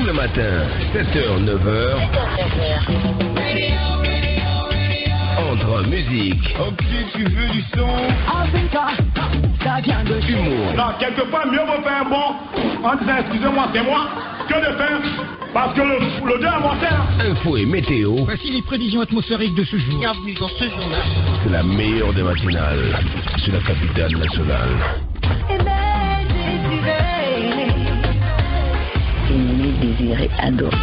Tous les matins, 7h, 9h. Entre musique. Ok, tu veux du son. Africa, ça vient de humour. Non, quelque part, mieux vaut faire bon en disant excusez-moi, c'est moi, que de faire. Parce que le Dieu a monté. Info et météo. Voici les prévisions atmosphériques de ce jour. Bienvenue dans ce journal. C'est la meilleure des matinales. C'est la capitale nationale. Aimer, désirer, adorer.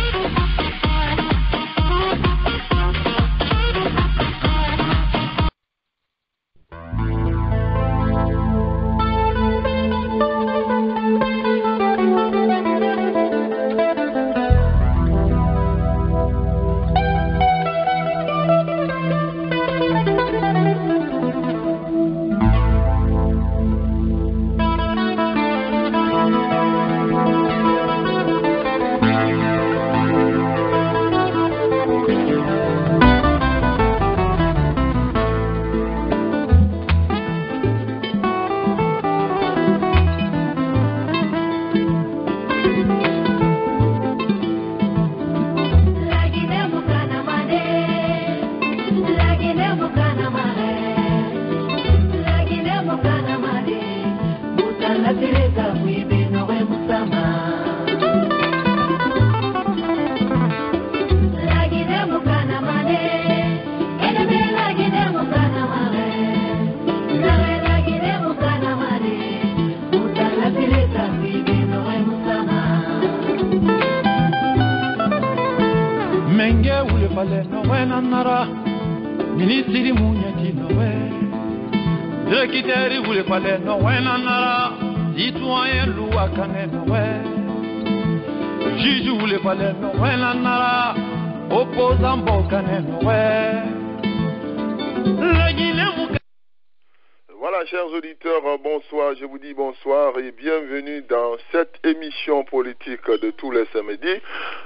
Voilà, chers auditeurs, bonsoir, je vous dis bonsoir et bienvenue dans cette émission politique de tous les samedis,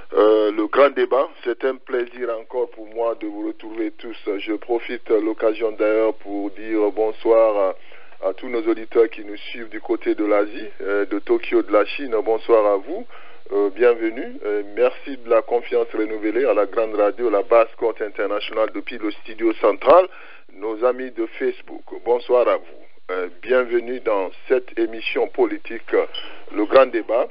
le grand débat. C'est un plaisir encore pour moi de vous retrouver tous. Je profite de l'occasion d'ailleurs pour dire bonsoir à tous nos auditeurs qui nous suivent du côté de l'Asie, de Tokyo, de la Chine. Bonsoir à vous. Bienvenue, merci de la confiance renouvelée à la grande radio, la Basse Côte Internationale depuis le studio central, nos amis de Facebook, bonsoir à vous, bienvenue dans cette émission politique, le grand débat,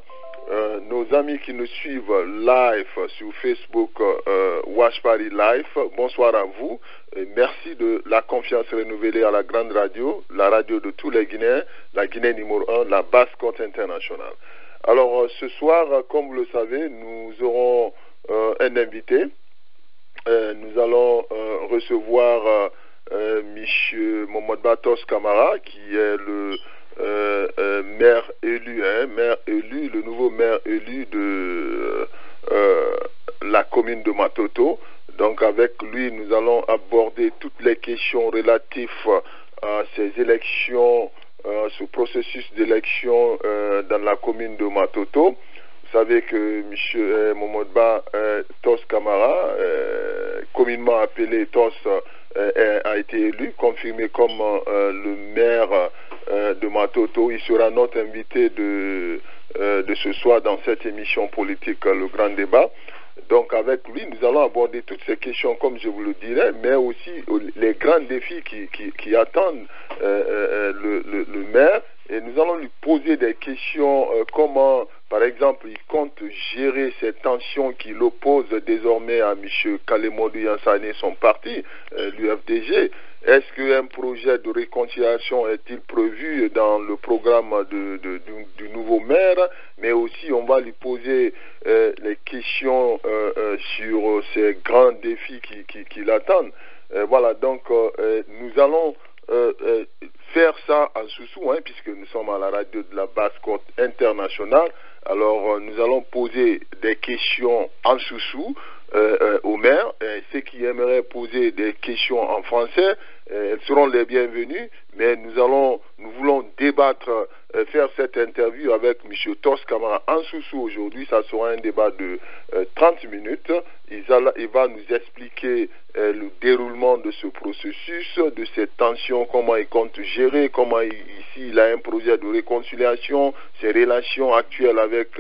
nos amis qui nous suivent live sur Facebook, Watch Paris Live, bonsoir à vous, merci de la confiance renouvelée à la grande radio, la radio de tous les Guinéens, la Guinée numéro 1, la Basse Côte Internationale. Alors, ce soir, comme vous le savez, nous aurons un invité. Nous allons recevoir M. Mohamed Batos Camara, qui est le maire élu, le nouveau maire élu de la commune de Matoto. Donc, avec lui, nous allons aborder toutes les questions relatives à ces élections, ce processus d'élection dans la commune de Matoto. Vous savez que M. Mohamed Tos Camara, communément appelé Tos, a été élu, confirmé comme le maire de Matoto. Il sera notre invité de ce soir dans cette émission politique, le grand débat. Donc avec lui, nous allons aborder toutes ces questions, comme je vous le dirai, mais aussi les grands défis qui attendent le maire. Et nous allons lui poser des questions, comment, par exemple, il compte gérer ces tensions qui l'opposent désormais à M. Kalemodou Yansane et son parti, l'UFDG. Est-ce qu'un projet de réconciliation est-il prévu dans le programme du nouveau maire? Mais aussi, on va lui poser les questions sur ces grands défis qui l'attendent. Voilà, donc nous allons faire ça en sous-sous, puisque nous sommes à la radio de la Basse Côte Internationale. Alors, nous allons poser des questions en sous-sous au maire. Ceux qui aimeraient poser des questions en français, elles seront les bienvenues, mais nous voulons débattre, faire cette interview avec M. Tos Camara en sous-sous aujourd'hui. Ça sera un débat de 30 minutes. Il va nous expliquer le déroulement de ce processus, de cette tension, comment il compte gérer, comment ici il a un projet de réconciliation, ses relations actuelles avec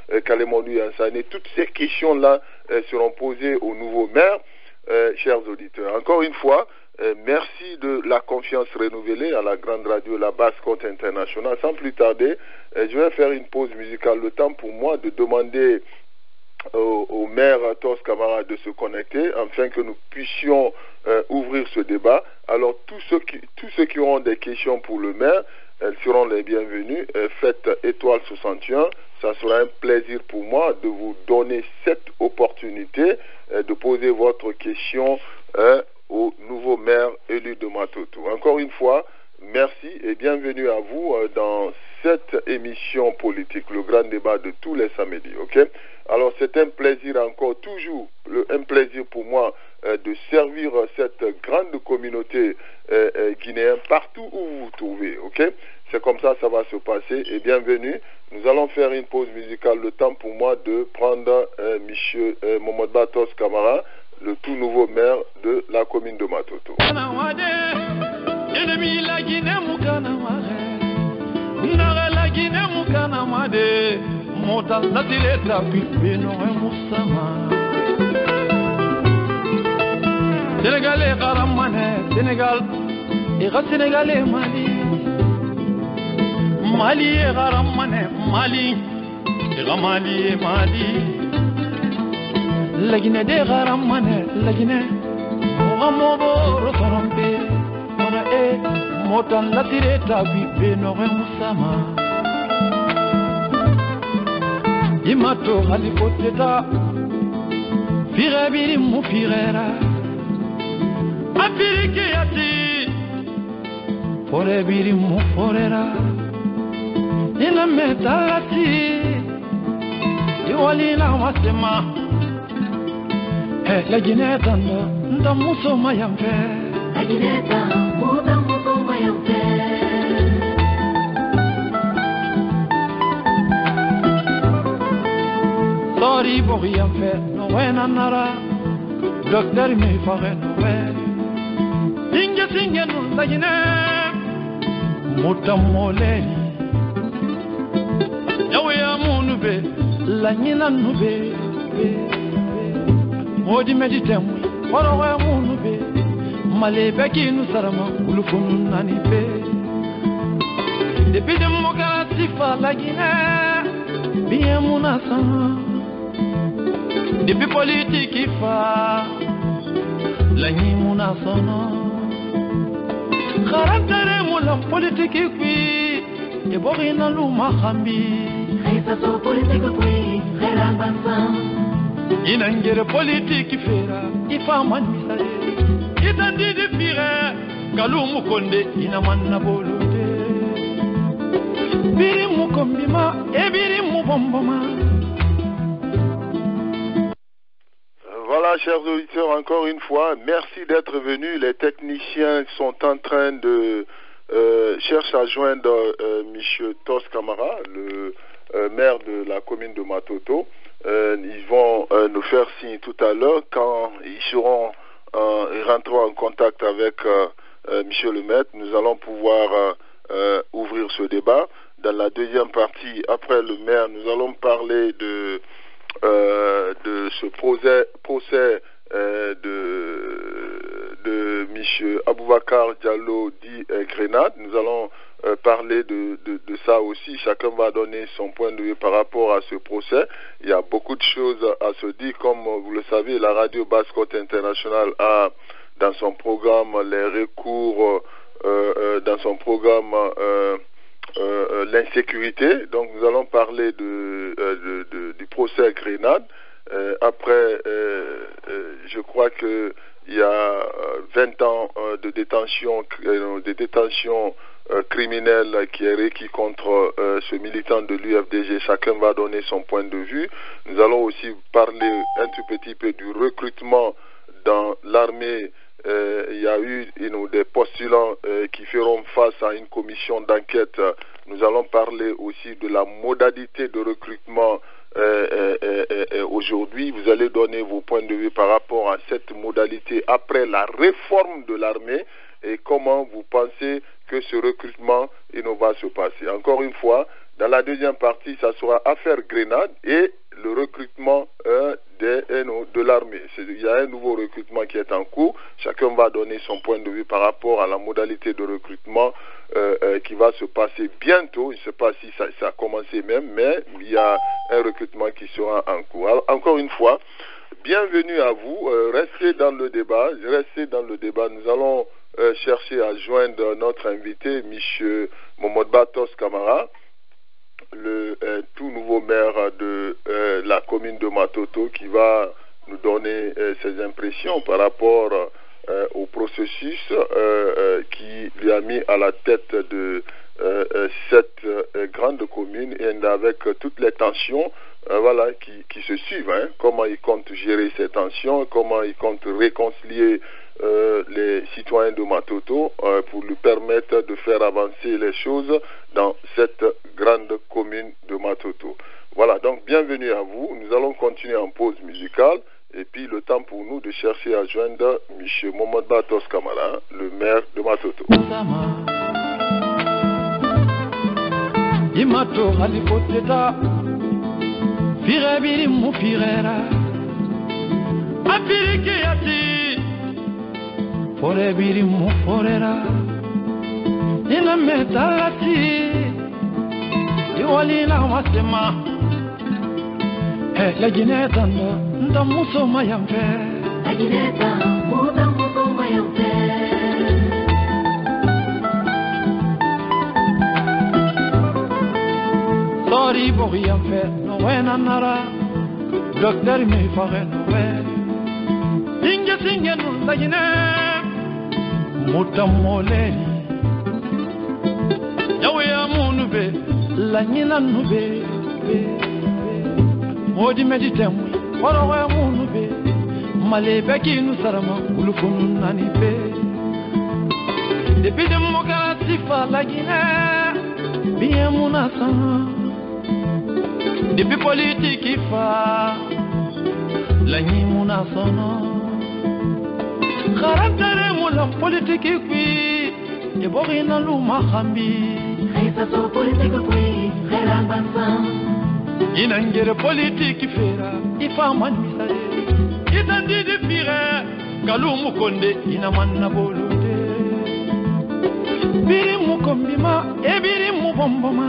Kalemondou Yansane. Toutes ces questions-là seront posées au nouveau maire, chers auditeurs. Encore une fois, merci de la confiance renouvelée à la grande radio La Basse-Côte Internationale. Sans plus tarder, je vais faire une pause musicale. Le temps pour moi de demander au maire Tos Camara de se connecter afin que nous puissions ouvrir ce débat. Alors tous ceux qui auront des questions pour le maire, elles seront les bienvenues. Faites étoile 61. Ça sera un plaisir pour moi de vous donner cette opportunité de poser votre question au nouveau maire élu de Matoto. Encore une fois, merci et bienvenue à vous dans cette émission politique, le grand débat de tous les samedis. Ok? Alors c'est un plaisir encore, toujours un plaisir pour moi de servir cette grande communauté guinéenne partout où vous vous trouvez. Ok? C'est comme ça va se passer et bienvenue. Nous allons faire une pause musicale. Le temps pour moi de prendre monsieur Mohamed Batos Camara, le tout nouveau maire de la commune de Matoto. Sénégalais garamane Sénégal ira Sénégalais Mali garamane Mali ira Mali lagine de garamane lagine momo rotorombe ona motan latire tabi beno musama imato halifoteta firabiri mufirera Afirike yati forebiri muforera ina metalati iwalina wasema la gineta nda muso mayamfe la gineta muda muso mayamfe sorry bogiyamfe no wena nara docteur mi fare no wena Singe nundagine mutamoleli yawe ya munube lanyina nube modi meditemu waro ya munube malebe kinu sarama ulufunu nani be depuis démocratie fa lagine bien munasama depuis politique fa lanyi munasana Karatere mula politiki kui Eborina luma khambi Khisa so politiki kui Khera bansan Inangere politiki fera Ifa man misale Itandi di fire Kalumu konde inamanna bolute Biri mukombima Ebiri mubomboma Voilà, chers auditeurs, encore une fois, merci d'être venus. Les techniciens sont en train de chercher à joindre M. Tos Camara, le maire de la commune de Matoto. Ils vont nous faire signe tout à l'heure quand ils rentreront en contact avec M. le maire. Nous allons pouvoir ouvrir ce débat. Dans la deuxième partie, après le maire, nous allons parler de ce procès de M. Aboubakar Diallo dit Grenade. Nous allons parler de ça aussi. Chacun va donner son point de vue par rapport à ce procès. Il y a beaucoup de choses à se dire. Comme vous le savez, la radio Basse-Côte Internationale a dans son programme les recours, dans son programme l'insécurité. Donc nous allons parler du procès Grenade. Après, je crois qu'il y a 20 ans de détention criminelle qui est requis contre ce militant de l'UFDG. Chacun va donner son point de vue. Nous allons aussi parler un tout petit peu du recrutement dans l'armée. Il y a eu des postulants qui feront face à une commission d'enquête. Nous allons parler aussi de la modalité de recrutement aujourd'hui. Vous allez donner vos points de vue par rapport à cette modalité après la réforme de l'armée et comment vous pensez que ce recrutement va se passer. Encore une fois, Dans la deuxième partie, ça sera affaire Grenade et le recrutement de l'armée. Il y a un nouveau recrutement qui est en cours. Chacun va donner son point de vue par rapport à la modalité de recrutement qui va se passer bientôt. Je ne sais pas si ça a commencé même, mais il y a un recrutement qui sera en cours. Alors, encore une fois, bienvenue à vous. Restez dans le débat. Nous allons chercher à joindre notre invité, M. Momodba Tos Camara, le tout nouveau maire de la commune de Matoto, qui va nous donner ses impressions par rapport au processus qui lui a mis à la tête de cette grande commune, et avec toutes les tensions qui se suivent. Comment il compte gérer ces tensions, comment il compte réconcilier les citoyens de Matoto pour lui permettre de faire avancer les choses dans cette grande commune de Matoto. Voilà, donc bienvenue à vous. Nous allons continuer en pause musicale et puis le temps pour nous de chercher à joindre M. Momodba Tos Camara, le maire de Matoto. Forebiri mu forera ina metalati iwalina wasema la gineta nda muso mayamfe la gineta muda muso mayamfe sorry boyamfe no wena nara docteur mi fare no we inge singe no la gineta Mutamoleli Yawe ya munube La nyina nube Modi meditemu Warawe ya munube Malebeki nusarama Ulufunu nanibe Depi demokrasi fa la Guinée Bien munasana Depi politiki fa La nyi munasana Karatere mula politiki kui Eborina luma hambi Risa so politiki kui Khera bansan Inangere politiki fera Ifaman misale Itandi di fire Kalumu konde Inamanna bolute Biri mukombima Ebiri mubomboma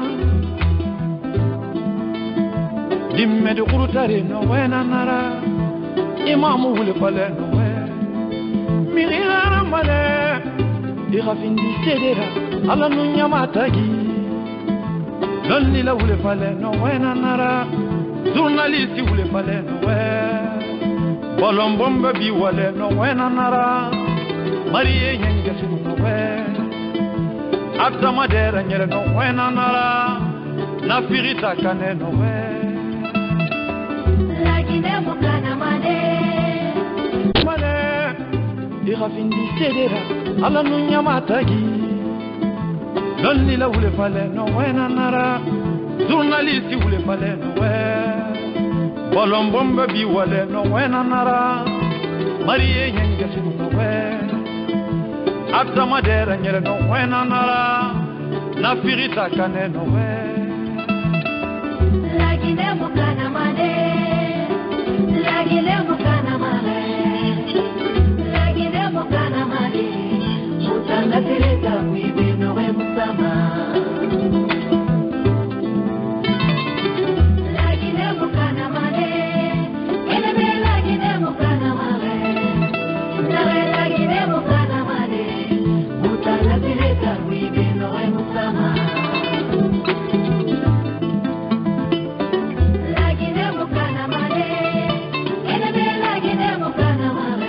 Dimme de kurutare no wena nara Imamu wule pale no wena Mirira male, irafindi sedera, ala nunya matagi. Lonni la wule fale no wena nara, journalisti wule fale no we. Bolombomba bi wale no wena nara, Marie nyenge sidu no we. Abda madera nyere no wena nara, nafirita kane no we. La Guinée mokana male. Irafindi sedera ala nunya matagi Lonni la wule fale no wena nara Journalisti wule fale no we Bolombomba bi wale no wena nara Marie nyenge sidu no we Abda madera nyere no wena nara Nafirita kane no we La Guinée mokana male La Guinée mokana male Mutanga tereta wibe no we musama La Guinée mukana male Eleme la Guinée mukana male La Guinée mukana male Mutanga tereta wibe no we musama La Guinée mukana male Eleme la Guinée mukana male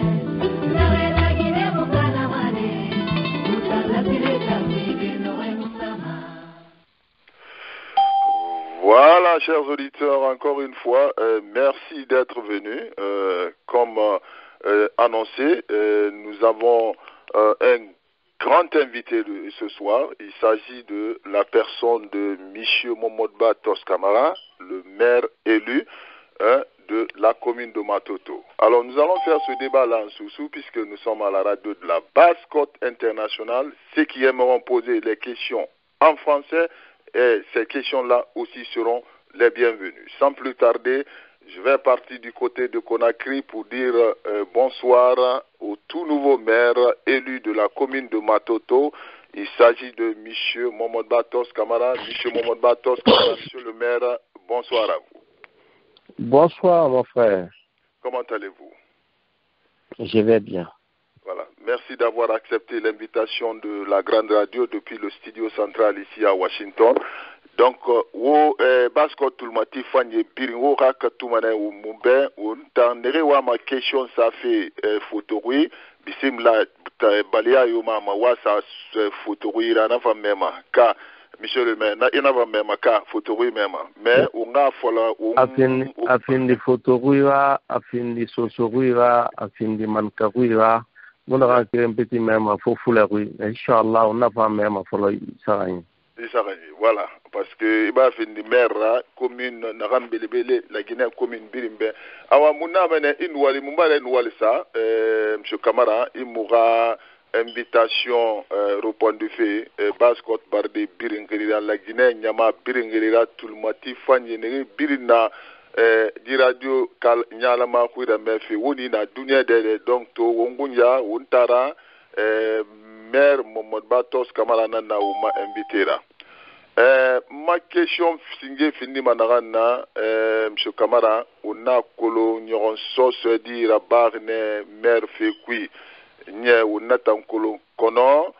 Voilà, chers auditeurs, encore une fois, merci d'être venus. Comme annoncé, nous avons un grand invité ce soir. Il s'agit de la personne de M. Momodba Tos Camara, le maire élu de la commune de Matoto. Alors, nous allons faire ce débat-là en sous-sous, puisque nous sommes à la radio de la Basse-Côte internationale. Ceux qui aimeront poser les questions en français et ces questions-là aussi seront les bienvenues. Sans plus tarder, je vais partir du côté de Conakry pour dire bonsoir au tout nouveau maire élu de la commune de Matoto. Il s'agit de M. Mohamed Batos Kamara. M. Mohamed Batos Kamara, Monsieur le maire, bonsoir à vous. Bonsoir mon frère. Comment allez-vous? Je vais bien. Voilà. Merci d'avoir accepté l'invitation de la grande radio depuis le studio central ici à Washington. Donc, basko tulmati fanye biringo raka tumane ou mumbe ou ntanere wa ma question ça fait photooui bisimla balia yuma ma wasa photooui rana fa mema ka monsieur le maire na ina va mema ka photooui mema mais unga fola afindi photooui wa afindi sosoruira afindi mankaruira mona ranke petit mema fo fularuira inshallah on n'a pas mema fola sarani voilà, parce que il va finir maire commune Narambelebele la Guinée commune Birimbe. Awa muna mene inwali mumbale inwali sa monsieur Kamara il mourra invitation repond de fait bascot barde Biringera la Guinée nyama Biringera tout le motif fanyene Birina di radio kal nyalama kuira mefi woni na dunia de donc to wongunya wontara maire Mohamed Batos Kamara nana ou ma invitera. Ma question fini manarana monsieur Kamara on a kolo nyoron sos di rabarne maire fekui nye on a tan kolo kono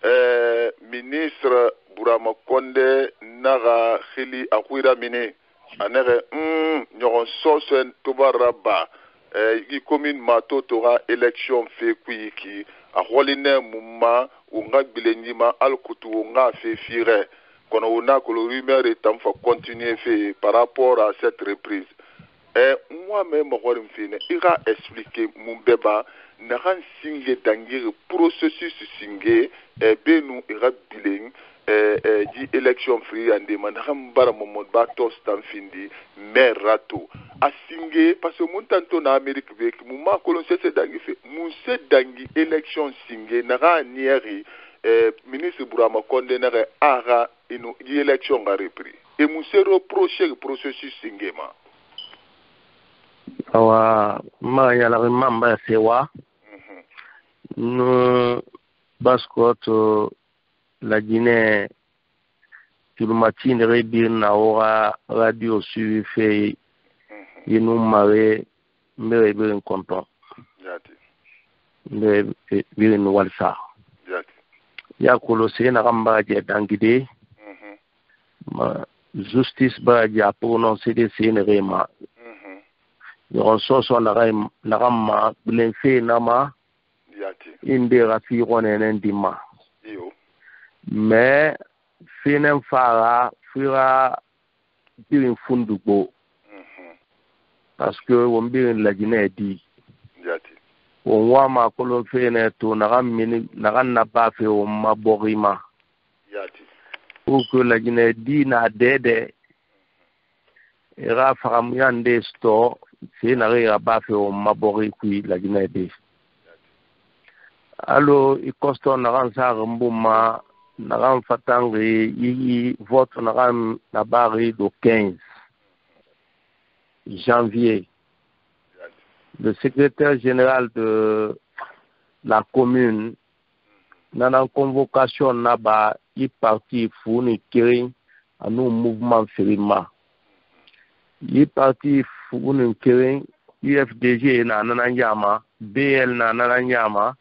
ministre Burama Konde nara khili akwira mini anere nyoron sos tobaraba i commune Matotora élection fekui ki a roline mumma unga bilenima alkutu unga fe fire kono una ko le rumeur est en fa continuer fait par rapport à cette reprise moi même morim fine ira expliquer mon beba na ran singe dangir processus singe benu ira bilen di election free ande man ram bara momod ba tos tam findi mais rato a singe parce que mon tanto na Amérique vek mon ma kolon se dangi fait mon se dangi election singe na ra nieri ministre Burama Konde na ara ino di election ga repris et mon se reprocher le processus singema awa ma ya la mamba sewa no baskot la Guinée tout le matin rebir na ora radio suivi inu mare mere bien content yati mais bien walsa yati ya kolose na gamba je dangide ma justice ba ja prononcer des sénéréma yon so na gamba bilen fe na ma yati inde rafi ronen ndima yo mais finen fara fira birin fundugo parce que on birin la Guinée dit yati on wa ma kolon fene to na gamini na ganna ba fe o maborima yati pour que la Guinée dit na dede era faram yande sto c'est na re ba fe o mabori kui la Guinée dit allo il costo na ran sa mbuma na ran fatangi yi vote na ran na bari do 15 janvier. Le secrétaire général de la commune dans la convocation là-bas, il parti fourni kiri à nos mouvements Ferima. Il parti fourni kiri UFDG na nananyama, BL na nananyama,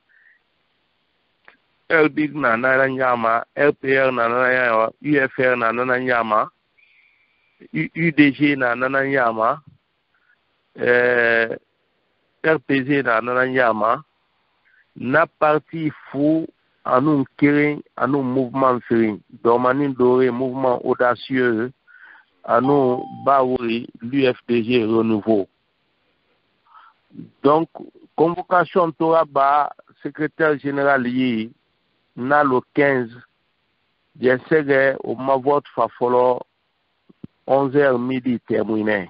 LBIG na nananyama, LPR na nananyama, UFR na nananyama, UDG na nananyama, RPG na nananyama, na parti fou à nous kérin, à nous mouvement férin, Dormanin Doré, mouvement audacieux, à nous Baouri, l'UFDG renouveau. Donc, convocation Toraba, secrétaire général yi, na le 15, j'essaie au ma vote fa follow 11h midi terminé.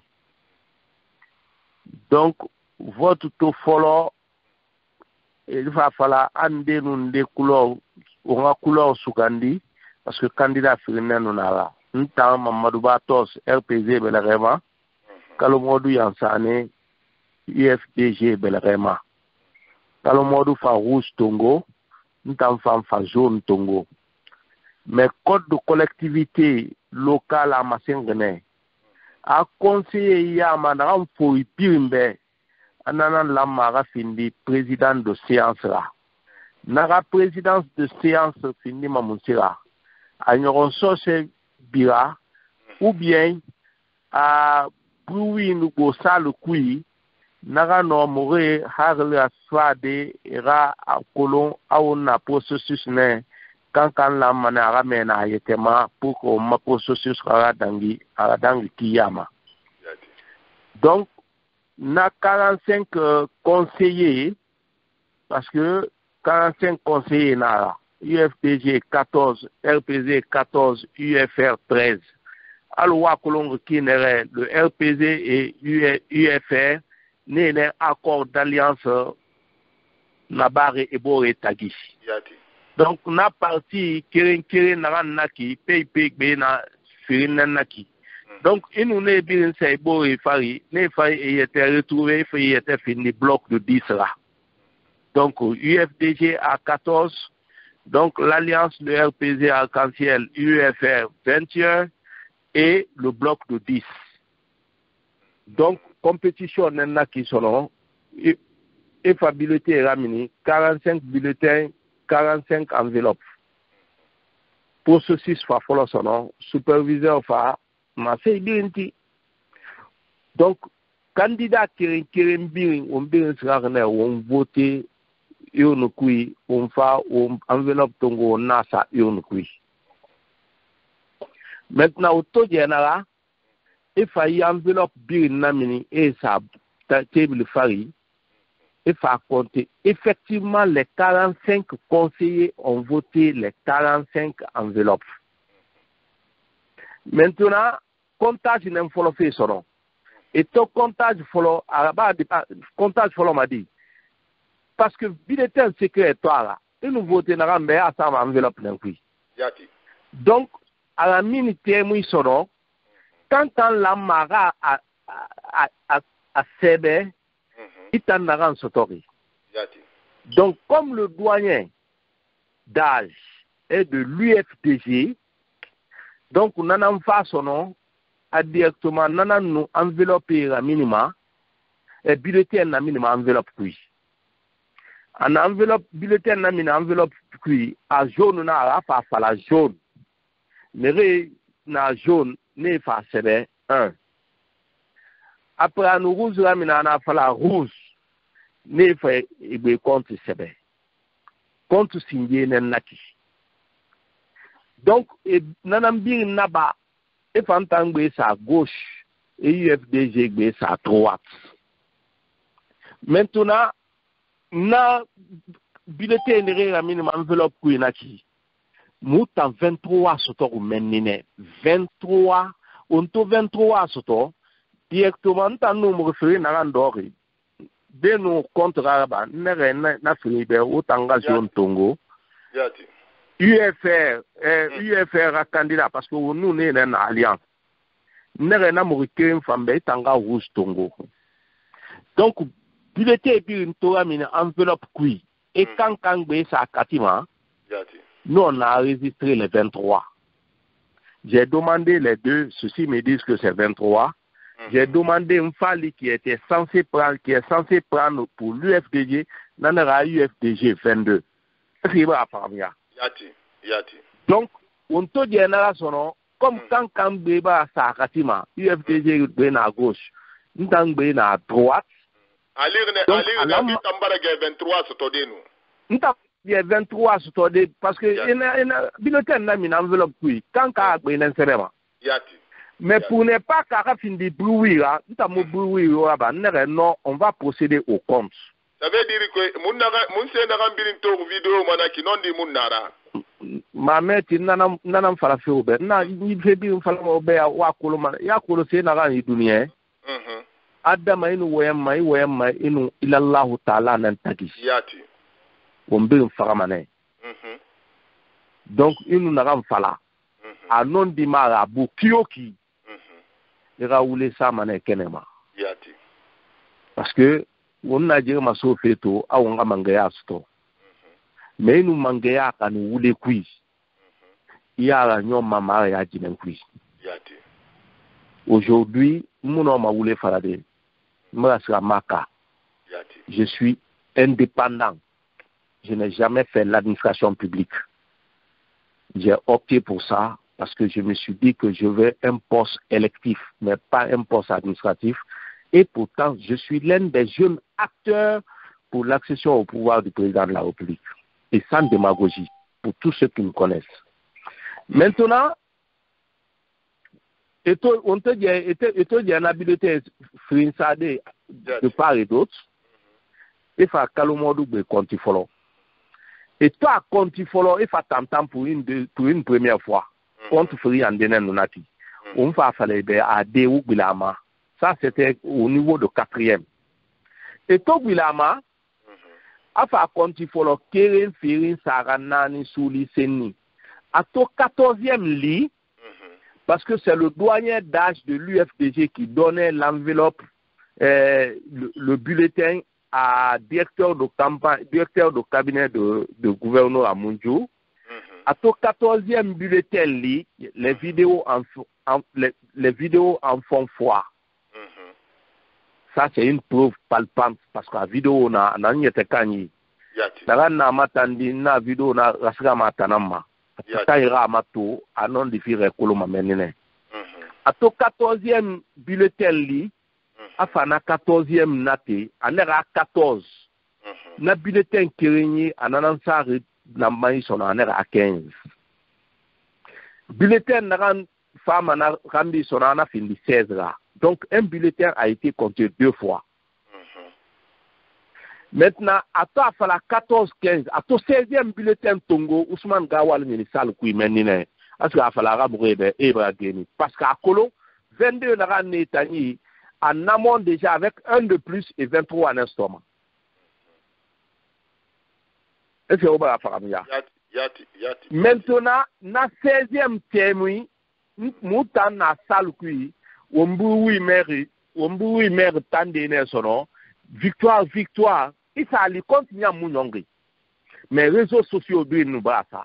Donc, vote to follow, il va falloir ande nous des couleurs, on a couleur sugandi, parce que candidat féminin nous n'a là. nta Mamadou Batos RPZ belerema Kalomodu Yansane UFDG belerema Kalomodu Farouche Tongo nta fa zone Tongo mais code de collectivité locale à Masengene a conseiller yama na fo ipimbe anana la mara findi président de séance là nara présidence de séance findi mamunsira agnoron sose bira ou bien a bruit nous bossa le kui nara no more harle aswade era a colon a on processus ne quand la manara mena yetema pour que ma processus ara dangi kiyama donc na 45 conseillers parce que 45 conseillers na UFDG 14 RPZ 14 UFR 13 alwa kolongo kinere le RPZ et UFR né accord d'alliance na bare ebore tagi donc na parti kirin naki PIP na firin naki donc nous ne bien c'est beau et fari ne fari était retrouvé il était fini bloc de 10 là donc UFDG à 14 donc l'alliance de RPZ arc-en-ciel UFR 21 et le bloc de 10 donc compétition naki sono et fabilité ramini 45 bulletins 45 enveloppes. Processus fa follow sono, superviseur fa masse birinti. Donc, candidat kirin birin, on birin sera on voté, on kui, on fa, on enveloppe tongo, nasa, on kui. Maintenant, au taux général, il faut y enveloppe birin namini, et sa table fari, il faut compter. Effectivement, les 45 conseillers ont voté les 45 enveloppes. Maintenant, comptage n'est pas fait son. Et ton comptage follow m'a dit. Parce que bulletin secret toi là, il nous vote dans la ensemble enveloppe d'un coup. Donc, à la minute témoin son, quand la mara a cédé, il t'en a rendu sotori. Donc, comme le doyen d'âge est de l'UFDG, donc, on a fait son nom, a directement, on a nous enveloppé la minima, et bulletin na minima enveloppe puis. En enveloppe, bulletin na minima enveloppe puis, à jaune, na a fait la jaune. Mais, na jaune, n'est pas c'est 1. Après, nous rouge, la minima a fait la rouge. Ne fait ebe compte sebe compte signé naki donc nanambir naba e fantangbe sa gauche et UFDG gbe sa droite maintenant na bulletin de minimum enveloppe ku naki muta 23 soto menine 23 on to 23 soto directement ta numéro feri na randori de nous contre Araba, n'a fini de autant zone Tongo. UFR a candidat parce que nous sommes une alliance. N'a américain femme tanga rouge Tongo. Donc, il était une enveloppe qui et quand sa katima, nous on a enregistré les 23. J'ai demandé les deux, ceux-ci me disent que c'est 23. J'ai demandé un Fali qui est censé prendre pour l'UFDG, n'en UFDG 22. Donc, on te dit comme quand Beba sa katima, UFDG est à gauche, nous sommes à droite. Donc, il y a 23 sur parce que il y a bulletin n'a mis enveloppe puis quand ka ben serment mais pour ne pas qu'à fin de bruit là nous bruit là non on va procéder au compte. Ça veut dire que mon c'est na gambirin to vidéo manaki non di mun nara ma meti nanam fala fe obe na ni fe bi fala obe wa kolo man ya kolo se na ga ni dunia adama inu wayamma inu ila Allah ta'ala nan tagi yati on be faramane donc inu na gam fala anon di mara bu kioki ira wule sa mane kenema Yati. parce que on a dire ma so feto a on ga mangaya sto mais nous mangaya kan wule kui yara nyo mama ya jinen kui Yati. aujourd'hui mon ma wule farade mara maka Yati. je suis indépendant. Je n'ai jamais fait l'administration publique. J'ai opté pour ça parce que je me suis dit que je veux un poste électif, mais pas un poste administratif. Et pourtant, je suis l'un des jeunes acteurs pour l'accession au pouvoir du président de la République. Et sans démagogie, pour tous ceux qui me connaissent. Maintenant, on te dit une habileté frinsade de part et d'autre. Il faut que compte follow. Et toi, compte follow, il faut t'entendre pour une première fois. Compte free en denen nonati. On va faire à des ou bilama. Ça, c'était au niveau de 4e. Et toi, bilama, a fait compte follow, Kérin, Firin, Saranani, Souli, Seni. À ton 14e lit, parce que c'est le douanier d'âge de l'UFDG qui donnait l'enveloppe, le bulletin à directeur de campagne, directeur de cabinet de gouverneur à Munju. À ton 14e bulletin, les vidéos en font foi. Ça, c'est une preuve palpable parce que la vidéo n'a n'y était kani. Na matandi na vidéo na rasga matanama. Taïra mato anon di fi rekoloma menene. À ton 14e bulletin, afana 14e nate, anera 14. Na bulletin kirinyi ananansa na mai sona anera 15. Bulletin naran femme na rambi sona na fin di 16 ra. Donc un bulletin a été compté 2 fois. Maintenant, à toi, il fallait 14-15. À ton 16e bulletin Tongo, Ousmane Gawal Minisal Kouimenine, parce qu'il a fallu rabourer des Ebrageni. Parce qu'à Kolo, 22 n'aura Netani, en amont déjà avec 1 de plus et 23 en instrument. Et c'est au bas la maintenant, na 16e témoin, Moutan na Salkui, Womboui mère Tandene sono, victoire. Il s'allie contre Mounongri. Mais les réseaux sociaux nous battent ça.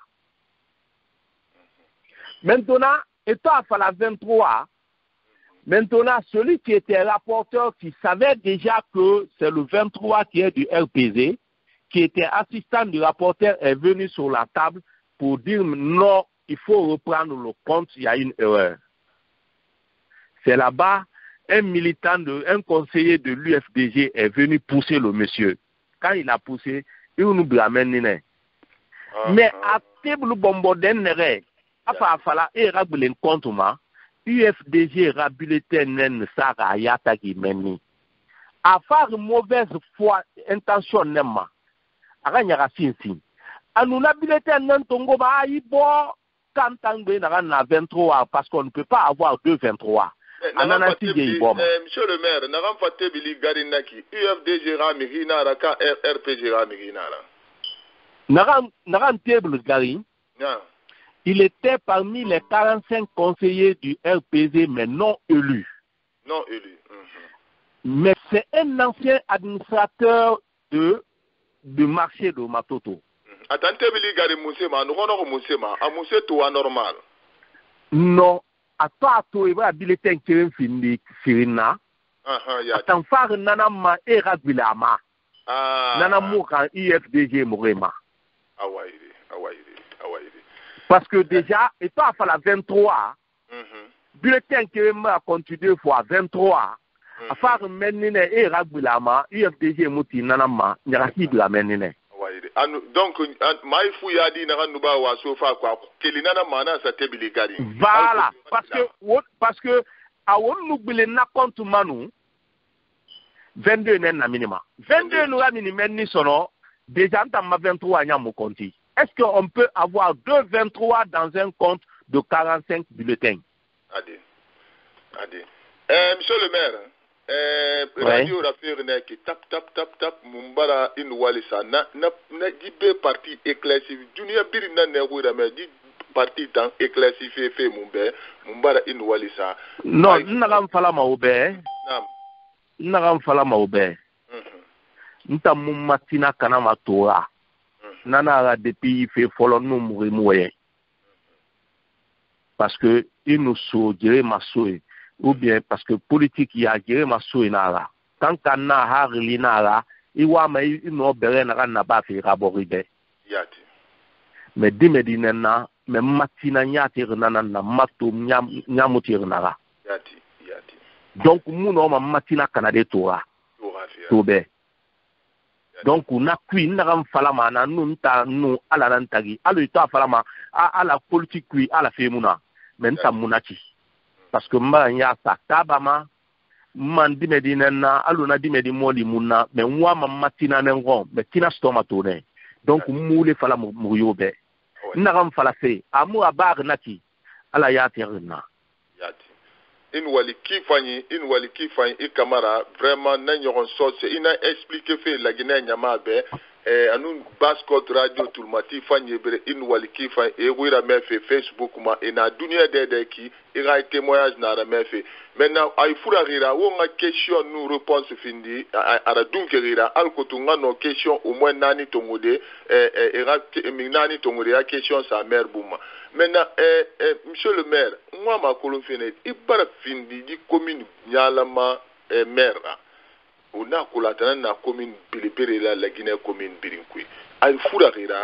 Maintenant, étant à la 23, maintenant, celui qui était rapporteur, qui savait déjà que c'est le 23 qui est du RPZ, qui était assistant du rapporteur, est venu sur la table pour dire non, il faut reprendre le compte, il y a une erreur. C'est là-bas, un conseiller de l'UFDG est venu pousser le monsieur. Quand il a poussé, il nous blâme. Mais à table bomboden nere, à fala et raglen comptement, UFDG rabulete nen sara yata qui meni. À faire mauvaise foi intentionnellement, à gagner sinsi. À nous l'habilité nen tongo ba ibo quand tangbe na 23 parce qu'on ne peut pas avoir 2 23. Monsieur le maire, n'avons pas Tebili Garinaki, UFDG Ramigina, Raka RPG Ramigina. Naran Tebili Garin, il était parmi les 45 conseillers du RPZ, mais non élus. Non élus. Mais c'est un ancien administrateur de marché de Matoto. Attends, Tebili Garin Moussema, nous avons Moussema, à Moussé tout anormal. Non. À toi, tu vas bulletin qui est fini, Firina. Attends, faire Nanama et Rabilama. Nanamouka, IFDG Morema. Parce que déjà, et toi, à la 23, bulletin qui est continué fois 23, à faire Menine et Rabilama, IFDG Mouti Nanama, Nyaraki de la Menine. Donc, Maïfou Yadi Naranouba ou Asofa, quoi, Kelinana Mana, ça t'ébili Gari. Voilà, parce que, à on nous bile na compte manu, 22 n'a minima. 22 nous a minimum ni sono, déjà dans ma 23 n'a mon compte. Est-ce qu'on peut avoir 2 23 dans un compte de 45 bulletins? Allez. Monsieur le maire, radio raffaire qui tap mumbara in walisa na gibe parti éclairci junior birina ne wura me di parti dans éclaircifié fait mumbara inwalisa non n'agam fala maube n'agam fala maube nta mummatina kana matora nana ga depuis fait folo no moye parce que il nous so dire masoe ou bien parce que politique ya dire masoe nara tant kana harli nara iwa mai no bere na ba fi raboribe yati mais dimedina na mais matina nyati rena na mato nyamuti rena yati donc muno ma matina kana de tora tobe donc na kui na fala ma na nunta nu ala nan tagi alu ta fala ma ala politique kui ala fe muna mais nta munati parce que mba nya ta tabama man dimedina na alu na dimedi moli munna mais moi ma matina nengo mais tina stomato ne donc moule fala mu yobe na fala fe amu abar nati ala ya terna yati in wali kifanyi e kamara vraiment na nyoron source ina expliquer fait la Guinée nyama be anun Bascott radio tulmati fanyi bere in wali kifanyi e wira me fait Facebook ma ina dunia de ki ira témoignage na me fait maintenant ay fura rira wonga question nous réponse findi ara dunke rira alkotunga no question au moins nani tongode ira nani tongode ya question sa mère bouma. Maintenant, monsieur le maire, moi, ma colonne il part findi di commune Nyalama maire. On a collatéral na commune Bilipere la Guinée commune Birinkui. Al Fourarira,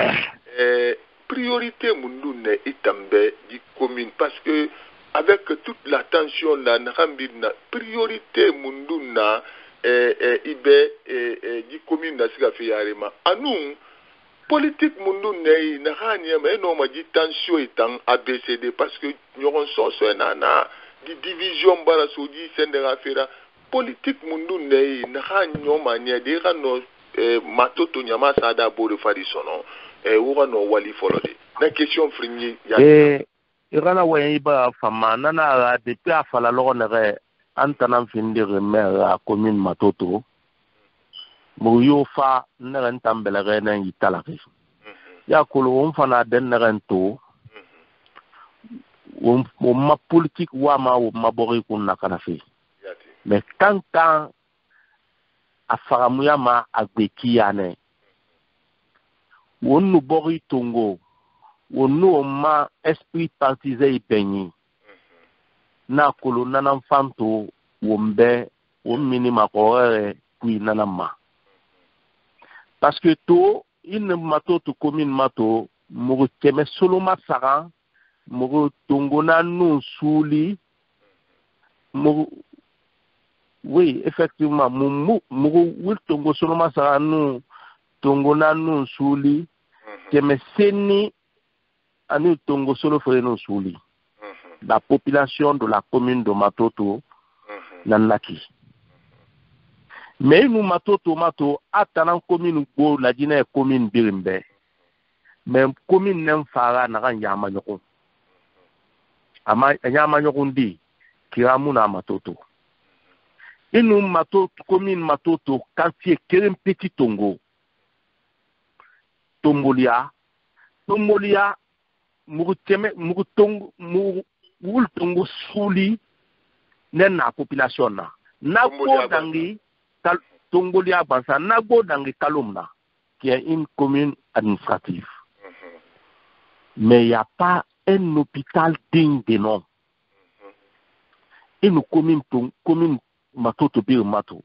priorité mundune itambe di commune parce que avec toute la tension na n'rambina priorité munduna ibe di commune na sigafi yarema. Anu politique mundu nei na hanya mais non ma dit tension étant ABCD parce que nous avons na di division bara soudi sendera fera politique mundu nei na hanya mania de rano matoto nyama sada bore fari sono ura no wali folode na question fringi ya irana wayi ba fama nana depuis afala lo ne antana findir mer commune matoto Mouyo fa neren tambelere nen yitalaki. Ya kolo on fana den neren to. On ma politique wama o mabori kun nakanafi. Mais tant a faramuya ma agbeki yane. On nous bori tongo. On nous ma esprit partisé ipenyi. Na kolo nanan fanto wombe on minima korere puis nanama. Parce que tout, il ne mato to commune mato, mogo keme solo masara, mogo tongona non souli, mogo, oui, effectivement, mogo wil tongo solo masara non, tongona non souli, keme seni, anu tongo solo frère non souli. La population de la commune de Matoto, nanaki. Mais nous matoto atanan commune go la Guinée commune birimbe. Mais commune nem fara na yama nyoko. Ama yama nyoko ndi kiramuna matoto. Inu matoto commune matoto quartier Kerem Petit Tongo. Tombolia mugu wul tongo souli nen na population na. Nako dangi Tongolia Bansa, Nago Dangi Kalumna, qui est une commune administrative. Mais il n'y a pas un hôpital digne de nom. Une commune Matoto Bir Mato.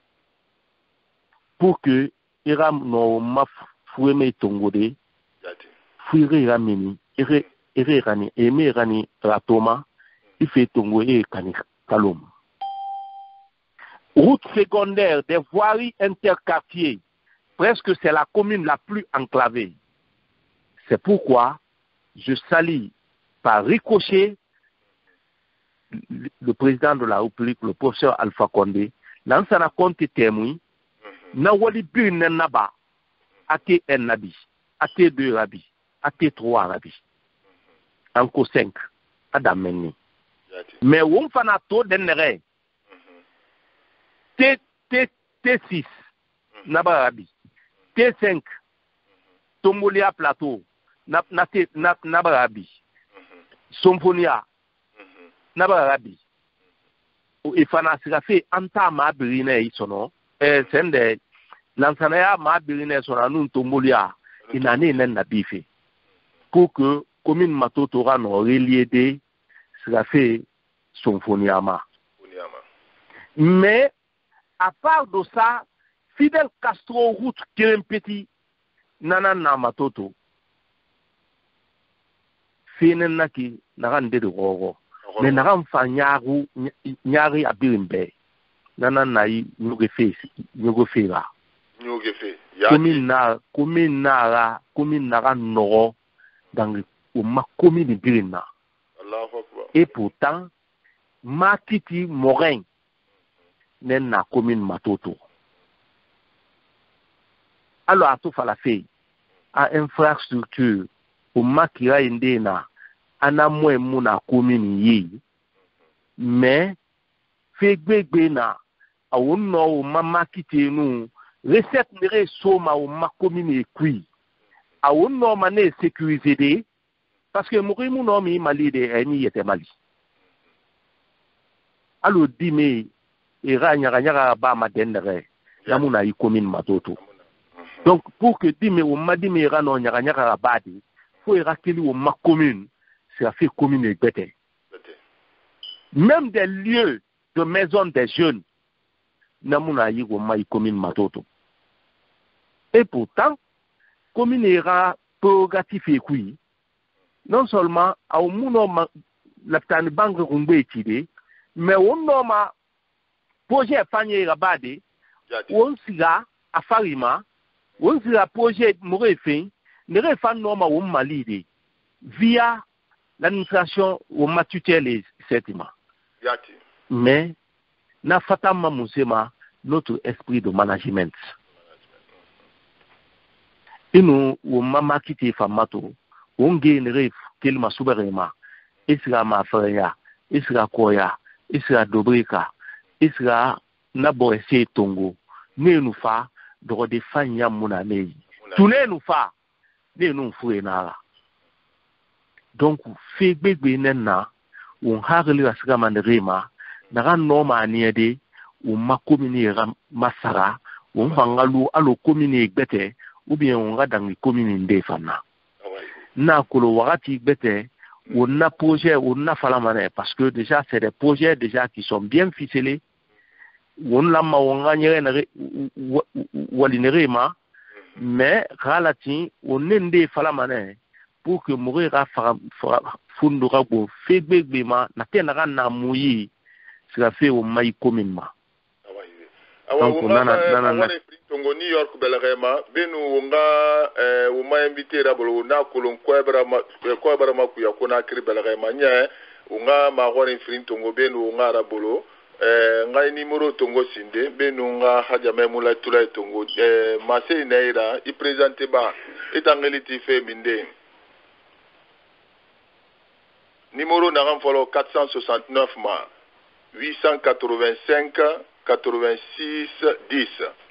Pour que Iram no mafoueme Tongode, Fouire Ramini, Ere Rani, Eme Rani Ratoma, il fait Tongo et Kalum. Route secondaire des voiries interquartiers, presque c'est la commune la plus enclavée. C'est pourquoi je salue par ricochet le président de la République, le professeur Alpha Condé, dans sa compte témoin, na wali bir naba, ate un nabi, ate 2 rabi, ate 3 rabi, encore 5, adameni. Mais on fana to denere. T6, Nabarabi, T5, Tombolia Plateau, Nabarabi, Somfonia Nabarabi ifana sirafe anta ma birine isono sende lansanaya ma birine sona nun tombolia inane na bife pour que commune Matoto ra no relié sirafe Somfonia ma. Mais à part de ça, Fidel Castro route Kerem Petit nana na Matoto finen naki narande de rogo mais naram fa nyari abirimbe nana nayi nyugefe la commune nara noro dans ma commune birina. Et pourtant Matiti Morin na commune Matoto. Alors, à tout fa la fait, à infrastructure, au makira indena, ana muna commune yi, mais, fait gbegbe a no au mama kite nous, recette nere soma au ma commune kui, a no mané sécurisé, parce que mourimou no mi mali de eni yete mali. Alors, dime, ira nyara ba madendere, namuna yi commune Matoto. Donc, pour que dime ou madime ira no nyara badi, faut irakeli ou ma commune, c'est la fait commune et bête. Même des lieux de maison des jeunes, namuna yi ou ma yi commune Matoto. Et pourtant, commune ira prérogatif et kui, non seulement à au muno la tani banque rumbe étidé, mais on norma projet fanye rabade on siga afarima on siga projet morefe ne refan norma on malide via l'administration au matutelle settima mais na fatama musema notre esprit de management inu o mama kiti famato on genere kelma suberema isra ma fraya isra koya isra dobrika isra nabo ese tongo ne nous fa do de fanya muna nei tune nous fa ne nous fue nara donc fe gbegbe nenna on harli asga mandrema na no ma niede o makomini ra masara on fangalu alo komini gbete ou bien on ga dans komini ndefana na kolo wakati gbete on a projet, on a falamane parce que déjà c'est des projets déjà qui sont bien ficelés. On l'a on gagne walinérema mais relati on ende falamane pour que mourir fundura go fegbema na tena na muyi ça fait au mai commune. Donc nana Tongo New York belarema benu wonga woma invité rabolo na kolon kwebra makuya kona kri belarema nya wonga ma hore frin tongo benu wonga rabolo ngai numéro tongo sinde benu nga haja memula tula tongo masei naira i présenter ba etangeliti fe minde numéro na ramfolo 469 ma 885 86 10.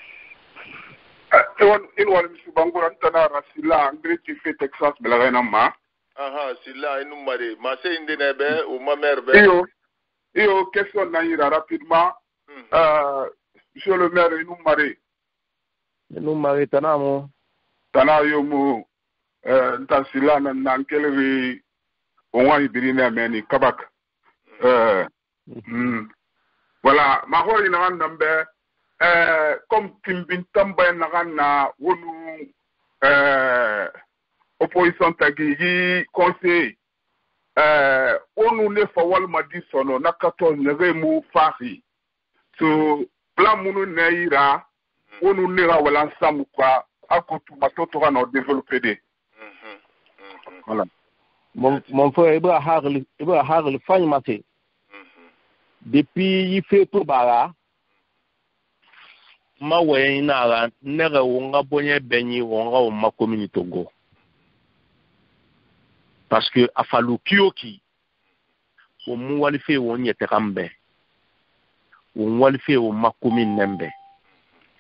Il va me subangura tana rasila André tu fais Texas belarena ma. Aha sila inu mare ma se indinebe ou ma merbe. Iyo question na ira rapidement. Monsieur le maire inu mare. Inu mare tanamo. Tana yo mu ntasila na nankelewi onwa ibirina meni kabak. Voilà, ma hori na ndambe comme Kimbintamba na wonu opposition tagi conseil onu ne fawal madisono na 14 ngeremu fahi so plan munu neira onu ne ra wala ensemble quoi akotu Matoto na développer de voilà mon frère Ibra Harle fagne maté depuis il fait tout bara ma we na nere wonga bonye benyi wonga o ma commune Togo parce que afalu kioki o mu walife wonye terambe o walife o ma commune nembe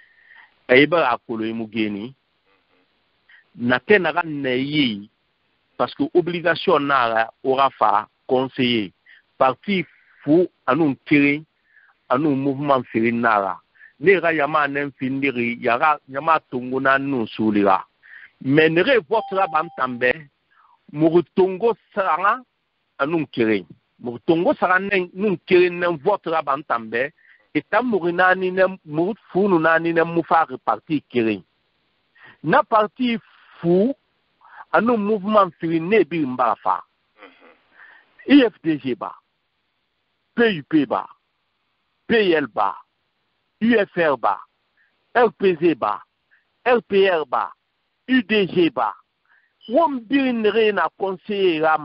e ba akolo imugeni na tena ga neyi parce que obligation nara aura fa conseiller parti fou anun kiri anun mouvement firi nara nera yama nen findiri yara yama tunguna nun sulira mais nere votera bam tambe murutongo saranga anun kiri murutongo saranga nun kiri nen votera bam tambe etam murinani nen murut funu nani nen mufari parti kiri na parti fou anu mouvement firi nebi mbafa IFDG ba PUP ba PL ba UFR ba RPZ ba RPR ba UDG ba wom birin rena conseiller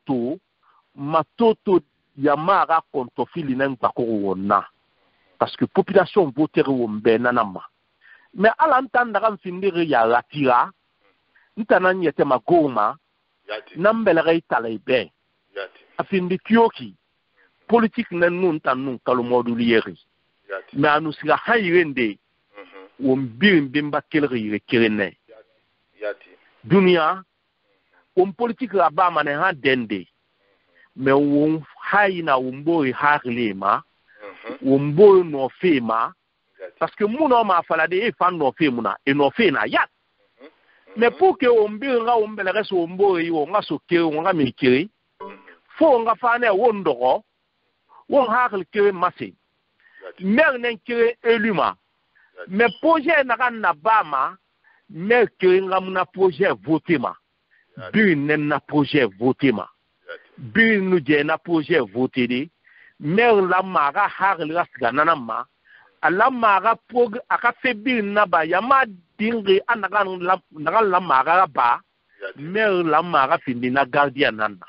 matoto yamara kontofili nan bakoro wonna parce que population voter wom benanama mais alantanda kan findiri ya ratira ntana nyete magoma nambelere italay be afindi kioki politique nan nun tan nun kalu moduli yeri mais anu siga hayrende wom birin bimba kelri kirene dunia wom politique la ba mané ha dende mais wom hayna wom boy harlema wom boy no fema parce que mon ma falade e fan no femuna e no fena yat mais pour que on biringa on belere so mboyi on nga so kiri on nga mikiri fo nga fane wondoro won hakil kiri masi mer nen kiri eluma mais projet na kan na bama mer kiri nga muna projet voté ma birin nen na projet voté ma birin nu je na projet voté de mer la mara hakil rasga nanama Allah mara prog aka febir naba yama dingue anagan la mara ba mer la mara fini na gardien nana.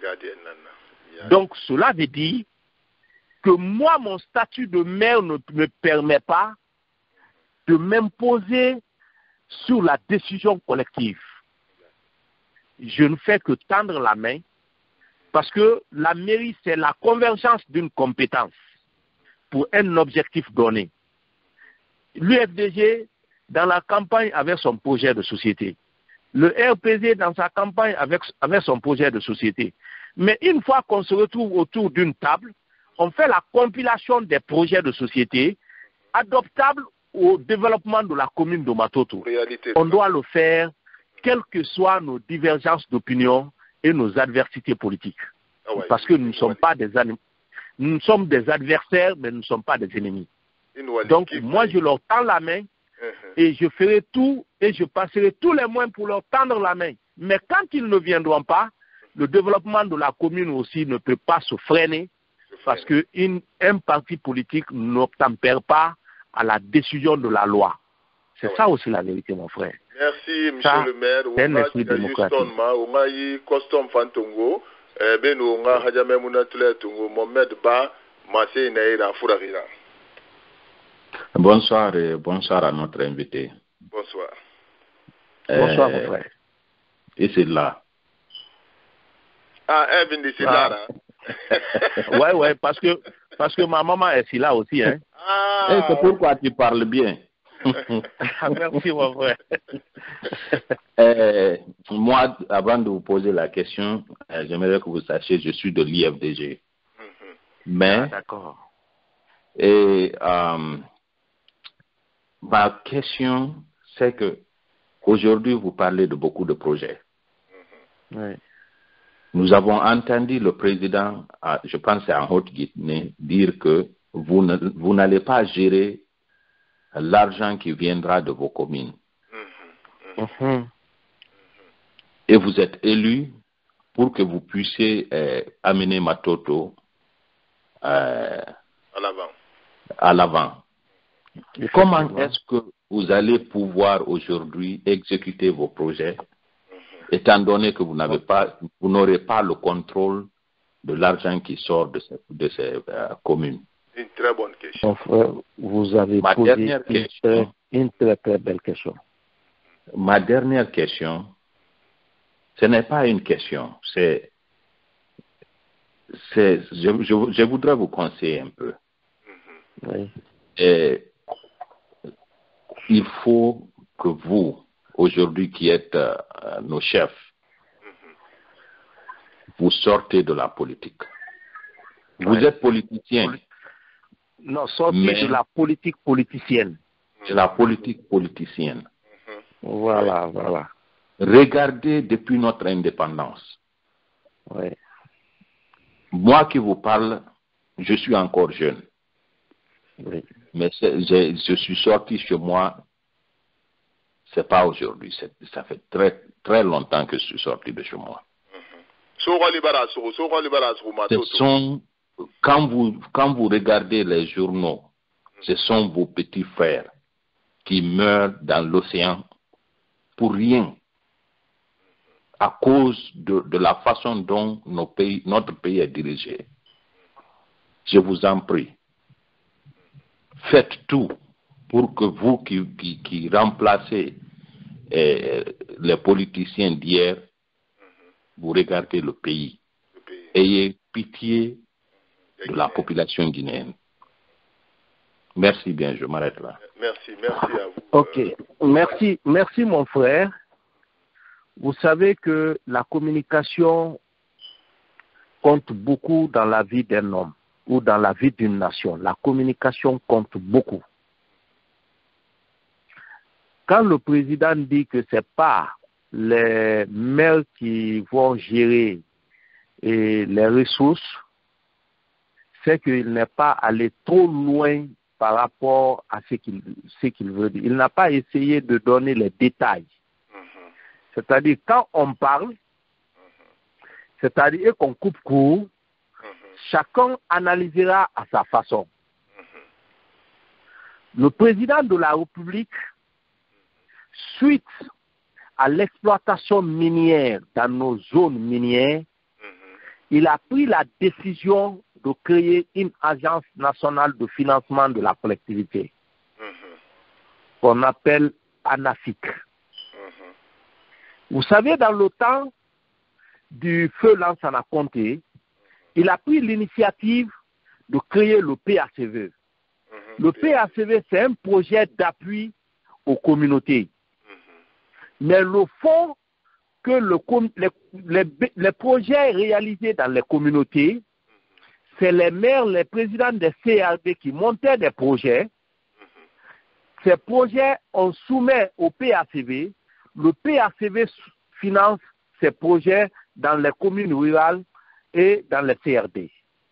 Donc cela veut dire que moi mon statut de maire ne me permet pas de m'imposer sur la décision collective. Je ne fais que tendre la main parce que la mairie c'est la convergence d'une compétence pour un objectif donné. L'UFDG, dans la campagne, avait son projet de société. Le RPZ, dans sa campagne, avait son projet de société. Mais une fois qu'on se retrouve autour d'une table, on fait la compilation des projets de société adoptables au développement de la commune de Matoto. On doit le faire, quelles que soient nos divergences d'opinion et nos adversités politiques. Parce que nous ne sommes pas des animaux. Nous sommes des adversaires, mais nous ne sommes pas des ennemis. Donc, moi, je leur tends la main et je ferai tout et je passerai tous les moyens pour leur tendre la main. Mais quand ils ne viendront pas, le développement de la commune aussi ne peut pas se freiner parce qu'un parti politique n'obtempère pas à la décision de la loi. C'est ça aussi la vérité, mon frère. Merci, monsieur le maire. C'est un esprit démocratique. Bonsoir et bonsoir à notre invité. Bonsoir. Bonsoir mon frère. Et c'est là. Ah, c'est là. Ouais, parce que ma maman est là aussi, hein. Et c'est pourquoi tu parles bien. Merci mon frère. Moi, avant de vous poser la question, j'aimerais que vous sachiez, je suis de l'IFDG. Mais, d'accord. Et ma question, c'est que aujourd'hui, vous parlez de beaucoup de projets. Oui. Nous avons entendu le président, je pense en Haute-Guinée, dire que vous n'allez pas gérer l'argent qui viendra de vos communes. Et vous êtes élu pour que vous puissiez amener Matoto à l'avant. Comment est-ce que vous allez pouvoir aujourd'hui exécuter vos projets, étant donné que vous n'aurez pas le contrôle de l'argent qui sort de ces communes? Une très bonne question. Mon frère, vous avez posé une très très belle question. Ma dernière question, ce n'est pas une question, je voudrais vous conseiller un peu. Oui. Et il faut que vous, aujourd'hui qui êtes nos chefs, vous sortez de la politique. Vous êtes politicien. Non, sortez de la politique politicienne. De la politique politicienne. Voilà, voilà. Regardez depuis notre indépendance. Oui. Moi qui vous parle, je suis encore jeune. Oui. Mais je suis sorti chez moi, c'est pas aujourd'hui, ça fait très, très longtemps que je suis sorti de chez moi. Quand vous regardez les journaux, ce sont vos petits frères qui meurent dans l'océan pour rien, à cause de la façon dont notre pays est dirigé. Je vous en prie, faites tout pour que vous qui remplacez les politiciens d'hier, vous regardez le pays. Ayez pitié de la population guinéenne. Merci bien, je m'arrête là. Merci à vous. Ok, merci mon frère. Vous savez que la communication compte beaucoup dans la vie d'un homme ou dans la vie d'une nation. La communication compte beaucoup. Quand le président dit que ce n'est pas les maires qui vont gérer les ressources, c'est qu'il n'est pas allé trop loin par rapport à ce qu'il veut dire. Il n'a pas essayé de donner les détails. C'est-à-dire, quand on parle, c'est-à-dire qu'on coupe court, chacun analysera à sa façon. Le président de la République, suite à l'exploitation minière dans nos zones minières, il a pris la décision de créer une agence nationale de financement de la collectivité, qu'on appelle ANAFIC. Vous savez, dans le temps du feu Lansana Conté, il a pris l'initiative de créer le PACV. Le PACV, c'est un projet d'appui aux communautés. Mais le fond que les projets réalisés dans les communautés, c'est les maires, les présidents des CRD qui montaient des projets. Ces projets, on soumet au PACV. Le PACV finance ces projets dans les communes rurales et dans les CRD.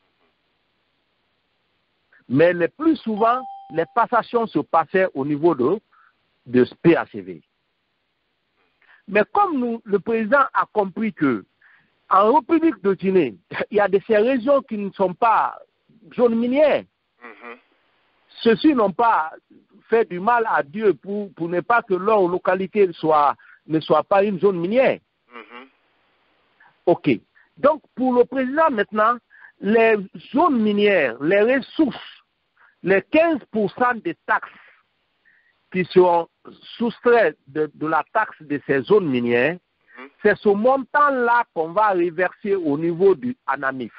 Mais le plus souvent, les passations se passaient au niveau de ce PACV. Mais comme le président a compris que en République de Guinée, il y a ces régions qui ne sont pas zones minières. Ceux-ci n'ont pas fait du mal à Dieu pour ne pas que leur localité ne soit pas une zone minière. Ok. Donc, pour le président maintenant, les zones minières, les ressources, les 15% des taxes qui seront soustraits de la taxe de ces zones minières, c'est ce montant-là qu'on va reverser au niveau du ANAMIF.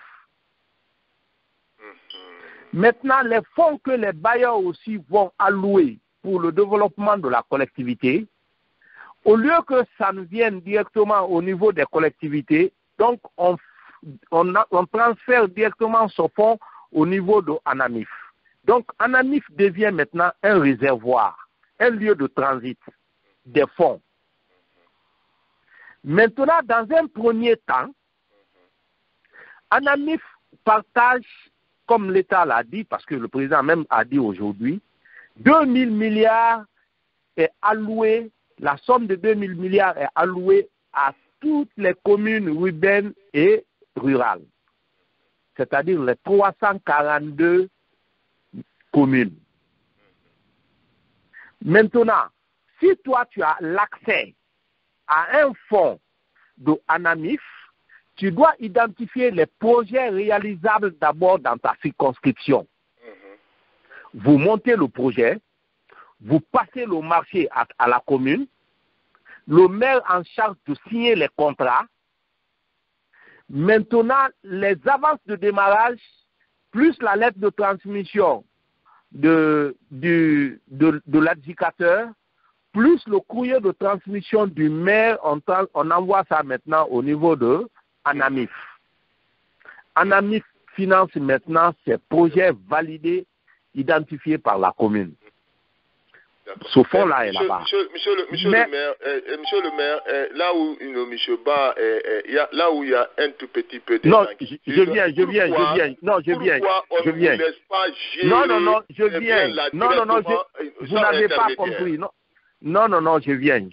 Maintenant, les fonds que les bailleurs aussi vont allouer pour le développement de la collectivité, au lieu que ça ne vienne directement au niveau des collectivités, donc on transfère directement ce fonds au niveau de ANAMIF. Donc ANAMIF devient maintenant un réservoir, un lieu de transit des fonds. Maintenant, dans un premier temps, ANAMIF partage, comme l'État l'a dit, parce que le président même a dit aujourd'hui, 2 000 milliards est alloué, la somme de 2 000 milliards est allouée à toutes les communes urbaines et rurales, c'est-à-dire les 342 communes. Maintenant, si toi tu as l'accès à un fonds de ANAMIF, tu dois identifier les projets réalisables d'abord dans ta circonscription. Vous montez le projet, vous passez le marché à la commune, le maire en charge de signer les contrats. Maintenant, les avances de démarrage, plus la lettre de transmission de l'adjudicateur, plus le courrier de transmission du maire, on envoie ça maintenant au niveau de ANAMIF. Anamif finance maintenant ces projets validés, identifiés par la commune. Ce fonds-là est là-bas. Monsieur le maire, là où monsieur Ba, là où il y a un tout petit peu de... Non, je viens. Non, je viens. Non, vous n'avez pas compris. Non, je viens.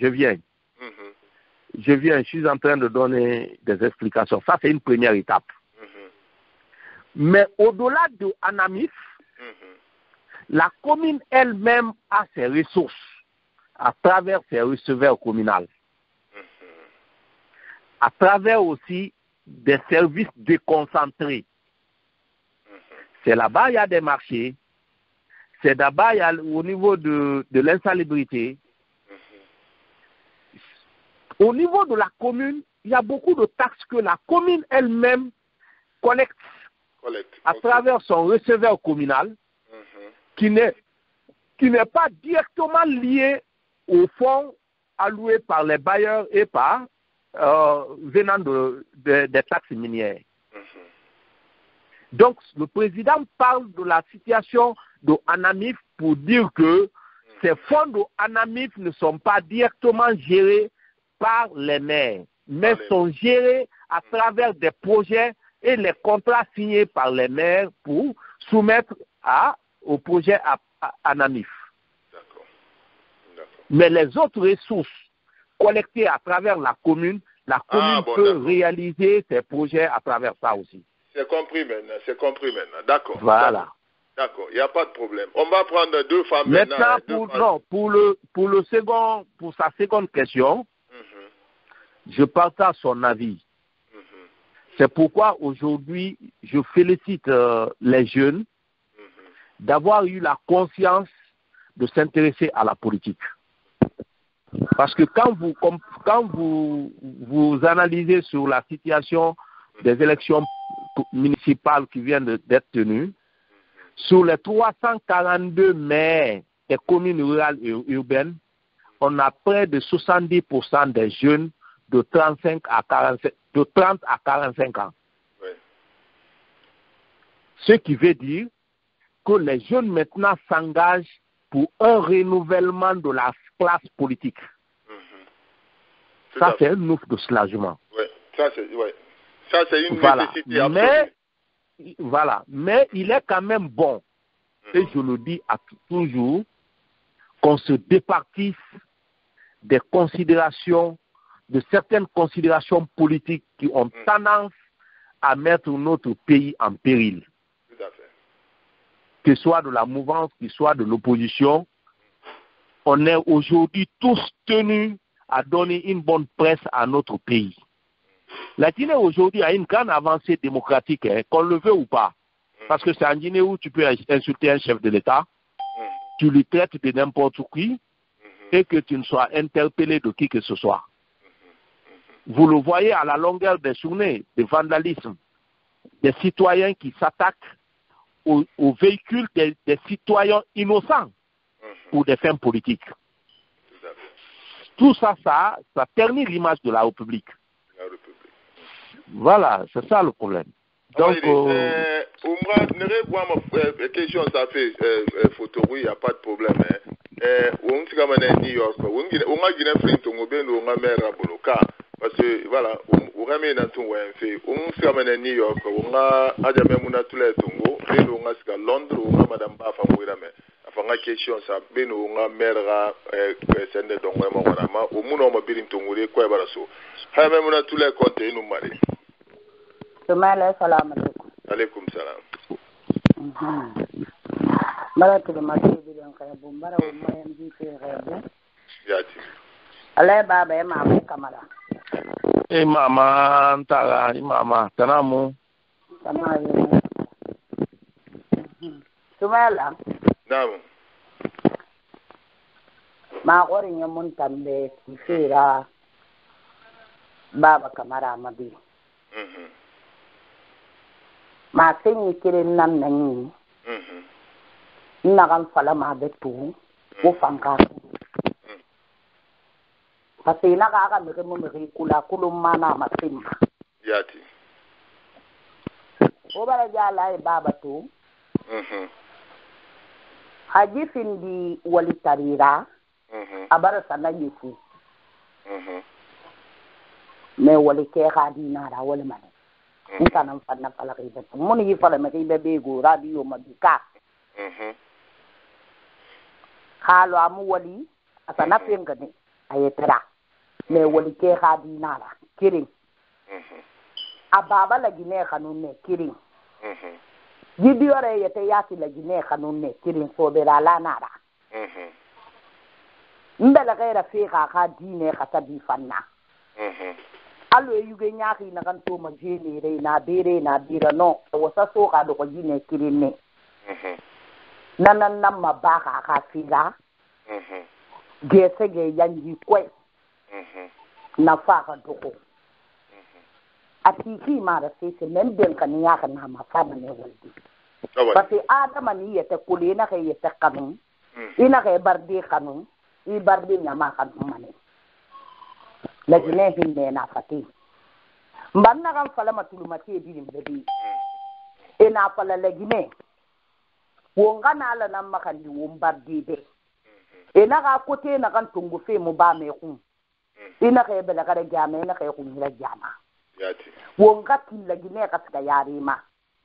Je suis en train de donner des explications. Ça, c'est une première étape. Mais au-delà de Anamif, la commune elle-même a ses ressources à travers ses receveurs communaux, à travers aussi des services déconcentrés. C'est là-bas il y a des marchés, c'est là-bas il y a au niveau de l'insalubrité. Au niveau de la commune, il y a beaucoup de taxes que la commune elle-même collecte à travers son receveur communal, qui n'est pas directement lié au fonds alloué par les bailleurs et par venant des taxes minières. Donc, le président parle de la situation de Anamif pour dire que ces fonds de Anamif ne sont pas directement gérés par les maires, mais sont gérés à travers des projets et les contrats signés par les maires pour soumettre au projet Anamif. D'accord. Mais les autres ressources collectées à travers la commune peut réaliser ses projets à travers ça aussi. C'est compris maintenant. D'accord. Voilà. D'accord, il n'y a pas de problème. On va prendre deux femmes maintenant. Pour sa seconde question, je partage son avis. C'est pourquoi aujourd'hui, je félicite les jeunes d'avoir eu la conscience de s'intéresser à la politique. Parce que quand vous analysez sur la situation des élections municipales qui viennent d'être tenues, sur les 342 maires des communes rurales et urbaines, on a près de 70% des jeunes de 30 à 45 ans. Oui. Ce qui veut dire que les jeunes maintenant s'engagent pour un renouvellement de la classe politique. Ça, c'est un ouf de soulagement. Oui, ça, c'est une nécessité absolue. Mais il est quand même bon, et je le dis toujours, qu'on se départisse des considérations, de certaines considérations politiques qui ont tendance à mettre notre pays en péril. Tout à fait. Que ce soit de la mouvance, que ce soit de l'opposition, on est aujourd'hui tous tenus à donner une bonne presse à notre pays. La Guinée aujourd'hui a une grande avancée démocratique, qu'on le veut ou pas. Parce que c'est en Guinée où tu peux insulter un chef de l'État, tu lui traites de n'importe qui, et que tu ne sois interpellé de qui que ce soit. Vous le voyez à la longueur des journées de vandalisme, des citoyens qui s'attaquent aux véhicules des citoyens innocents pour des fins politiques. Tout ça ternit l'image de la République. Voilà, c'est ça le problème. Donc, question, ça fait photo, oui, il n'y a pas de problème. Parce que voilà, on ramène un ton fait, on se ramène à New York, on a Adjamemuna tous les tongos, et on a à Londres, on a Madame Bafa Mouirame. Enfin, la question, ça, ben on a mère sende donc vraiment, au monde on m'a bien tongolé, quoi, voilà, so. Adjamemuna tous les comptes, nous marrer. Salam alaikum. Alaikum salam. Baratu de Mati bilang kaya bumbara umma MD Ferreira. Yati. Alay baba e mama kamara. Mama ntara, mama tanamu. Tanamu. Sumala. Naam. Ma gori nyamun tambe kifira baba kamara mabi. Ma senyi kire nan nanyi. Nagan fala ma betu o fanka. Parce que naga me kula kulum mana masimba. Yati. o bara jala e baba to haji findi wali tarira abara sana yifu me wali ke khadina ra wali mane intanam fanna fala ke be mun yi fala me ke be go radio mabika halo amu wali asana penga ne ayetara me wali ke khadina ra kirin ababa la gine kanun ne kirin gidiore yete yasi la gine kanun ne kirin so be la nara ndala gaira fi ka dine ka tabi fanna allo yuge nyaaki na kan to ma jeni re na bira no wasa so ka do ko gine kirin ne nanan nam ma ba ka figa gese ge yanji kwe na fa ka doko atiki ma da sai men den kan ya kan na ma fa ne waldi parce adama ni yete kuli na kai yete kanun ina kai bardi kanun i bardi nyama kanun mane lajine hinne na fati mbanna kan fala matulumati bi mbebi ina fala lajine wonga na ala nan makandi won bardi be ina ka kote na kan tungu fe mu ba me kun ina kai bela kada jama ina kai kun ila jama wonga tilla gine ka tsaka yare ma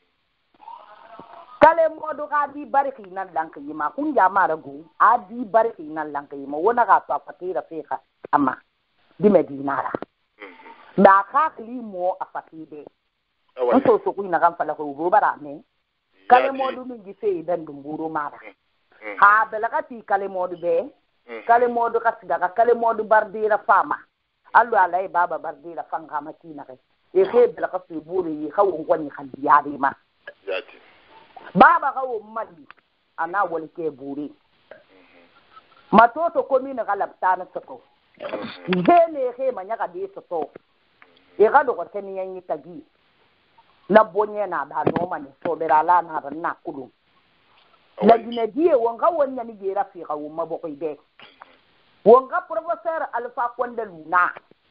kale modo ka di barki nan lanka yima kun jama rago a di barki nan lanka yima wona ka fa fatira feka amma di medinara da ka kli mo a fatide on so ku ina kan fala ko go bara me kale modo min gi fe dan dum buru mara ha bela ka ti kale modo be kale modo ka sidaga kale modo bardira fama allo alai baba bardira fanga makina kai e ke bela ka fi buru yi kawun kwani kan yare ma baba kawo mali ana wali ke buri matoto komi na galapta na soko gele he manya ka de soko e ga do ko teni yan yitagi na bonye na da no mane so bera la na na kudu la gine die wonga wonya ni gera fi kawo maboko ide wonga professeur alfa konde luna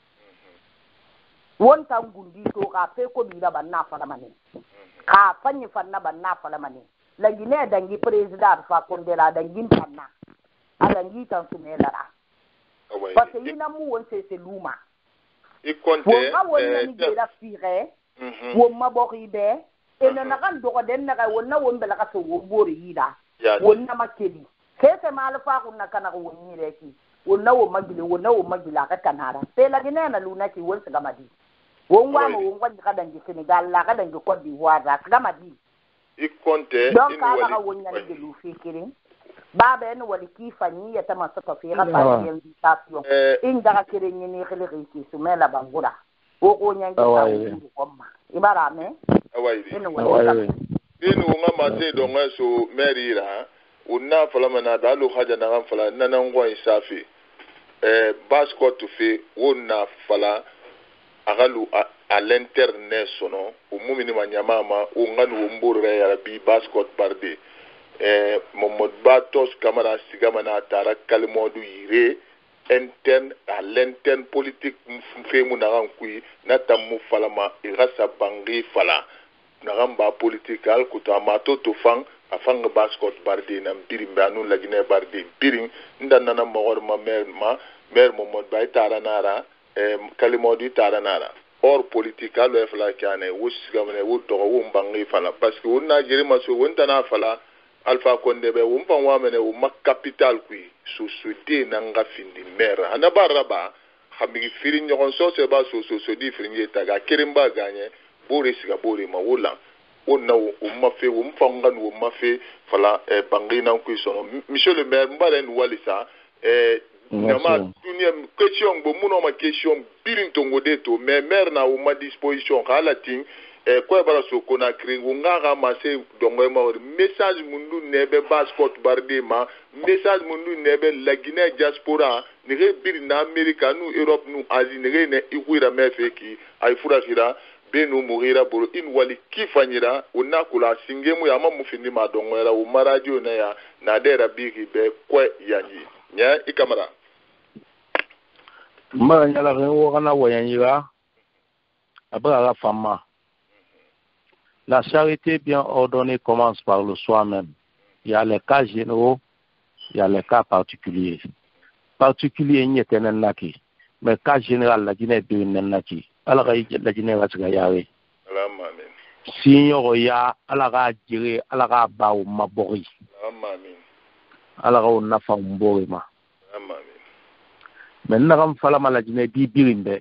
wonta ngundi to ka fe ko bi da banna fara mane ka fanyi fanna banna fala mane langi ne dangi president fa kondela dangi fanna alangi tan sumelara parce que ina mu won se luma i konte won ni gera fire won mabokhi be ena na kan do den na won na won bela ka so won bori yida won na makedi kese mal fa kun na kana won ni reki won na won magila ka kanara pe langi ne na luna ki won sa madi won wa mo won kwandi kadangi Senegal la kadangi Cote d'Ivoire la kama di i konte donc ala ka won nyani de lu fikiri baba en wali kifani ya tama soto fi rafa invitation inda kire nyini khili ki sumela bangura o ko nyangi ta komma ibara me inu ngama te do ngaso merira unna fala mana dalu haja na fala nana ngo isafi basko to fi wonna fala agalu à l'internet sono umumini manyamama unganu umbure ya bi bascot parde momod batos kamara sigamana tara kalmodu yire interne à l'interne politique mfemu na rankui natamu falama irasa bangi fala na ramba politique al kutama to fang afang bascot parde na birimba anu lagine parde biring ndanana mogor ma mer momod bay tara nara kalimodu tara nara or politique alo efla kane wusigamne wuto wo mbangi fala parce que wonna jeri maso wonta na fala alpha konde be wumpa wamene wo capital kui société nanga findi mera ana baraba hamigi firi nyon so se ba so di firi taga kirimba ganye bore siga bore ma wola wonna wo mafe wo mfanga wo mafe fala bangi na kui sono monsieur le maire mbalen walisa nama dunia question bo muno ma question birin tongo deto mais maire na ou ma disposition kala ting ko bara so kona kri wonga ga ma se dongo ma message mundu nebe passport barde ma message mundu nebe la Guinée diaspora ni re birin na America nu Europe nu Asie ni re ne ikuira mefeki ay furafira benu mugira boro in wali kifanyira unakula singemu ya mamu findi ma dongo era u maradio na ya na dera bigi be kwe yanyi nya ikamara mara nyala renwo kana wayanyira abara la fama La charité bien ordonnée commence par le soi-même. Il y a les cas généraux, il y a les cas particuliers. Particulier n'y était naki, mais cas général la Guinée de naki. Alors la Guinée va se gayer. Si on y a alara dire alara ba ou mabori. Alara on n'a pas un borima. Mais n'agam fala la Guinée bi birinde.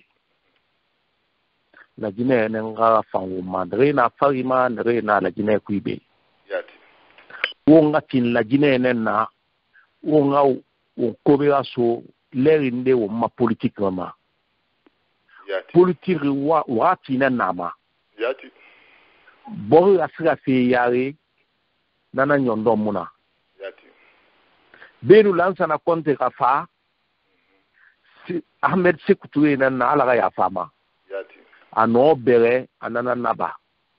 La Guinée n'enga fa ou mandre na farima n're na la Guinée kuibe. Wonga tin la Guinée n'enna wonga o kobera so lerinde o ma politique mama. Politique wa tina nama. Bori asira fe yare nana nyondo muna. Benu lansa na konte kafa Ahmed Sekoutouré nana alaga ya fama. Ano bere anana naba.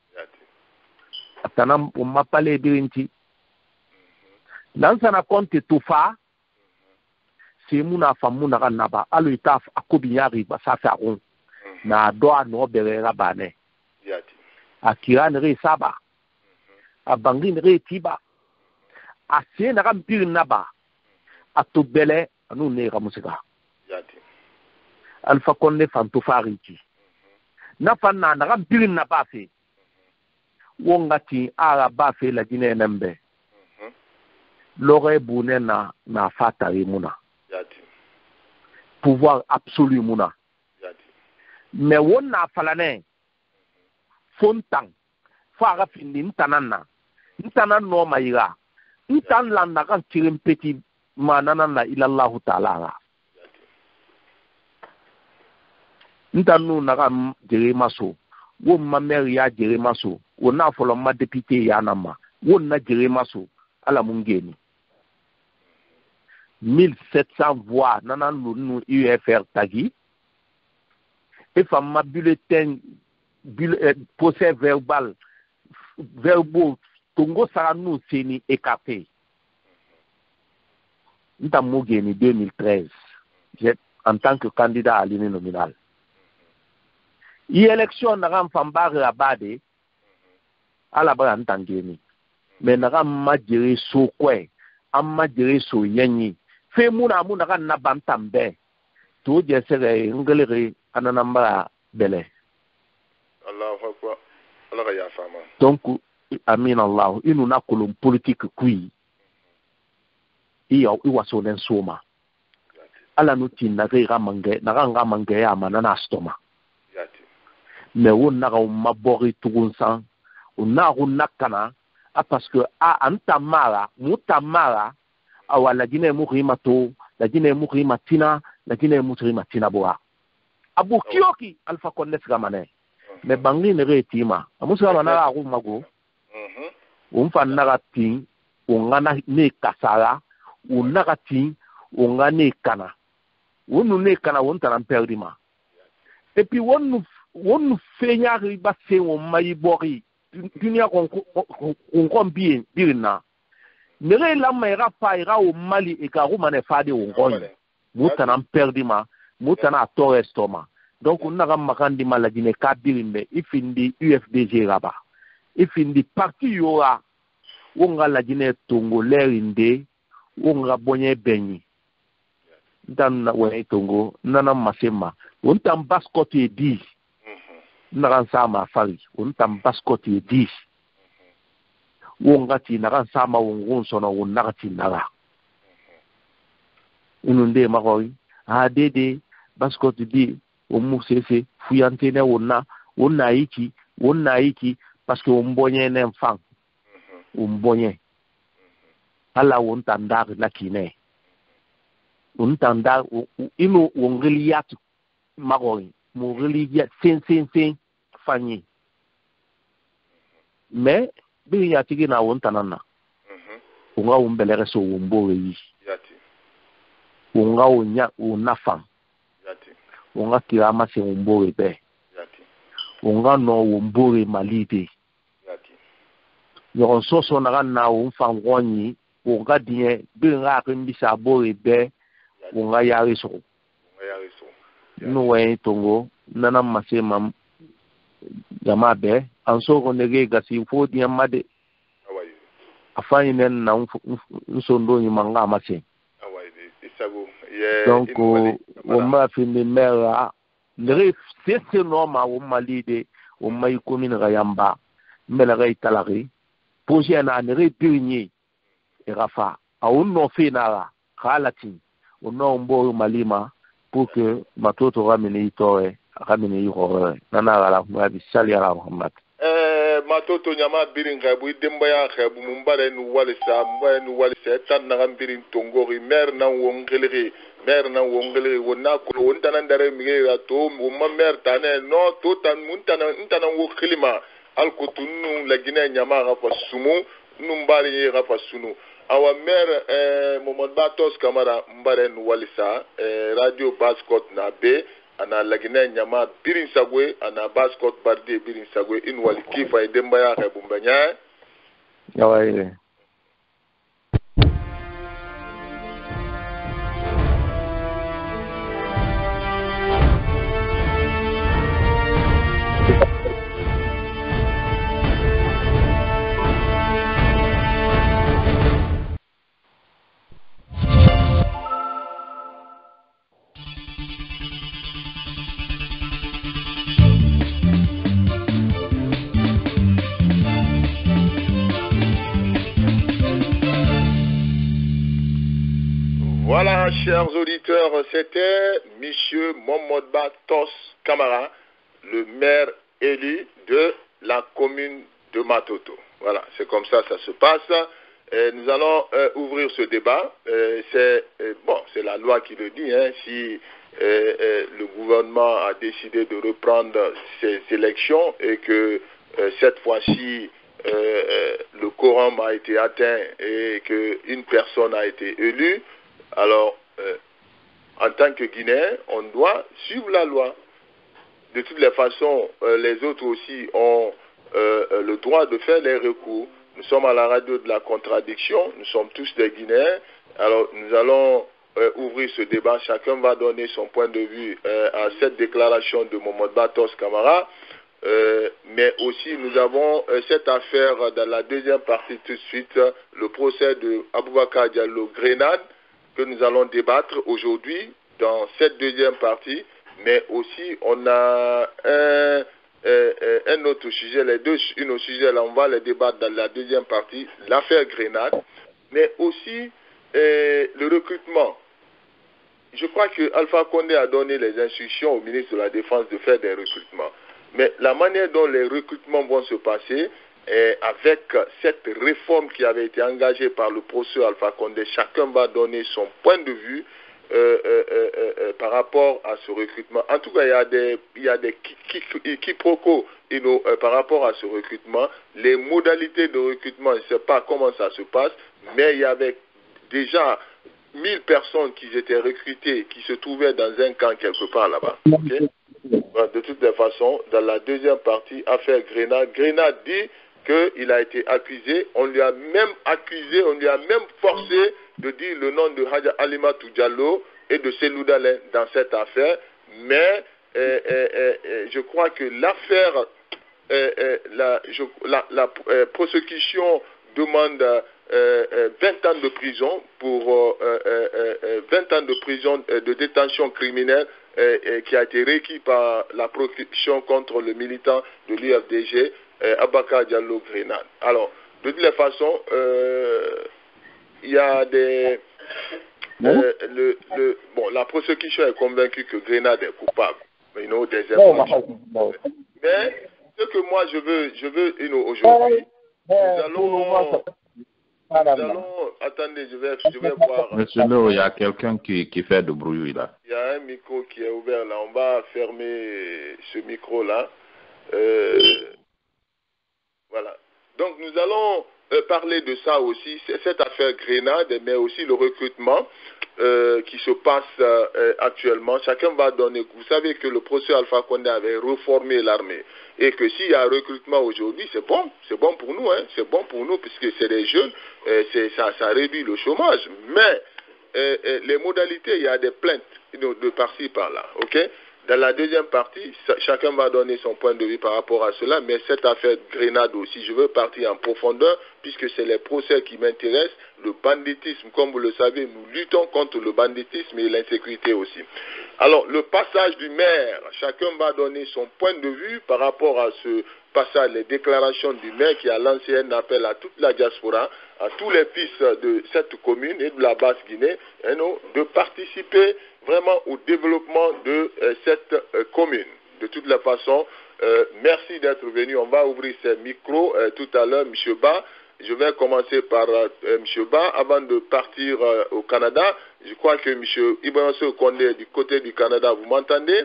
Atana o mapale birinti. Lansa na konte tufa c'est muna famuna kanaba alo itaf akobinyari basafa on na doa no bere rabane akira ne saba abangi ne tiba asie na kampir naba atobele anu ne ramusika alfa konne fanto fariki na fanna na kampir naba fe wongati ara ba fe la Guinée nembe lore bunena na fatari muna pouvoir absolu muna. Mais on n'a pas la fontan. Fara fini ntanana. Ntanan no maïra. Ntan landa kan tirim petit manana ilallahu ta'ala. Ntanu nakam jeremaso. Wo mameri ya jeremaso. Wo na folo ma député ya nama. Wo na jeremaso ala mungeni. 1700 voix nanan nous UFR tagi et femme bulletin procès verbal verbaux Tongo Sarano seni écarté Ntamogeni 2013 en tant que candidat à l'union nominale. Élection n'aram fambare abade à la bande tangeni mais n'aram majere so kwe am majere so yenyi fait muna kan na bantambe to je sere ngelere ananamba bele Allahu akbar Allah ya fama donc amin Allah inu na kolon politique kui iyo iwaso nen soma ala no tin na ga mange na ga mange ya manana stoma mais won na ga mabori tugunsan on na nakana parce que antamara mutamara awa la Guinée mourima to la Guinée mourima tina la Guinée mourima tina boa abu kioki alfa konnes gamane me bangi ne retima amusa mana agu mago umfa nagati ungana ne kasara unagati ungane kana wonu ne kana wonta nan perdima et puis wonu fenya riba se won mayi bori dunia kon bien birna Nere la maïra païra au Mali et Karou fade au Ronde. Moutana perdima, moutana torestoma. Donc on a ramakandi maladine kabirimbe, ifindi UFDG raba. Ifindi parti yora, onga la Guinée Tongo lerinde, onga bonye benyi. Dan wene Tongo, nana masema. On tam baskoti e 10. Naran sama fari, on tam baskoti e 10. Wongati naran sama wongon sono wonagati naga ununde magoi adede baskoti di omu sese fuyante ne wonna iki parce que ombonye ne mfang ombonye ala wontandar lakine wontandar ino wongeliyat magoi mogeliya sen fanyi mais bi ya tigi na wontanana unga umbelere so wombore yi unga unya unafam unga kirama se wombore be unga no wombore malide yon so na na umfam woni unga die bi nga mbisa bore be unga yari so no we tongo nana masema jama be an so ko nege gasi fo di amade afani nen na nsondo ni manga mache donc o ma fi ni mera nere c'est normal o malide o mai commune Rayamba mbela ga italari projet na nere dernier e rafa a on no fait na khalati on no mbo malima pour que matoto ramene itoe ramene yoro nana ala mwabi sali ala Muhammad matoto nyama birin khabu demba ya khabu mumbare nu walisa tan na gambirin tongori mer na wongeleri wona ko wonta ndare mi ya to mumma mer tane no to tan muntana wo khilima al kutunu la gine nyama ga fasumu numbari ga fasunu awa mer Momod Batos Camara mbare nu walisa radio Bascot na be ana lagine nyama birin sagwe ana Bascot barde birin sagwe in wali kifa edemba ya bumbanya yawaile. Voilà, chers auditeurs, c'était M. Momod Batos Camara, le maire élu de la commune de Matoto. Voilà, c'est comme ça se passe. Nous allons ouvrir ce débat. C'est la loi qui le dit. Hein, si le gouvernement a décidé de reprendre ces élections et que cette fois-ci le quorum a été atteint et qu'une personne a été élue, alors, en tant que Guinéen, on doit suivre la loi. De toutes les façons, les autres aussi ont le droit de faire les recours. Nous sommes à la radio de la contradiction, nous sommes tous des Guinéens. Alors, nous allons ouvrir ce débat. Chacun va donner son point de vue à cette déclaration de Momod Batos Camara. Mais aussi, nous avons cette affaire dans la deuxième partie tout de suite, le procès de Aboubakar Diallo Grenade, que nous allons débattre aujourd'hui dans cette deuxième partie, mais aussi on a un autre sujet, un autre sujet, là on va les débattre dans la deuxième partie, l'affaire Grenade, mais aussi le recrutement. Je crois que Alpha Condé a donné les instructions au ministre de la Défense de faire des recrutements, mais la manière dont les recrutements vont se passer, avec cette réforme qui avait été engagée par le professeur Alpha Condé, chacun va donner son point de vue par rapport à ce recrutement. En tout cas, il y a des quiproquos par rapport à ce recrutement. Les modalités de recrutement, je ne sais pas comment ça se passe, mais il y avait déjà 1000 personnes qui étaient recrutées, qui se trouvaient dans un camp quelque part là-bas. Okay? De toutes les façons, dans la deuxième partie, affaire Grenade, Grenade dit qu'il a été accusé, on lui a même forcé de dire le nom de Hadja Alimatou Diallo et de Selou Dalen dans cette affaire, mais je crois que l'affaire, la prosecution demande 20 ans de prison pour 20 ans de prison de détention criminelle qui a été requis par la prosecution contre le militant de l'UFDG, Aboubakar Diallo Grenade. Alors, de toutes les façons, il y a des... la prosecution est convaincue que Grenade est coupable. Des informations. Mais ce que moi je veux aujourd'hui, attendez, je vais voir. Monsieur Lo, il y a quelqu'un qui fait de bruit là. Il y a un micro qui est ouvert là. On va fermer ce micro là. Voilà. Donc nous allons parler de ça aussi, cette affaire Grenade, mais aussi le recrutement qui se passe actuellement. Chacun va donner. Vous savez que le professeur Alpha Condé avait reformé l'armée et que s'il y a un recrutement aujourd'hui, c'est bon pour nous, hein, c'est bon pour nous puisque c'est des jeunes, ça réduit le chômage. Mais les modalités, il y a des plaintes de par-ci par-là, ok. Dans la deuxième partie, chacun va donner son point de vue par rapport à cela, mais cette affaire Grenade aussi, je veux partir en profondeur, puisque c'est les procès qui m'intéressent, le banditisme, comme vous le savez, nous luttons contre le banditisme et l'insécurité aussi. Alors, le passage du maire, chacun va donner son point de vue par rapport à ce passage, les déclarations du maire qui a lancé un appel à toute la diaspora, à tous les fils de cette commune et de la Basse-Guinée, de participer vraiment au développement de cette commune. De toutes les façons, merci d'être venu. On va ouvrir ces micros tout à l'heure, M. Ba. Je vais commencer par M. Ba avant de partir au Canada. Je crois que M. Ibrahim Condé du côté du Canada, vous m'entendez?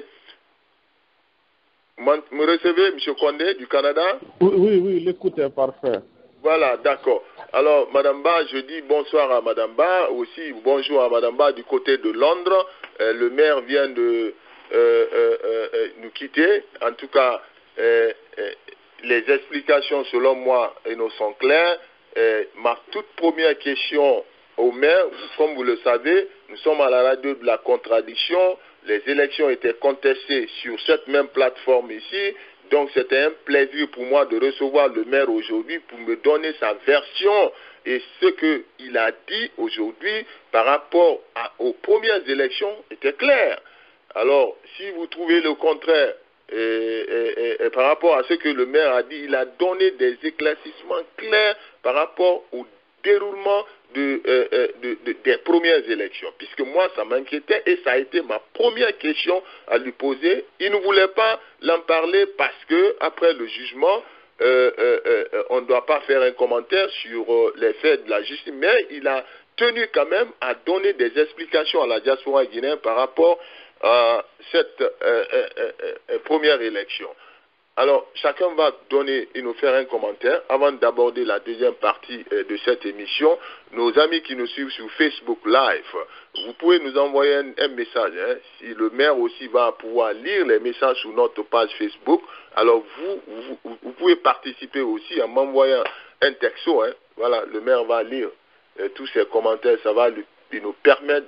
Me recevez, M. Condé du Canada? Oui, l'écoute est parfaite. Voilà, d'accord. Alors, Madame Ba, je dis bonsoir à Madame Ba, aussi bonjour à Madame Ba du côté de Londres. Le maire vient de nous quitter. En tout cas, les explications, selon moi, sont claires. Ma toute première question au maire, comme vous le savez, nous sommes à la radio de la contradiction. Les élections étaient contestées sur cette même plateforme ici. Donc c'était un plaisir pour moi de recevoir le maire aujourd'hui pour me donner sa version et ce qu'il a dit aujourd'hui par rapport aux premières élections était clair. Alors si vous trouvez le contraire et par rapport à ce que le maire a dit, il a donné des éclaircissements clairs par rapport au déroulement des premières élections, puisque moi ça m'inquiétait et ça a été ma première question à lui poser. Il ne voulait pas l'en parler parce que après le jugement on ne doit pas faire un commentaire sur les faits de la justice, mais il a tenu quand même à donner des explications à la diaspora guinéenne par rapport à cette première élection. Alors, chacun va donner et nous faire un commentaire avant d'aborder la deuxième partie de cette émission. Nos amis qui nous suivent sur Facebook Live, vous pouvez nous envoyer un message. Si le maire aussi va pouvoir lire les messages sur notre page Facebook, alors vous pouvez participer aussi en m'envoyant un texto. Voilà, le maire va lire tous ces commentaires. Ça va nous permettre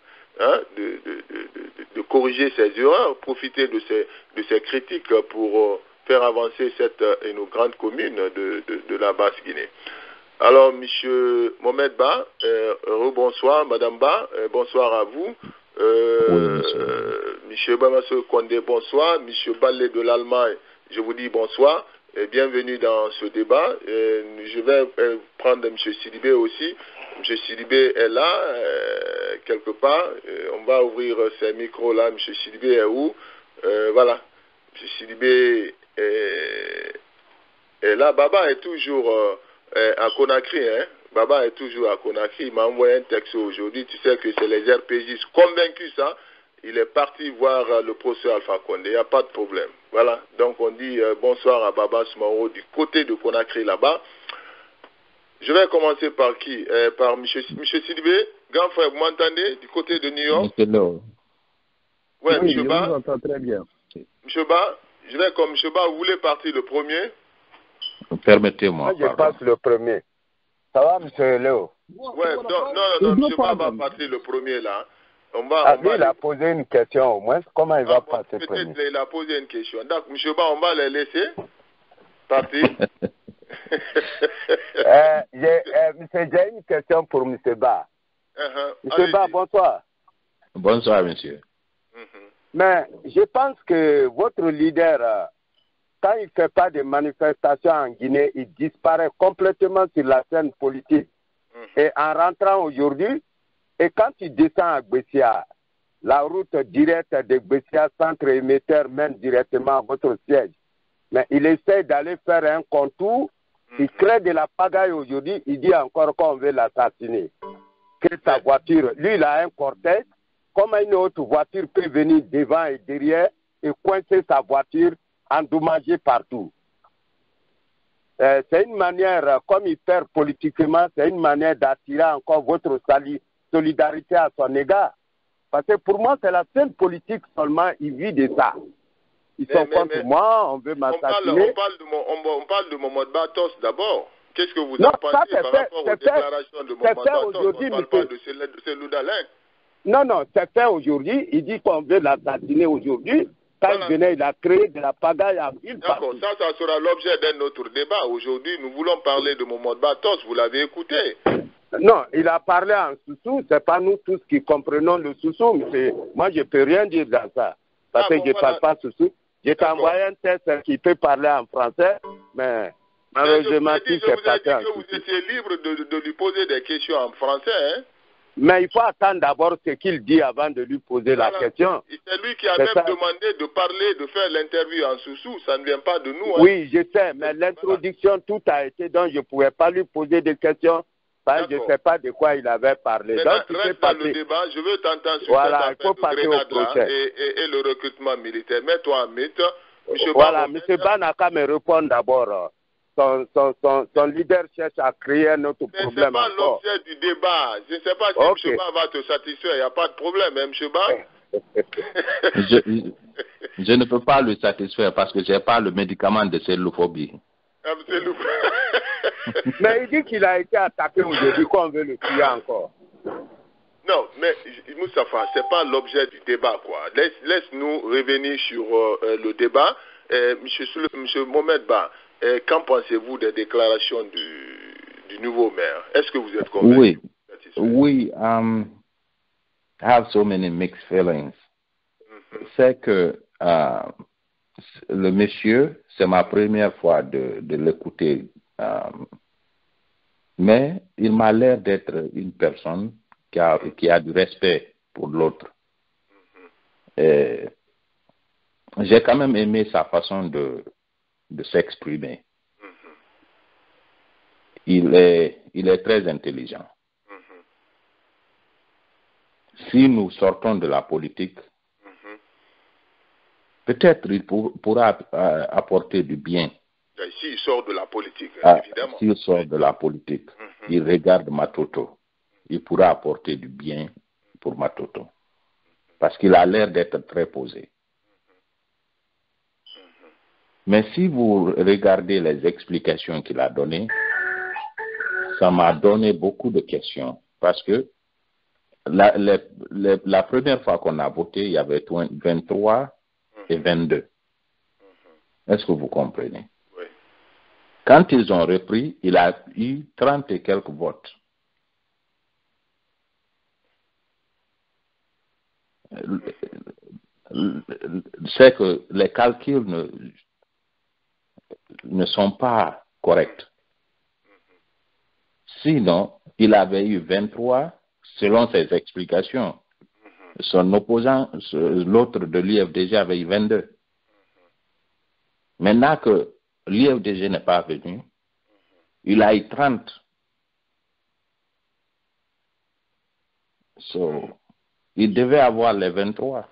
de corriger ces erreurs, profiter de ces critiques pour faire avancer nos grandes communes de la Basse-Guinée. Alors, M. Mohamed Ba, bonsoir, Madame Ba, bonsoir à vous. M. Bamaso Condé, bonsoir. M. Ballet de l'Allemagne, je vous dis bonsoir et bienvenue dans ce débat. Je vais prendre M. Sidibé aussi. M. Sidibé est là, quelque part. On va ouvrir ces micros-là. M. Sidibé est où? Voilà. M. Sidibé et là, Baba est toujours à Conakry. Baba est toujours à Conakry. Il m'a envoyé un texte aujourd'hui. Tu sais que c'est les RPJ convaincus, ça. Il est parti voir le professeur Alpha Condé. Il n'y a pas de problème. Voilà. Donc, on dit bonsoir à Baba Soumaro du côté de Conakry, là-bas. Je vais commencer par qui? Par M. Sidibé. Grand frère, vous m'entendez? Du côté de New York? Oui, je vous entends très bien. M. Ba, je vais comme M. Ba, vous voulez partir le premier? Permettez-moi. Je passe le premier. Ça va, M. Léo? Oui, non, M. Ba va partir le premier, là. Il a posé une question au moins. Comment il va passer le premier? Peut-être il a posé une question. Donc, M. Ba, on va les laisser partir. J'ai une question pour M. Ba. M. Ba, bonsoir. Bonsoir, monsieur. Mais je pense que votre leader, quand il ne fait pas de manifestations en Guinée, il disparaît complètement sur la scène politique. Et en rentrant aujourd'hui, et quand il descend à Gbessia, la route directe de Gbessia centre émetteur mène directement à votre siège. Mais il essaie d'aller faire un contour, il crée de la pagaille aujourd'hui, il dit encore qu'on veut l'assassiner. Que sa voiture, lui il a un cortège, comment une autre voiture peut venir devant et derrière et coincer sa voiture, endommagée partout. C'est une manière, comme il perd politiquement, c'est une manière d'attirer encore votre solidarité à son égard. Parce que pour moi, c'est la seule politique seulement, il vit de ça. Ils sont contre moi, on veut m'assassiner. On parle de Mohamed Batos d'abord. Qu'est-ce que vous en pensez par rapport aux déclarations de Mohamed Batos? On ne parle pas de Cellou Dalein. Non, c'est fait aujourd'hui. Il dit qu'on veut l'assassiner aujourd'hui. Quand il venait, il a créé de la pagaille en ville. D'accord, ça sera l'objet d'un autre débat. Aujourd'hui, nous voulons parler de Mohamed Batos. Vous l'avez écouté? Non, il a parlé en Soussou. C'est pas nous tous qui comprenons le Soussou. Moi, je ne peux rien dire dans ça. Parce que je ne parle pas Soussou. Je t'ai envoyé un test qui peut parler en français, mais malheureusement, tout s'est passé en Soussou. Vous étiez libre de lui poser des questions en français, hein? Mais il faut attendre d'abord ce qu'il dit avant de lui poser la question. C'est lui qui a même demandé de parler, de faire l'interview en Soussou. Ça ne vient pas de nous. Hein? Oui, je sais, mais l'introduction, tout a été donc je ne pouvais pas lui poser des questions. Parce que je ne sais pas de quoi il avait parlé. Donc, reste dans le débat. Je veux t'entendre sur cette affaire de Grenade et le recrutement militaire. Mets-toi en mythe. Voilà, M. Ba n'a qu'à me répondre d'abord. Son leader cherche à créer un autre problème. Ce n'est pas l'objet du débat. Je ne sais pas si M. Ba va te satisfaire. Il n'y a pas de problème, hein, M. Ba. Je ne peux pas le satisfaire parce que je n'ai pas le médicament de cellulophobie. Mais il dit qu'il a été attaqué aujourd'hui, qu'on veut le tuer encore. Non, mais Moustapha, ce n'est pas l'objet du débat, quoi. Laisse-nous revenir sur le débat. Monsieur Mohamed Ba, qu'en pensez-vous des déclarations du nouveau maire? Est-ce que vous êtes convaincu? Oui, I have so many mixed feelings. C'est que le monsieur, c'est ma première fois de l'écouter, mais il m'a l'air d'être une personne qui a du respect pour l'autre. J'ai quand même aimé sa façon de s'exprimer. Il est très intelligent. Si nous sortons de la politique, peut-être il pourra apporter du bien. S'il sort de la politique, évidemment. S'il sort de la politique, il regarde Matoto. Il pourra apporter du bien pour Matoto. Parce qu'il a l'air d'être très posé. Mais si vous regardez les explications qu'il a données, ça m'a donné beaucoup de questions. Parce que la première fois qu'on a voté, il y avait 23 et 22. Est-ce que vous comprenez? Oui. Quand ils ont repris, il a eu 30 et quelques votes. C'est que les calculs ne sont pas corrects. Sinon, il avait eu 23 selon ses explications. Son opposant, l'autre de l'IFDG, avait eu 22. Maintenant que l'IFDG n'est pas venu, il a eu 30. Il devait avoir les 23.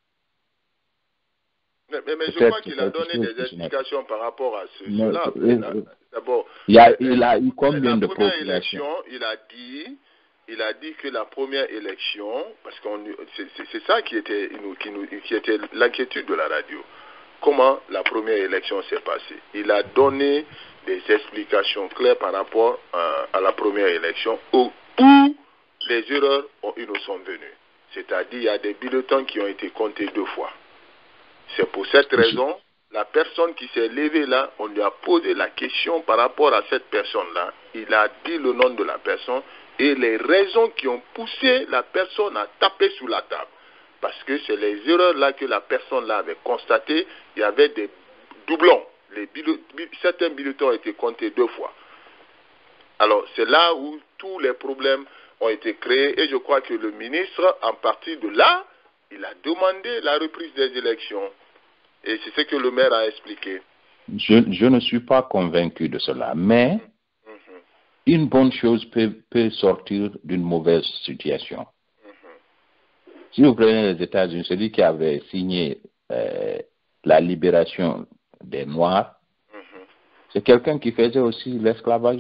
Mais je crois qu'il a donné des explications par rapport à cela. D'abord, il a eu combien de populations? Il a dit que la première élection, parce que c'est ça qui était l'inquiétude de la radio. Comment la première élection s'est passée? Il a donné des explications claires par rapport à la première élection où les erreurs nous sont venues. C'est-à-dire il y a des bulletins qui ont été comptés 2 fois. C'est pour cette raison, la personne qui s'est levée là, on lui a posé la question par rapport à cette personne-là. Il a dit le nom de la personne et les raisons qui ont poussé la personne à taper sur la table. Parce que c'est les erreurs là que la personne là avait constatées. Il y avait des doublons. Certains bulletins ont été comptés 2 fois. Alors c'est là où tous les problèmes ont été créés et je crois que le ministre, en partie de là, il a demandé la reprise des élections. Et c'est ce que le maire a expliqué. Je ne suis pas convaincu de cela, mais une bonne chose peut sortir d'une mauvaise situation. Si vous prenez les États-Unis, celui qui avait signé la libération des Noirs, c'est quelqu'un qui faisait aussi l'esclavage.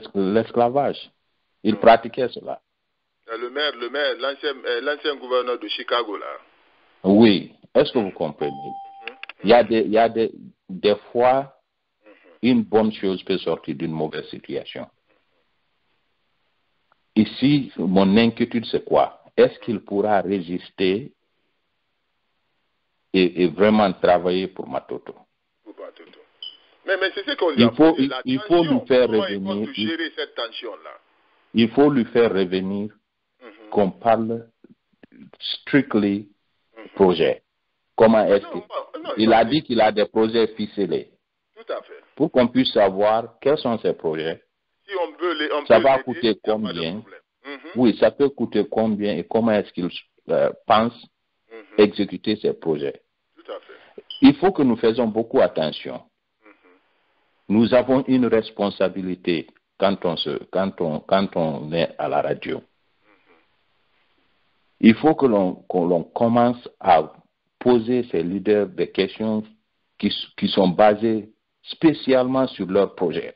Il pratiquait cela. Le maire, l'ancien gouverneur de Chicago, là. Oui. Est-ce que vous comprenez? Il y a des fois, une bonne chose peut sortir d'une mauvaise situation. Ici, mon inquiétude, c'est quoi? Est-ce qu'il pourra résister et vraiment travailler pour Matoto. Mais c'est ce qu'on il faut lui faire revenir. Il faut gérer cette tension-là. Il faut lui faire revenir qu'on parle strictly projet. Comment est-ce qu'il a dit qu'il a des projets ficelés. Tout à fait. Pour qu'on puisse savoir quels sont ces projets. Si on peut ça va coûter combien. Oui, ça peut coûter combien et comment est-ce qu'il pense exécuter ces projets. Tout à fait. Il faut que nous fassions beaucoup attention. Nous avons une responsabilité quand on est à la radio. Il faut que l'on commence à poser ces leaders des questions qui sont basées spécialement sur leurs projets.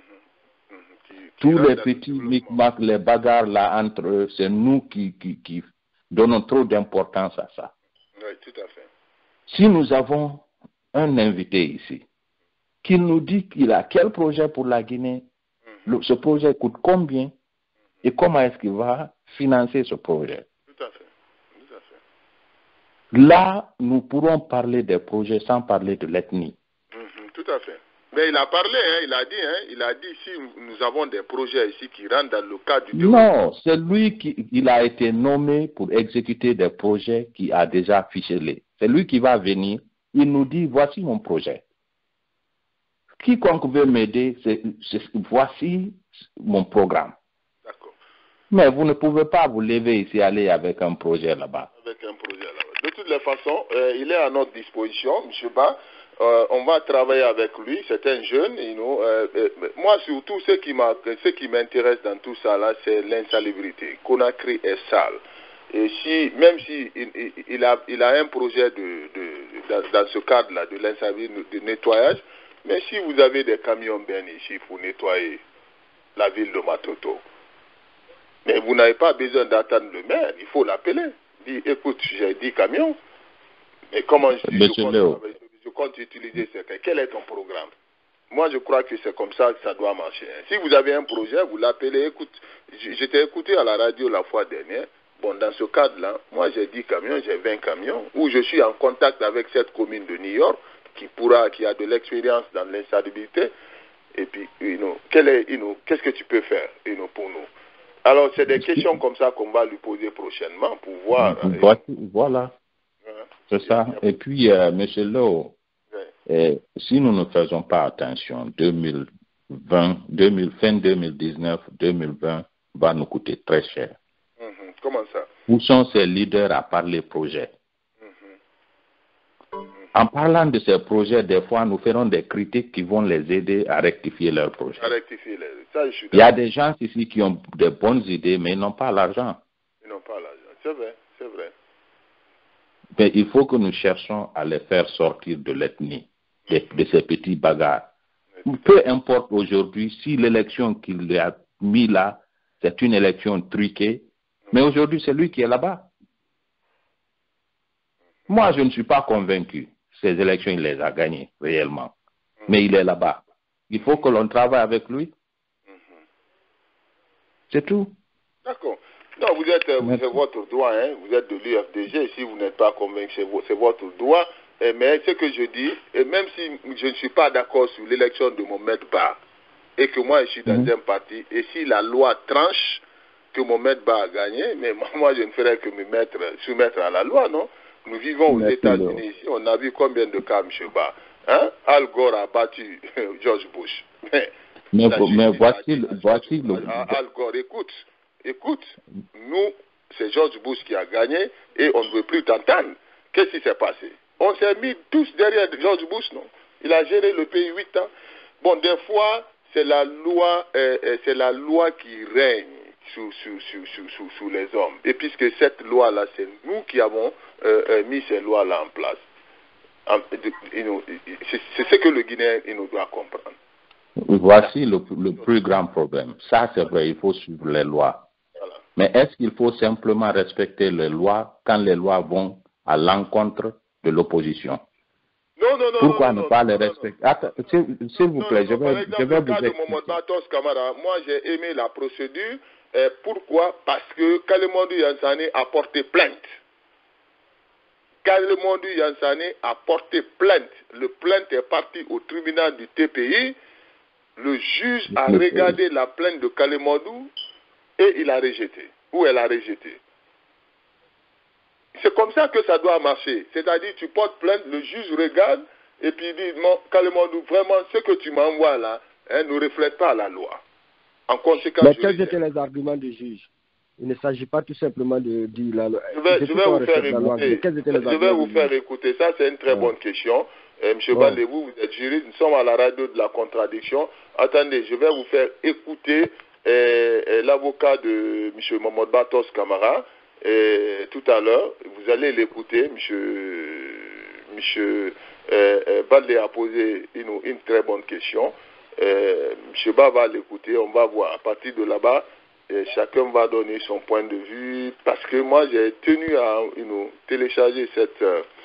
Tous les petits micmacs, les bagarres là entre eux, c'est nous qui donnons trop d'importance à ça. Oui, tout à fait. Si nous avons un invité ici, qu'il nous dit qu'il a quel projet pour la Guinée, ce projet coûte combien et comment est-ce qu'il va financer ce projet. Tout à fait. Tout à fait. Là, nous pourrons parler des projets sans parler de l'ethnie. Tout à fait. Mais il a parlé, il a dit si nous avons des projets ici qui rentrent dans le cadre du développement. Non, c'est lui il a été nommé pour exécuter des projets qui a déjà ficelés. C'est lui qui va venir, il nous dit voici mon projet. Quiconque veut m'aider, voici mon programme. D'accord. Mais vous ne pouvez pas vous lever ici et aller avec un projet là-bas. Avec un projet là-bas. De toutes les façons, il est à notre disposition, M. Ba. On va travailler avec lui, c'est un jeune. Moi, surtout, ce qui m'intéresse dans tout ça, là, c'est l'insalubrité. Conakry est sale. Et même si il a un projet dans ce cadre-là, de l'insalubrité, de nettoyage, mais si vous avez des camions bien ici pour nettoyer la ville de Matoto, mais vous n'avez pas besoin d'attendre le maire, il faut l'appeler. Dit, écoute, j'ai 10 camions, mais comment je compte utiliser ce cas? Quel est ton programme? Moi, je crois que c'est comme ça que ça doit marcher. Si vous avez un projet, vous l'appelez. Écoute, j'étais écouté à la radio la fois dernière. Bon, dans ce cadre-là, moi, j'ai 10 camions, j'ai 20 camions, où je suis en contact avec cette commune de New York, qui a de l'expérience dans l'insalubrité. Et puis, qu'est-ce que tu peux faire pour nous? Alors, c'est des questions comme ça qu'on va lui poser prochainement pour voir. Voilà. C'est ça. Et puis, M. Lo, si nous ne faisons pas attention, fin 2019, 2020 va nous coûter très cher. Comment ça? Où sont ces leaders à parler projet? En parlant de ces projets, des fois, nous ferons des critiques qui vont les aider à rectifier leurs projets. Il y a des gens ici qui ont de bonnes idées, mais ils n'ont pas l'argent. Ils n'ont pas l'argent, c'est vrai, c'est vrai. Mais il faut que nous cherchions à les faire sortir de l'ethnie, de ces petits bagarres. Peu importe aujourd'hui si l'élection qu'il a mis là, c'est une élection truquée, mais aujourd'hui c'est lui qui est là-bas. Moi, je ne suis pas convaincu. Ces élections, il les a gagnées réellement. Mais il est là-bas. Il faut que l'on travaille avec lui. C'est tout. D'accord. Non, c'est votre droit, hein. Vous êtes de l'UFDG. Si vous n'êtes pas convaincu, c'est votre droit. Mais ce que je dis, et même si je ne suis pas d'accord sur l'élection de Mohamed Ba, et que moi je suis dans un parti, et si la loi tranche que Mohamed Ba a gagné, mais moi je ne ferai que me soumettre à la loi, non? Nous vivons aux États-Unis ici, on a vu combien de cas, M. Ba. Hein? Al Gore a battu George Bush. Mais voici le... Al Gore, écoute, nous, c'est George Bush qui a gagné et on ne veut plus t'entendre. Qu'est-ce qui s'est passé? On s'est mis tous derrière George Bush, non? Il a géré le pays 8 ans. Bon, des fois, c'est la loi qui règne sous les hommes. Et puisque cette loi-là, c'est nous qui avons mis ces lois-là en place. C'est ce que le Guinéen doit comprendre. Voici le plus grand problème. Ça, c'est vrai, il faut suivre les lois. Voilà. Mais est-ce qu'il faut simplement respecter les lois quand les lois vont à l'encontre de l'opposition? Non. Pourquoi ne pas les respecter? S'il vous plaît, je vais vous expliquer. Moi, j'ai aimé la procédure. Pourquoi? Parce que Kalemondou Yansane a porté plainte. Kalemondou Yansane a porté plainte. Le plainte est parti au tribunal du TPI. Le juge a regardé la plainte de Kalemondou et il a rejeté. Ou elle a rejeté. C'est comme ça que ça doit marcher. C'est-à-dire, tu portes plainte, le juge regarde et puis il dit, Kalemondou, vraiment, ce que tu m'envoies là ne reflète pas la loi. En conséquence, mais quels étaient les arguments du juge? Il ne s'agit pas tout simplement de dire la loi. Je vais vous faire écouter. Je vais vous faire écouter. Ça, c'est une très bonne question. Monsieur Bandebou, vous êtes juriste. Nous sommes à la radio de la contradiction. Attendez, je vais vous faire écouter l'avocat de M. Mohamed Batos Camara. Tout à l'heure, vous allez l'écouter. M. Baldé a posé une très bonne question. M. Ba va l'écouter. On va voir. À partir de là-bas, chacun va donner son point de vue, parce que moi j'ai tenu à télécharger cette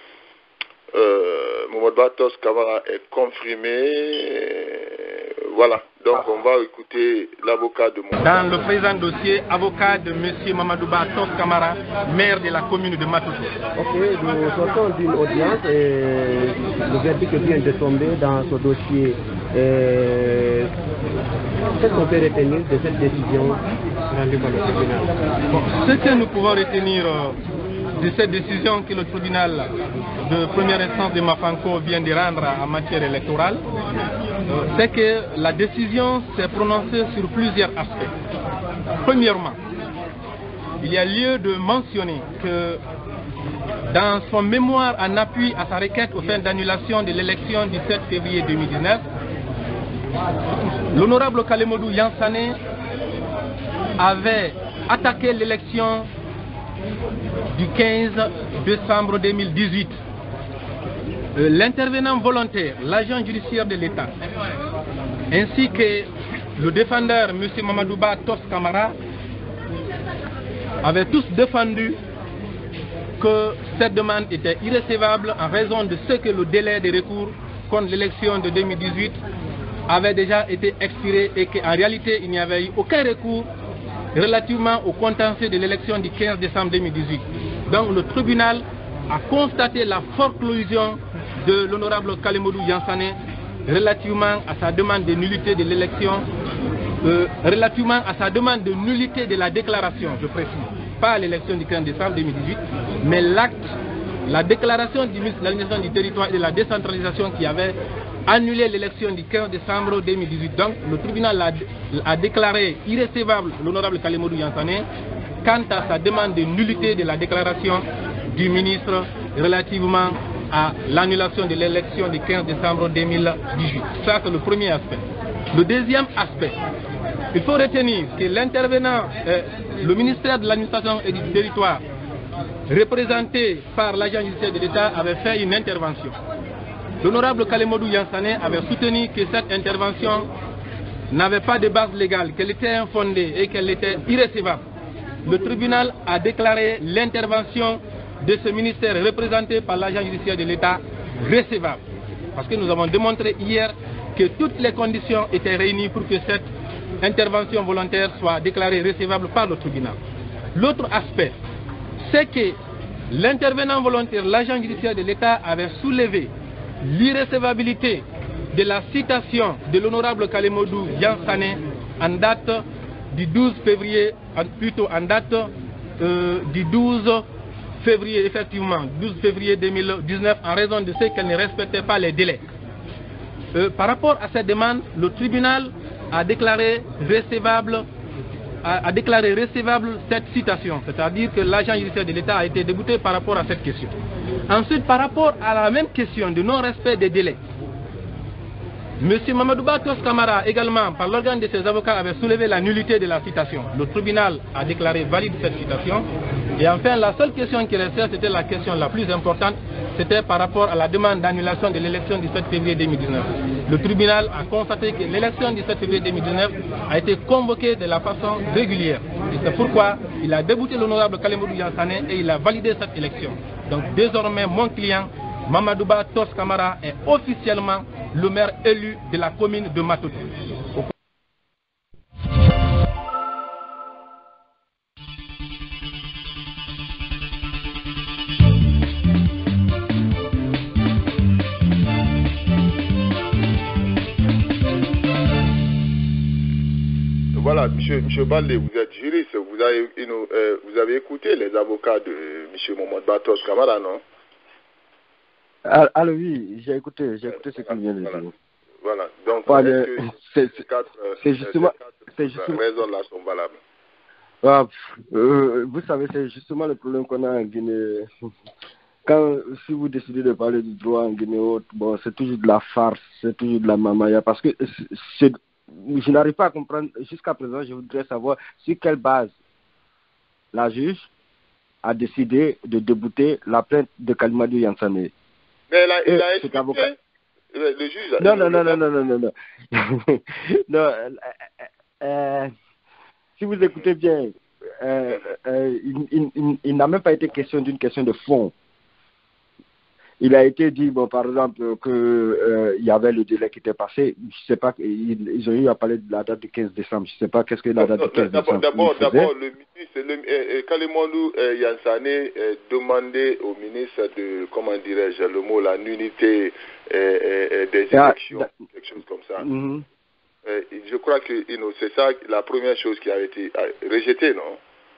Mohamed Batos Camara est confirmé. Voilà, donc on va écouter l'avocat de Mohamed. Dans le présent dossier, avocat de M. Mamadou Batos Camara, maire de la commune de Matoto. Ok, nous sortons d'une audience et le verdict vient de tomber dans ce dossier. Qu'est-ce qu'on peut retenir de cette décision rendue par le tribunal? Ce que nous pouvons retenir de cette décision que le tribunal de première instance de Mafanko vient de rendre en matière électorale, c'est que la décision s'est prononcée sur plusieurs aspects. Premièrement, il y a lieu de mentionner que dans son mémoire en appui à sa requête aux fins d'annulation de l'élection du 7 février 2019, l'honorable Kalemondou Yansane avait attaqué l'élection du 15 décembre 2018. L'intervenant volontaire, l'agent judiciaire de l'État, ainsi que le défendeur, M. Mamadou Batos Camara, avaient tous défendu que cette demande était irrécevable en raison de ce que le délai de recours contre l'élection de 2018 avait déjà été expiré et qu'en réalité il n'y avait eu aucun recours relativement au contentieux de l'élection du 15 décembre 2018. Donc le tribunal a constaté la forte collusion de l'honorable Kalemondou Yansane relativement à sa demande de nullité de l'élection, relativement à sa demande de nullité de la déclaration, je précise, pas l'élection du 15 décembre 2018, mais l'acte, la déclaration du ministre de l'administration du territoire et de la décentralisation qui avait annulé l'élection du 15 décembre 2018. Donc le tribunal a déclaré irrécevable l'honorable Kalemondou Yansane quant à sa demande de nullité de la déclaration du ministre relativement à l'annulation de l'élection du 15 décembre 2018. Ça, c'est le premier aspect. Le deuxième aspect, il faut retenir que l'intervenant, le ministère de l'administration et du territoire, représenté par l'agent judiciaire de l'État, avait fait une intervention. L'honorable Kalemondou Yansane avait soutenu que cette intervention n'avait pas de base légale, qu'elle était infondée et qu'elle était irrécevable. Le tribunal a déclaré l'intervention de ce ministère représenté par l'agent judiciaire de l'État recevable. Parce que nous avons démontré hier que toutes les conditions étaient réunies pour que cette intervention volontaire soit déclarée recevable par le tribunal. L'autre aspect, c'est que l'intervenant volontaire, l'agent judiciaire de l'État, avait soulevé l'irrécevabilité de la citation de l'honorable Kalemondou Yansane en date du 12 février, plutôt en date du 12 février, effectivement, 12 février 2019, en raison de ce qu'elle ne respectait pas les délais. Par rapport à cette demande, le tribunal a déclaré recevable cette citation, c'est-à-dire que l'agent judiciaire de l'État a été débouté par rapport à cette question. Ensuite, par rapport à la même question de non-respect des délais, M. Mamadou Batos Camara, également par l'organe de ses avocats, avait soulevé la nullité de la citation. Le tribunal a déclaré valide cette citation. Et enfin, la seule question qui restait, c'était la question la plus importante, c'était par rapport à la demande d'annulation de l'élection du 7 février 2019. Le tribunal a constaté que l'élection du 7 février 2019 a été convoquée de la façon régulière. Et c'est pourquoi il a débouté l'honorable Kalemondou Yansane et il a validé cette élection. Donc désormais, mon client, Mamadou Batos Camara, est officiellement le maire élu de la commune de Matoto. Monsieur Baldé, vous êtes juriste, vous avez écouté les avocats de M. Mohamed Batos Camara, non? Alors oui, j'ai écouté ce qu'il vient de dire. Voilà, donc c'est justement ces raisons-là sont valables. Vous savez, c'est justement le problème qu'on a en Guinée. Si vous décidez de parler du droit en Guinée, bon, c'est toujours de la farce, c'est toujours de la mamaya, parce que je n'arrive pas à comprendre, jusqu'à présent, je voudrais savoir sur quelle base la juge a décidé de débouter la plainte de Kalimadou Yansane. Mais il a expliqué, le juge... Non. Non, si vous écoutez bien, il n'a même pas été question d'une question de fond. Il a été dit, bon, par exemple, qu'il y avait le délai qui était passé. Je ne sais pas, ils ont eu à parler de la date du 15 décembre. Je ne sais pas qu'est-ce que la date du 15 décembre. D'abord, le ministre, Kalimadou Yansane demandait au ministre de, comment dirais-je, le mot, la nullité des élections, quelque chose comme ça. Je crois que c'est ça la première chose qui a été rejetée, non?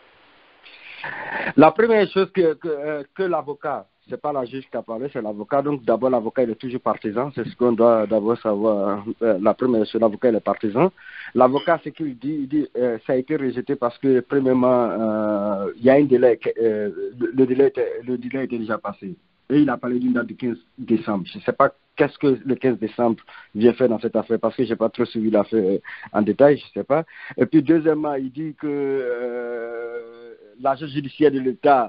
La première chose que l'avocat, c'est pas la juge qui a parlé, c'est l'avocat. Donc d'abord, l'avocat il est toujours partisan. C'est ce qu'on doit d'abord savoir. La première chose, l'avocat il est partisan. L'avocat, ce qu'il dit, il dit ça a été rejeté parce que premièrement, il y a un délai. Le délai était déjà passé. Et il a parlé d'une date du 15 décembre. Je ne sais pas qu'est-ce que le 15 décembre vient faire dans cette affaire parce que je n'ai pas trop suivi l'affaire en détail, je ne sais pas. Et puis deuxièmement, il dit que l'agent judiciaire de l'État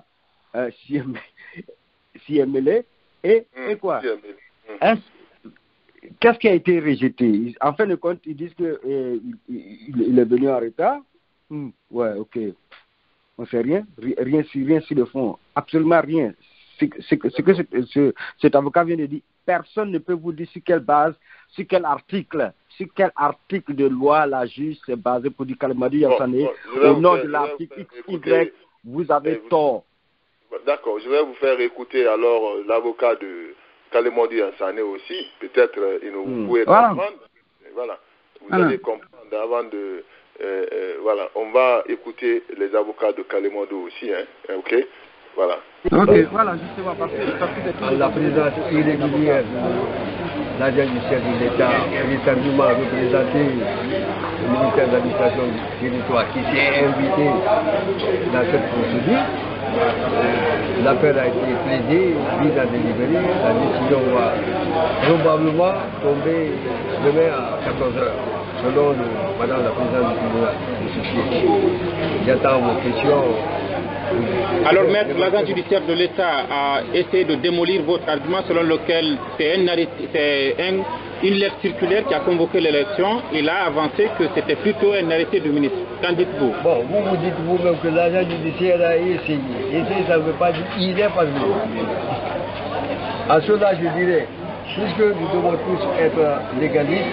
s'y est mêlé. Et quoi? Qu'est-ce qui a été rejeté? En fin de compte, ils disent qu'il est venu en retard. Ouais, ok. On ne sait rien sur le fond. Absolument rien. Ce que cet avocat vient de dire, personne ne peut vous dire sur quelle base, sur quel article de loi la juge s'est basée pour dire Kalimadou Yansane au nom de l'article XY, vous avez tort. D'accord, je vais vous faire écouter alors l'avocat de Kalimadou Yansane aussi. Peut-être vous pouvez comprendre. Voilà. Vous allez comprendre avant de... voilà, on va écouter les avocats de Kalimadou aussi, hein, ok? Voilà. Ok, voilà, justement, parce que la présence irrégulière de l'agent du chef de l'État, éternellement représenté le ministère de l'administration du territoire qui s'est invité dans cette procédure. L'affaire a été plaidée, mise à délibérer. La décision va probablement tomber demain à 14h, selon madame la présidente du tribunal de ce siège. J'attends vos questions. Alors, maître, l'agent judiciaire de l'État a essayé de démolir votre argument selon lequel c'est une lettre circulaire qui a convoqué l'élection. Il a avancé que c'était plutôt un arrêté du ministre. Qu'en dites-vous? Bon, vous dites vous-même que l'agent judiciaire a essayé. Essayer, ça ne veut pas dire il n'est pas venu. À cela, je dirais, puisque nous devons tous être légalistes,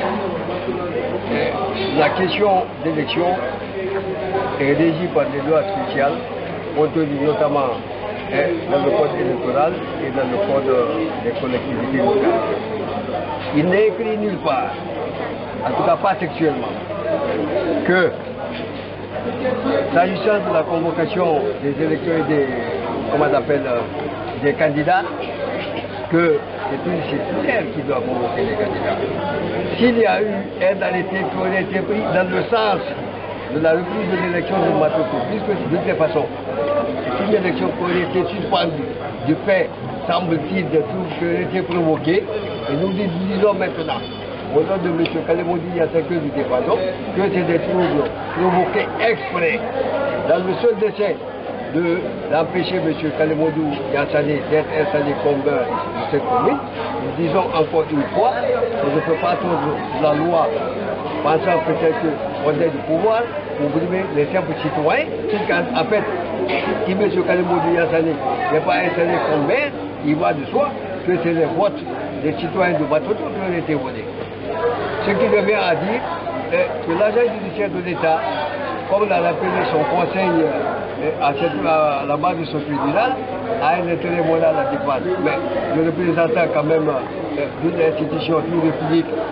la question d'élection est régie par des lois spéciales, compte tenu notamment dans le code électoral et dans le code des collectivités locales. Il n'est écrit nulle part, en tout cas pas textuellement, que s'agissant de la convocation des électeurs et des, comment on appelle, des candidats, que c'est une circulaire qui doit convoquer les candidats. S'il y a eu un arrêté qui aurait été pris dans le sens de la reprise de l'élection de Matoko, puisque de toute façon, c'est une élection qui aurait été suspendue du fait, semble-t-il, de tout ce qui aurait été provoqué, et nous disons maintenant, au nom de M. Kalimadou Yansane que nous défendons, que c'est des troubles provoqués exprès, dans le seul dessein d'empêcher M. Kalimadou Yansane d'être installé comme maire de cette commune. Nous disons encore une fois qu'on ne peut pas attendre la loi pensant peut-être qu'on est du pouvoir pour brimer les simples citoyens, puisqu'en fait, si M. Kalimadou Yansane n'est pas installé comme maire, il va de soi que c'est les votes des citoyens de Batoto qui ont été votés. Ce qui revient à dire que l'agent judiciaire de l'État, comme l'a rappelé son conseil à la base de son tribunal, a un intérêt moral à défendre. Mais le représentant quand même d'une institution, d'une république,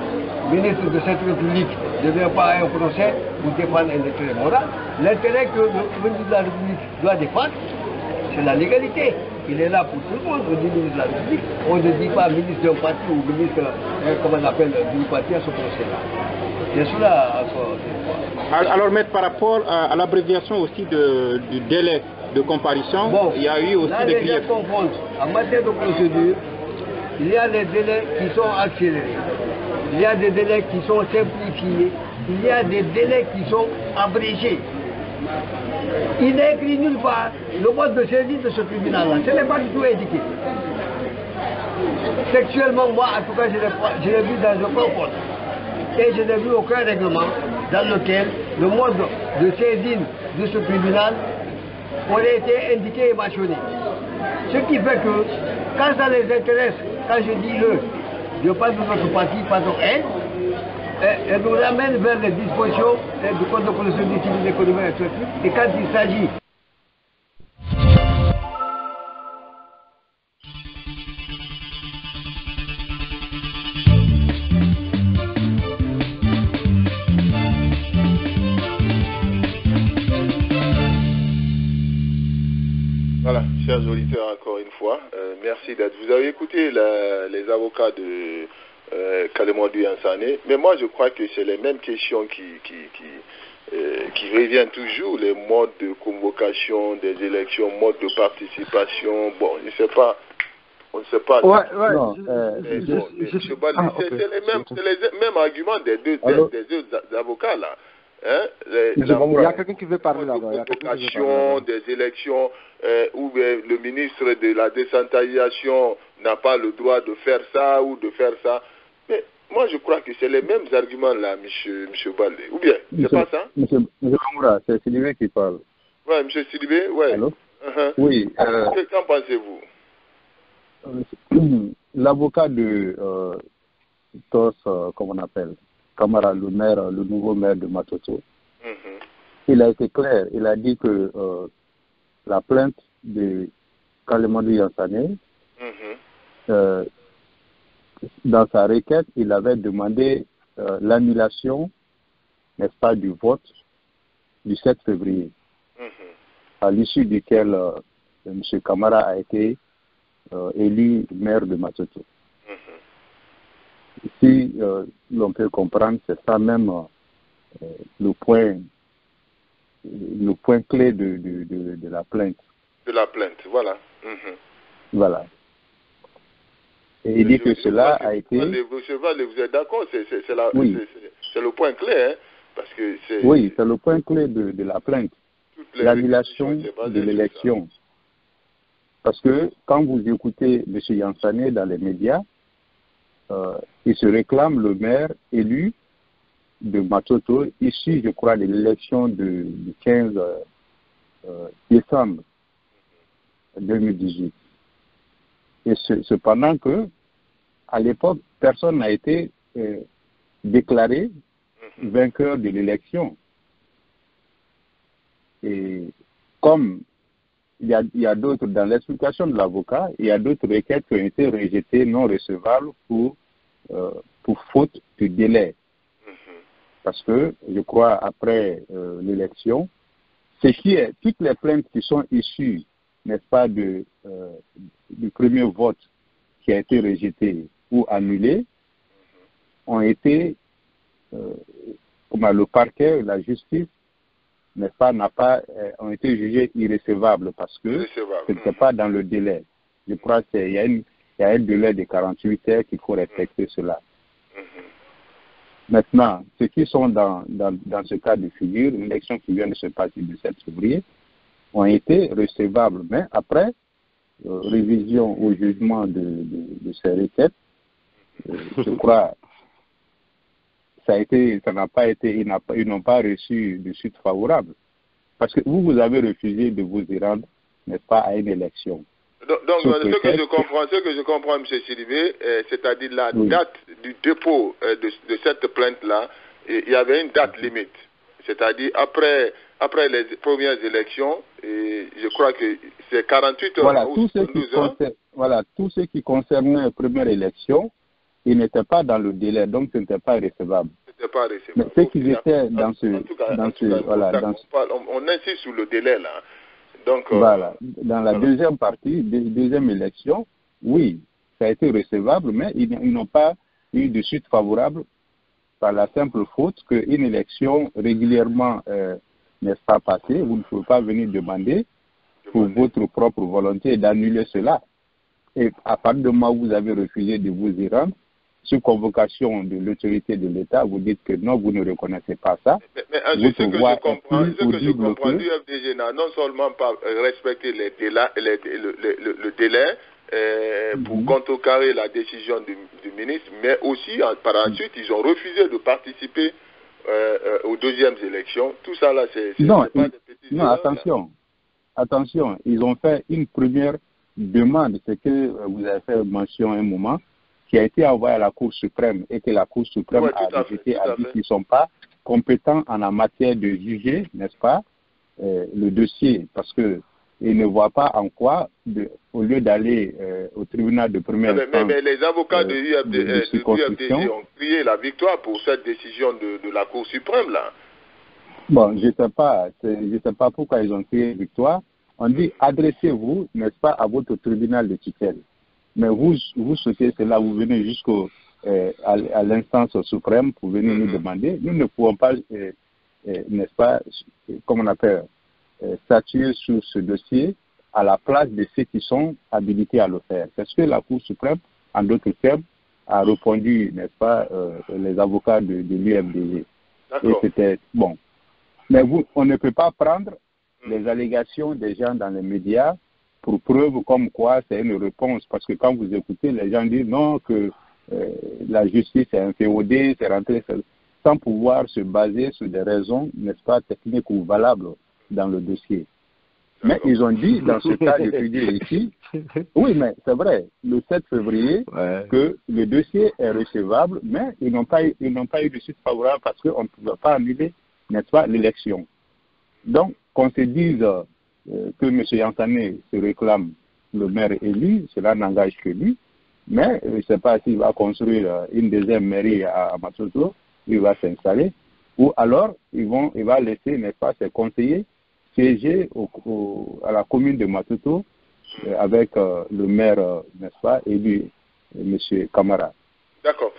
ministre de cette République ne vient pas à un procès pour défendre un intérêt moral. L'intérêt que le ministre de la République doit défendre, c'est la légalité. Il est là pour tout le monde, on dit ministre de la République. On ne dit pas ministre d'un parti ou ministre, comment on appelle, d'une partie à ce procès-là. C'est cela encore. Alors, maître, par rapport à l'abréviation aussi du délai de comparution, bon, il y a eu aussi des griefs. En matière de procédure, il y a des délais qui sont accélérés, il y a des délais qui sont simplifiés, il y a des délais qui sont abrégés. Il n'est écrit nulle part le mode de saisie de ce tribunal-là. Ce n'est pas du tout indiqué. Textuellement, moi, en tout cas, je l'ai vu dans le concours. Et je n'ai vu aucun règlement dans lequel le mode de saisine de ce tribunal aurait été indiqué et mentionné. Ce qui fait que, quand ça les intéresse, quand je dis eux, je parle de notre parti, pardon, elle nous ramène vers les dispositions du Code de procédure civile économique et social. Et quand il s'agit Voilà, chers auditeurs, encore une fois, merci d'être. Vous avez écouté les avocats de Kalemondou Yansane, mais moi je crois que c'est les mêmes questions qui reviennent toujours, les modes de convocation des élections, modes de participation, bon, je ne sais pas, on ne sait pas. C'est les mêmes arguments des deux avocats là. Hein, il y a quelqu'un qui veut parler là-bas. Des élections où le ministre de la décentralisation n'a pas le droit de faire ça ou de faire ça. Mais moi, je crois que c'est les mêmes arguments là, monsieur Baldé. Ou bien, c'est pas ça? Monsieur Amoura, c'est Sylvain qui parle. Oui, monsieur Sylvain, oui. Oui. Qu'en pensez-vous? L'avocat de TOS, comme on appelle, Camara, le nouveau maire de Matoto, il a été clair. Il a dit que la plainte de Kalemondou Yansane, dans sa requête, il avait demandé l'annulation, n'est-ce pas, du vote du 7 février, à l'issue duquel M. Camara a été élu maire de Matoto. Si l'on peut comprendre, c'est ça même le point clé de la plainte. De la plainte, voilà. Voilà. Et il dit que cela a été... Monsieur Valle, vous êtes d'accord? C'est le point clé, hein? Parce que c'est... Oui, c'est le point clé de la plainte. L'annulation de l'élection. Parce que quand vous écoutez M. Yansane dans les médias, il se réclame le maire élu de Matoto, issu, je crois, de l'élection du 15 décembre 2018. Et cependant que, à l'époque, personne n'a été déclaré vainqueur de l'élection. Et comme il y a d'autres, dans l'explication de l'avocat, il y a d'autres requêtes qui ont été rejetées, non recevables pour faute de délai. Parce que, je crois, après l'élection, toutes les plaintes qui sont issues, n'est-ce pas, du premier vote qui a été rejeté ou annulé, ont été, comme le parquet, la justice, n'est-ce pas, ont été jugées irrécevables parce que ce n'était pas dans le délai. Je crois qu'il y a un délai de 48 heures qu'il faut respecter cela. Maintenant, ceux qui sont dans ce cas de figure, l'élection qui vient de se passer le 7 février, ont été recevables. Mais après, révision au jugement de ces requêtes, je crois, ils n'ont pas reçu de suite favorable. Parce que vous avez refusé de vous y rendre, n'est-ce pas, à une élection. Donc ce que je comprends, M. Sidibé, c'est-à-dire la date du dépôt de cette plainte-là, il y avait une date limite. C'est-à-dire après les premières élections, et je crois que c'est 48 heures. Voilà, tout ce qui concernait la première élection, ils n'étaient pas dans le délai, donc ce n'était pas recevable. Pas recevable. Mais ceux qui étaient dans on insiste sur le délai là. Donc, voilà. Dans la deuxième partie, deuxième élection, oui, ça a été recevable, mais ils n'ont pas eu de suite favorable par la simple faute qu'une élection régulièrement n'est pas passée. Vous ne pouvez pas venir demander pour votre propre volonté d'annuler cela. Et à partir du moment où vous avez refusé de vous y rendre, sous convocation de l'autorité de l'État, vous dites que non, vous ne reconnaissez pas ça. Mais ce que je comprends, l'UFDG n'a non seulement pas respecté le délai pour contrecarrer la décision du ministre, mais aussi par la suite, ils ont refusé de participer aux deuxièmes élections. Tout ça là, c'est non, pas des petites non, attention, ils ont fait une première demande, c'est que vous avez fait mention à un moment, qui a été envoyé à la Cour suprême et que la Cour suprême a rejeté, a dit qu'ils ne sont pas compétents en la matière de juger, n'est-ce pas, le dossier, parce qu'ils ne voient pas en quoi, au lieu d'aller au tribunal de première instance... Mais les avocats de l'UFDG ont crié la victoire pour cette décision de la Cour suprême, là. Bon, je ne sais pas pourquoi ils ont crié victoire. On dit, adressez-vous, n'est-ce pas, à votre tribunal de tutelle. Mais vous souhaitez cela, vous venez à l'instance suprême pour venir nous demander. Nous ne pouvons pas, n'est-ce pas, comme on appelle, statuer sur ce dossier à la place de ceux qui sont habilités à le faire. C'est ce que la Cour suprême, en d'autres termes, a répondu, n'est-ce pas, les avocats de l'UFDG. Et c'était bon. Mais on ne peut pas prendre les allégations des gens dans les médias pour preuve comme quoi c'est une réponse. Parce que quand vous écoutez, les gens disent non, que la justice est inféodée, c'est rentré sans pouvoir se baser sur des raisons, n'est-ce pas, techniques ou valables dans le dossier. Mais ils ont dit, dans ce cas étudié ici, oui, mais c'est vrai, le 7 février, que le dossier est recevable, mais ils n'ont pas eu de suite favorable parce qu'on ne pouvait pas annuler, n'est-ce pas, l'élection. Donc, qu'on se dise que M. Yansané se réclame le maire élu, cela n'engage que lui, mais je ne sais pas s'il va construire une deuxième mairie à Matoto, il va s'installer, ou alors il va laisser, n'est-ce pas, ses conseillers siéger à la commune de Matoto avec le maire, n'est-ce pas, élu, M. Kamara. D'accord.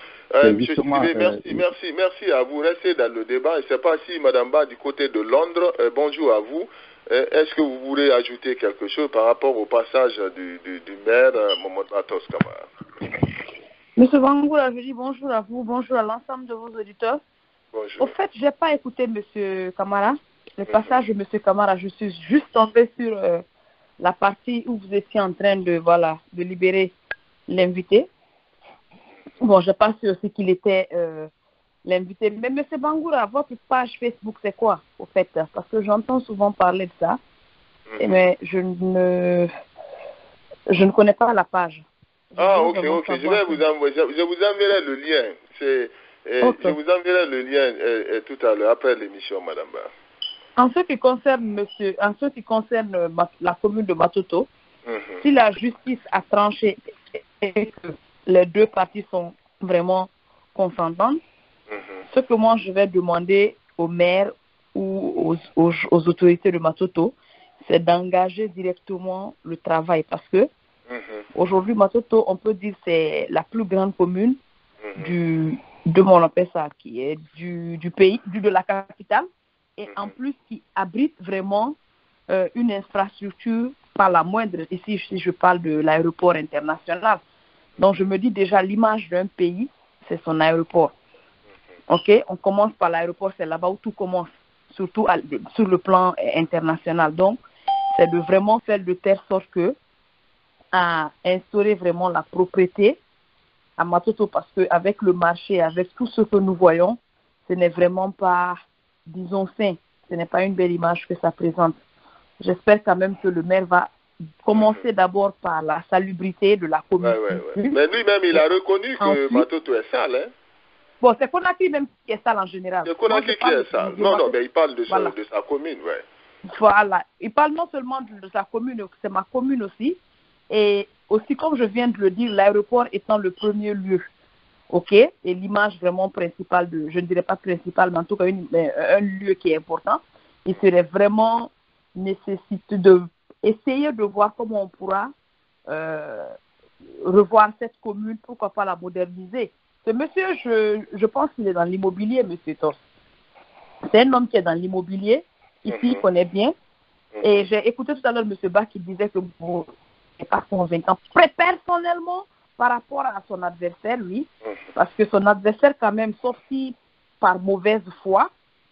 Merci à vous. Restez dans le débat. Je ne sais pas si Mme Ba, du côté de Londres, bonjour à vous. Est-ce que vous voulez ajouter quelque chose par rapport au passage du maire Mohamed Atos Kamara? Monsieur Bangoura, je dis bonjour à vous, bonjour à l'ensemble de vos auditeurs. Bonjour. Au fait, je n'ai pas écouté M. Kamara, le passage de M. Kamara. Je suis juste tombée sur la partie où vous étiez en train de libérer l'invité. Bon, je pense aussi qu'il était l'invité. Mais M. Bangoura, votre page Facebook, c'est quoi, au fait? Parce que j'entends souvent parler de ça, mais je ne connais pas la page. Ok. Je vous enverrai le lien. Je vous enverrai le lien tout à l'heure, après l'émission, Madame Ba. En ce qui concerne la commune de Matoto, si la justice a tranché et que les deux parties sont vraiment consentantes, ce que moi je vais demander au maire ou aux autorités de Matoto, c'est d'engager directement le travail, parce que aujourd'hui Matoto, on peut dire, c'est la plus grande commune qui est du pays, de la capitale, et en plus qui abrite vraiment une infrastructure pas la moindre. Ici, si je parle de l'aéroport international. Donc, je me dis déjà, l'image d'un pays, c'est son aéroport. Ok, on commence par l'aéroport, c'est là-bas où tout commence, surtout sur le plan international. Donc, c'est de vraiment faire de telle sorte que à instaurer vraiment la propriété à Matoto, parce qu'avec le marché, avec tout ce que nous voyons, ce n'est vraiment pas, disons, sain. Ce n'est pas une belle image que ça présente. J'espère quand même que le maire va commencer d'abord par la salubrité de la commune. Mais lui-même, il a reconnu que Matoto est sale. Hein? Bon, c'est Conakry même qui est sale en général. C'est Conakry qui est sale. Non, mais il parle de sa commune, Voilà. Il parle non seulement de sa commune, c'est ma commune aussi. Et aussi, comme je viens de le dire, l'aéroport étant le premier lieu ok, et l'image vraiment principale, je ne dirais pas principale, mais en tout cas un lieu qui est important, il serait vraiment nécessité d'essayer de voir comment on pourra revoir cette commune, pourquoi pas la moderniser. Ce monsieur, je pense qu'il est dans l'immobilier, monsieur Tos. C'est un homme qui est dans l'immobilier, ici, il connaît bien. Et j'ai écouté tout à l'heure monsieur Ba qui disait que vous n'êtes pas convaincant. Personnellement, par rapport à son adversaire, oui, parce que son adversaire, quand même, sorti par mauvaise foi,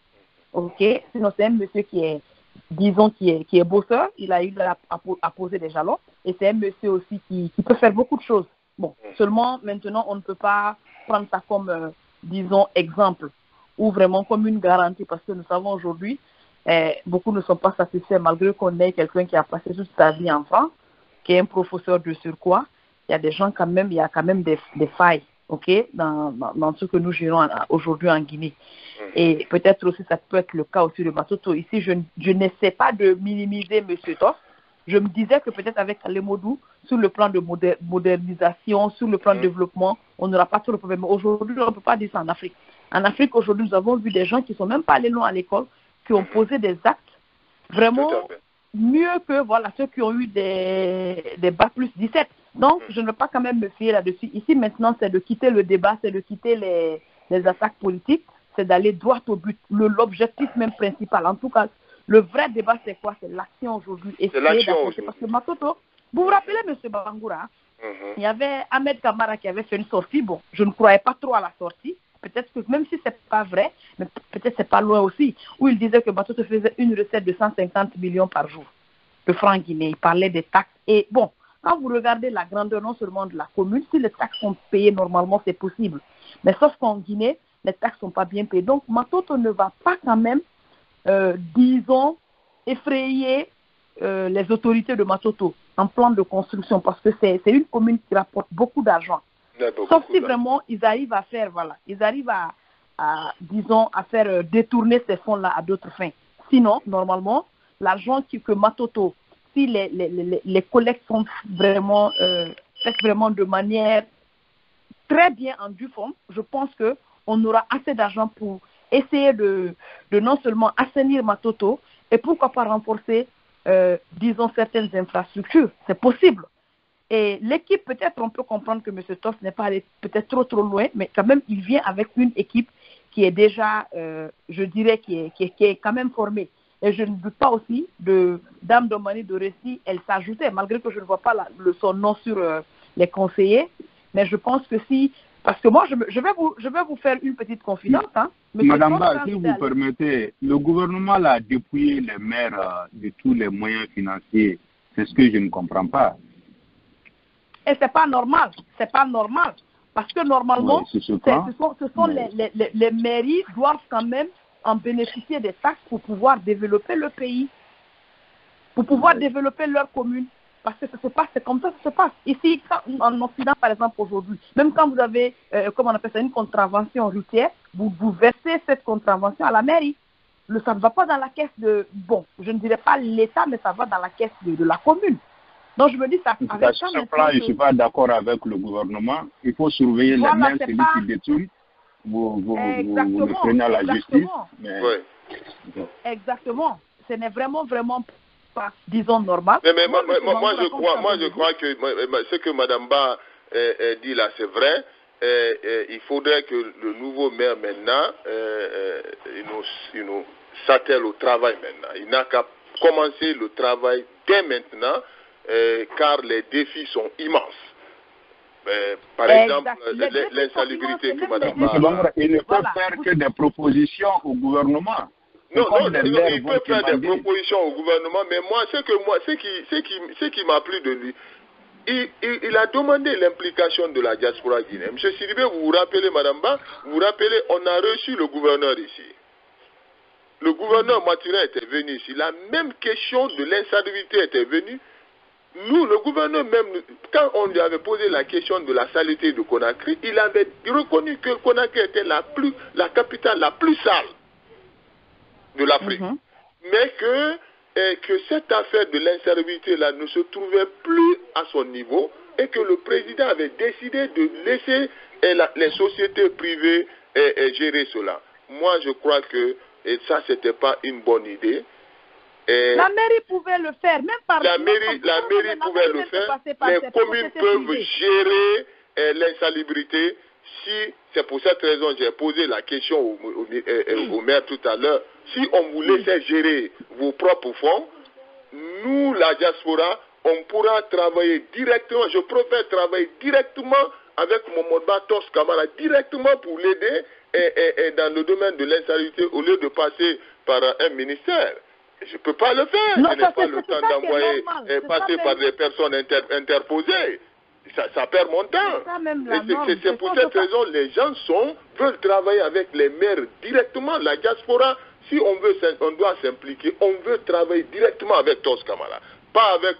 ok, sinon c'est un monsieur qui est, disons, qui est bosseur, il a eu à poser des jalons, et c'est un monsieur aussi qui peut faire beaucoup de choses. Bon, seulement, maintenant, on ne peut pas prendre ça comme, disons, exemple, ou vraiment comme une garantie, parce que nous savons aujourd'hui, beaucoup ne sont pas satisfaits, malgré qu'on ait quelqu'un qui a passé toute sa vie en France, qui est un professeur de surcroît. Il y a des gens quand même, il y a quand même des failles, ok, dans ce que nous gérons aujourd'hui en Guinée. Et peut-être aussi, ça peut être le cas aussi de Matoto. Ici, je n'essaie pas de minimiser M. Toff. Je me disais que peut-être avec Alemodou, sur le plan de modernisation, sur le plan de développement, on n'aura pas trop de problèmes. Aujourd'hui, on ne peut pas dire ça en Afrique. En Afrique, aujourd'hui, nous avons vu des gens qui ne sont même pas allés loin à l'école, qui ont posé des actes vraiment mieux que voilà, ceux qui ont eu des bacs plus 17. Donc, je ne veux pas quand même me fier là-dessus. Ici, maintenant, c'est de quitter le débat, c'est de quitter les attaques politiques, c'est d'aller droit au but. L'objectif même principal, en tout cas, le vrai débat, c'est quoi? C'est l'action aujourd'hui. C'est l'action aujourd'hui. Parce que Matoto, vous vous rappelez, M. Bangoura, il y avait Ahmed Kamara qui avait fait une sortie. Bon, je ne croyais pas trop à la sortie. Peut-être que même si ce n'est pas vrai, mais peut-être c'est pas loin aussi, où il disait que Matoto faisait une recette de 150 millions par jour de francs guinéens. Il parlait des taxes. Et bon, quand vous regardez la grandeur non seulement de la commune, si les taxes sont payées normalement, c'est possible. Mais sauf qu'en Guinée, les taxes ne sont pas bien payées. Donc, Matoto ne va pas quand même, disons, effrayer les autorités de Matoto en plan de construction, parce que c'est une commune qui rapporte beaucoup d'argent. Sauf si vraiment ils arrivent à faire, voilà, ils arrivent à disons, à faire détourner ces fonds-là à d'autres fins. Sinon, normalement, l'argent que Matoto, si les collectes sont vraiment faites vraiment de manière très bien en due forme, je pense qu'on aura assez d'argent pour essayer de non seulement assainir Matoto, et pourquoi pas renforcer, disons, certaines infrastructures. C'est possible. Et l'équipe, peut-être, on peut comprendre que M. Toff n'est pas allé peut-être trop loin, mais quand même, il vient avec une équipe qui est déjà, je dirais, qui est quand même formée. Et je ne doute pas aussi de Dame Domani de Récy, elle s'ajoutait, malgré que je ne vois pas son nom sur les conseillers. Mais je pense que si, parce que moi, je vais vous faire une petite confidence. Hein. Madame Ba, si vous permettez, le gouvernement a dépouillé les maires de tous les moyens financiers. C'est ce que je ne comprends pas. Et c'est pas normal, parce que normalement, ce sont les mairies doivent quand même en bénéficier des taxes pour pouvoir développer le pays, pour pouvoir développer leur commune, parce que c'est comme ça que ça se passe. Ici, en Occident, par exemple, aujourd'hui, même quand vous avez, comment on appelle ça, une contravention routière, vous versez cette contravention à la mairie. Ça ne va pas dans la caisse bon, je ne dirais pas l'État, mais ça va dans la caisse de la commune. Donc je me dis ça. Avec ça, plan, je ne suis pas d'accord avec le gouvernement. Il faut surveiller les mains, celui qui détourne. Vous le prenez à la justice. Mais... Exactement. Ce n'est vraiment pas, disons, normal. Mais moi, je crois que ce que Mme Ba dit là, c'est vrai. Il faudrait que le nouveau maire maintenant, il nous s'attelle au travail maintenant. Il n'a qu'à commencer le travail dès maintenant. Car les défis sont immenses. Par exemple, l'insalubrité que Mme Ba... Il ne peut faire que des propositions au gouvernement. Non, il peut faire des propositions au gouvernement, mais moi, ce qui m'a plu de lui, il a demandé l'implication de la diaspora guinéenne. M. Sidibé, vous vous rappelez, Mme Ba, vous vous rappelez, on a reçu le gouverneur ici. Le gouverneur Mathurin était venu ici. La même question de l'insalubrité était venue. Nous, le gouverneur même, quand on lui avait posé la question de la saleté de Conakry, il avait reconnu que Conakry était la capitale la plus sale de l'Afrique. Mais que cette affaire de l'insalubrité là ne se trouvait plus à son niveau et que le président avait décidé de laisser et les sociétés privées gérer cela. Moi, je crois que ça, ce n'était pas une bonne idée. La mairie pouvait le faire, même par la mairie pouvait le faire. Les communes peuvent gérer l'insalubrité. Si c'est pour cette raison j'ai posé la question au maire tout à l'heure, si on vous laissait gérer vos propres fonds, nous, la diaspora, on pourra travailler directement. Je préfère travailler directement avec Momodba Tos Kamara, directement pour l'aider dans le domaine de l'insalubrité au lieu de passer par un ministère. Je ne peux pas le faire. Je n'ai pas le temps d'envoyer passer par des personnes interposées. Ça perd mon temps. C'est pour cette raison que les gens veulent travailler avec les maires directement. La diaspora, si on doit s'impliquer, on veut travailler directement avec Tos Kamara. Pas avec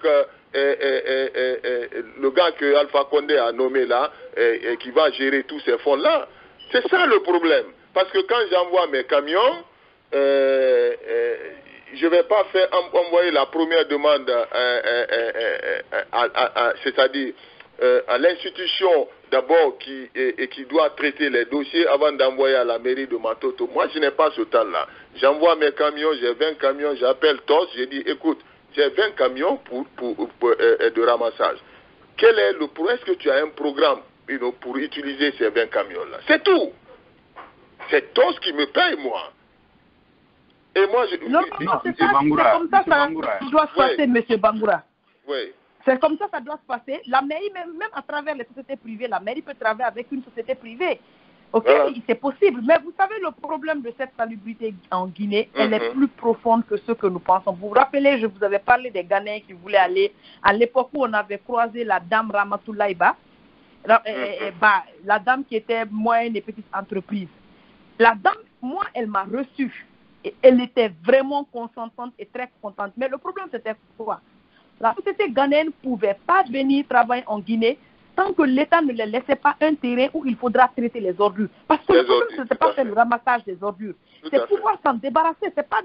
le gars que Alpha Condé a nommé là, qui va gérer tous ces fonds-là. C'est ça le problème. Parce que quand j'envoie mes camions, je ne vais pas envoyer la première demande, c'est-à-dire à l'institution d'abord qui doit traiter les dossiers avant d'envoyer à la mairie de Matoto. Moi, je n'ai pas ce temps-là. J'envoie mes camions, j'ai 20 camions, j'appelle TOS, j'ai dit, écoute, j'ai 20 camions de ramassage. Quel est est-ce que tu as un programme pour utiliser ces 20 camions-là? C'est tout. C'est TOS qui me paye, moi. Et moi, c'est comme ça doit se passer, M. Bangoura. Oui. C'est comme ça doit se passer. La mairie, même à travers les sociétés privées, la mairie peut travailler avec une société privée. Ok, c'est possible. Mais vous savez, le problème de cette salubrité en Guinée, elle est plus profonde que ce que nous pensons. Vous vous rappelez, je vous avais parlé des Ghanéens qui voulaient aller, à l'époque où on avait croisé la dame Ramatoulaïba, la dame qui était moyenne et petite entreprise. La dame, moi, elle m'a reçue. Et elle était vraiment consentante et très contente. Mais le problème, c'était quoi? La société ghanéenne ne pouvait pas venir travailler en Guinée tant que l'État ne les laissait pas un terrain où il faudra traiter les ordures. Parce que le problème, ce n'est pas faire le ramassage des ordures. C'est pouvoir s'en débarrasser. Ce n'est pas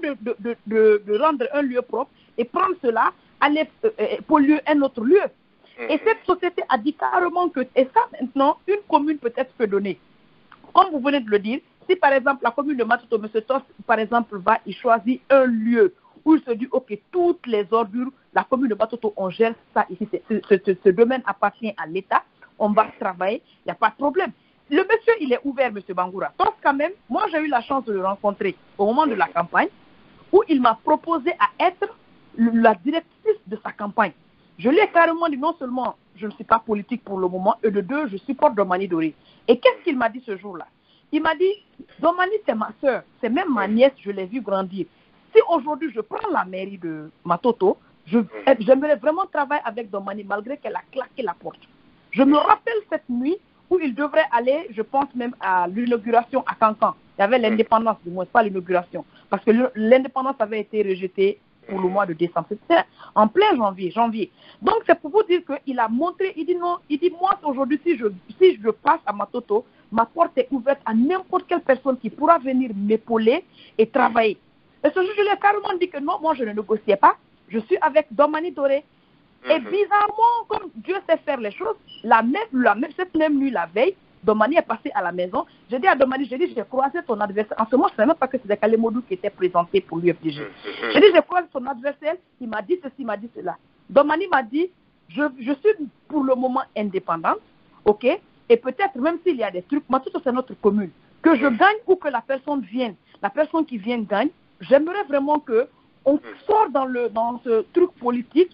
de rendre un lieu propre et prendre cela, aller polluer un autre lieu. Et cette société a dit carrément que, et ça maintenant, une commune peut-être peut donner. Comme vous venez de le dire, si par exemple la commune de Matoto, M. Tos, par exemple, il choisit un lieu où il se dit, ok, toutes les ordures, la commune de Matoto, on gère ça ici, ce domaine appartient à l'État, on va travailler, il n'y a pas de problème. Le monsieur, il est ouvert, M. Bangoura. Tos, quand même, moi j'ai eu la chance de le rencontrer au moment de la campagne, où il m'a proposé à être la directrice de sa campagne. Je lui ai carrément dit, non seulement je ne suis pas politique pour le moment, et de deux, je supporte Domani Doré. Et qu'est-ce qu'il m'a dit ce jour-là? Il m'a dit, Domani, c'est ma soeur, c'est même ma nièce, je l'ai vue grandir. Si aujourd'hui je prends la mairie de Matoto, j'aimerais vraiment travailler avec Domani malgré qu'elle a claqué la porte. Je me rappelle cette nuit où il devrait aller, je pense même à l'inauguration à Cancan. Il y avait l'indépendance, du moins, pas l'inauguration. Parce que l'indépendance avait été rejetée pour le mois de décembre. C'était en plein janvier. Donc c'est pour vous dire qu'il a montré, il dit non, il dit moi aujourd'hui si je passe à Matoto, ma porte est ouverte à n'importe quelle personne qui pourra venir m'épauler et travailler. Et ce jour, je lui ai carrément dit que non, moi je ne négociais pas, je suis avec Domani Doré. Et bizarrement, comme Dieu sait faire les choses, cette même nuit, la veille, Domani est passé à la maison. J'ai dit à Domani, j'ai croisé ton adversaire. En ce moment, je ne savais même pas que c'était Kalemodou qui était présenté pour l'UFDG. J'ai dit, j'ai croisé ton adversaire, il m'a dit ceci, il m'a dit cela. Domani m'a dit, je suis pour le moment indépendante, ok? Et peut-être, même s'il y a des trucs, Matoto, c'est notre commune. Que je gagne ou que la personne vienne, la personne qui vient gagne, j'aimerais vraiment qu'on sorte dans ce truc politique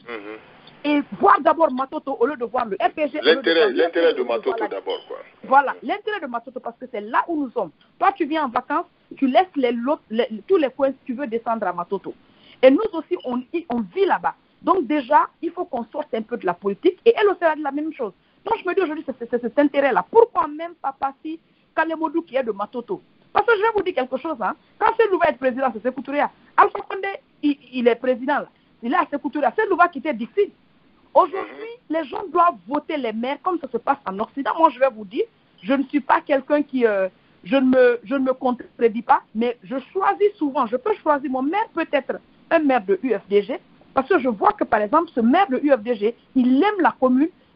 et voir d'abord Matoto au lieu de voir le RPG. L'intérêt de Matoto d'abord, quoi. Voilà, l'intérêt de Matoto, parce que c'est là où nous sommes. Toi, tu viens en vacances, tu laisses tous les coins, tu veux descendre à Matoto. Et nous aussi, on vit là-bas. Donc déjà, il faut qu'on sorte un peu de la politique. Et elle aussi a dit la même chose. Donc je me dis aujourd'hui, c'est cet intérêt-là. Pourquoi même pas passer Kalemodou qui est de Matoto? Parce que je vais vous dire quelque chose. Hein. Quand Seydou va être président, c'est Sékou Touré. Alpha Condé, il est président là. Il est à Sékou Touré. Seydou va quitter Dixie. Aujourd'hui, les gens doivent voter les maires comme ça se passe en Occident. Moi, je vais vous dire, je ne suis pas quelqu'un qui... je ne me contredis pas, mais je choisis souvent. Je peux choisir mon maire, peut-être un maire de UFDG, parce que je vois que, par exemple, ce maire de UFDG, il aime la commune,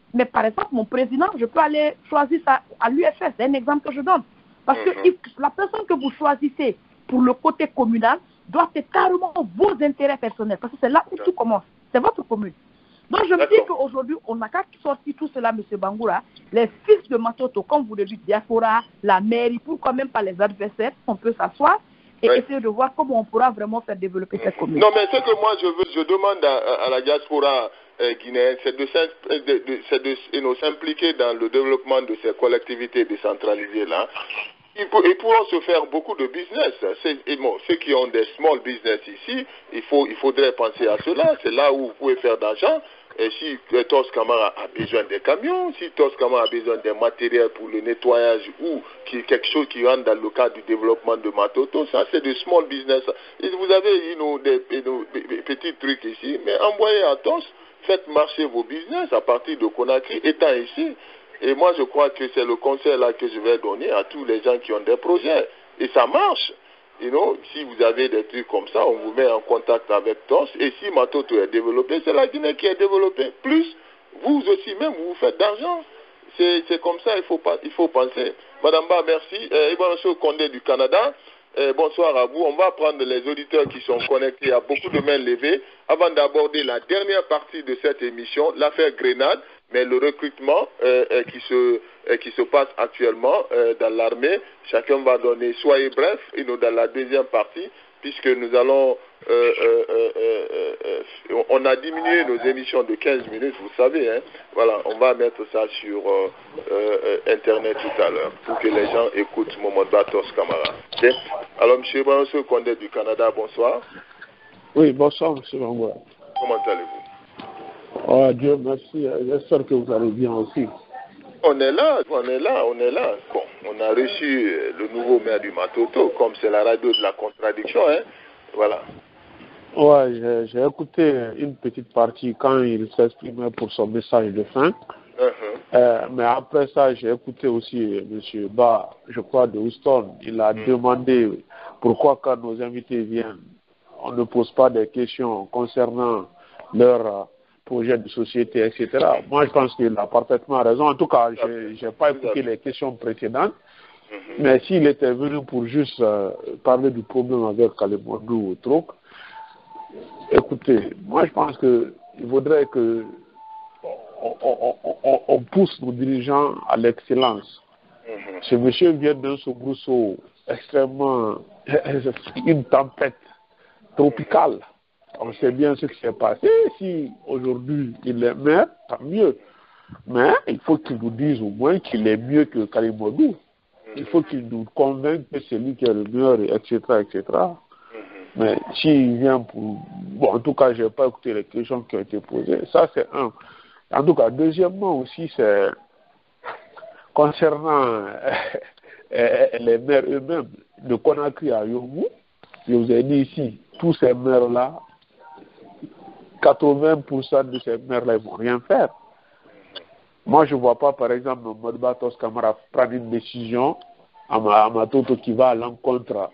Mais par exemple, mon président, je peux aller choisir ça à l'UFS. C'est un exemple que je donne. Parce que la personne que vous choisissez pour le côté communal doit être carrément vos intérêts personnels. Parce que c'est là où tout commence. C'est votre commune. Donc je me dis qu'aujourd'hui, on n'a qu'à sortir tout cela, M. Bangoura, les fils de Matoto, comme vous le dites, diaspora, la mairie, pourquoi même pas les adversaires, on peut s'asseoir et essayer de voir comment on pourra vraiment faire développer cette commune. Non, mais ce que moi je demande à la diaspora guinéenne, c'est de s'impliquer dans le développement de ces collectivités décentralisées-là. Ils pourront se faire beaucoup de business. Ceux qui ont des small business ici, il faudrait penser à cela. C'est là où vous pouvez faire d'argent. Et si Tos Kamara a besoin des camions, si Tos Kamara a besoin des matériels pour le nettoyage ou quelque chose qui rentre dans le cadre du développement de Matoto, ça c'est du small business. Et vous avez des petits trucs ici, mais envoyez à Tos, faites marcher vos business à partir de Conakry, étant ici. Et moi je crois que c'est le conseil là que je vais donner à tous les gens qui ont des projets. Et ça marche. Si vous avez des trucs comme ça, on vous met en contact avec TOS. Et si Matoto est développé, c'est la Guinée qui est développée. Plus, vous aussi même, vous faites d'argent. C'est comme ça, il faut penser. Madame Ba, merci. Ibanso Condé du Canada, bonsoir à vous. On va prendre les auditeurs qui sont connectés. Il y a beaucoup de mains levées. Avant d'aborder la dernière partie de cette émission, l'affaire Grenade, mais le recrutement qui se passe actuellement dans l'armée, chacun va donner, soyez bref, dans la deuxième partie, puisque nous allons, on a diminué nos émissions de 15 minutes, vous savez, hein, voilà, on va mettre ça sur Internet tout à l'heure, pour que les gens écoutent Mohamed Batos Kamara. Okay? Alors, M. Banso Condé du Canada, bonsoir. Oui, bonsoir, M. Bangoua. Comment allez-vous? Oh, Dieu merci, j'espère que vous allez bien aussi. On est là. Bon, on a reçu le nouveau maire du Matoto, comme c'est la radio de la contradiction, hein. Voilà. Ouais, j'ai écouté une petite partie quand il s'exprimait pour son message de fin. Mais après ça, j'ai écouté aussi M. Ba, je crois, de Houston. Il a demandé pourquoi quand nos invités viennent, on ne pose pas des questions concernant leur projet de société, etc. Moi, je pense qu'il a parfaitement raison. En tout cas, je n'ai pas écouté les questions précédentes. Mais s'il était venu pour juste parler du problème avec Kalemondou ou Trouk, écoutez, moi, je pense qu'il faudrait que on pousse nos dirigeants à l'excellence. Ce monsieur vient d'un soubresaut extrêmement, une tempête tropicale. On sait bien ce qui s'est passé. Si aujourd'hui il est maire, tant mieux. Mais il faut qu'il nous dise au moins qu'il est mieux que Kalimodou. Il faut qu'il nous convainque que c'est lui qui est le meilleur, etc., etc. Mais s'il vient pour... Bon, en tout cas, je n'ai pas écouté les questions qui ont été posées. Ça, c'est un. En tout cas, deuxièmement aussi, c'est concernant les maires eux-mêmes de Conakry à Yomou. Je vous ai dit ici, tous ces maires-là, 80% de ces maires-là, ils ne vont rien faire. Moi, je ne vois pas, par exemple, Modba Tos Kamara prendre une décision à Matoto qui va à l'encontre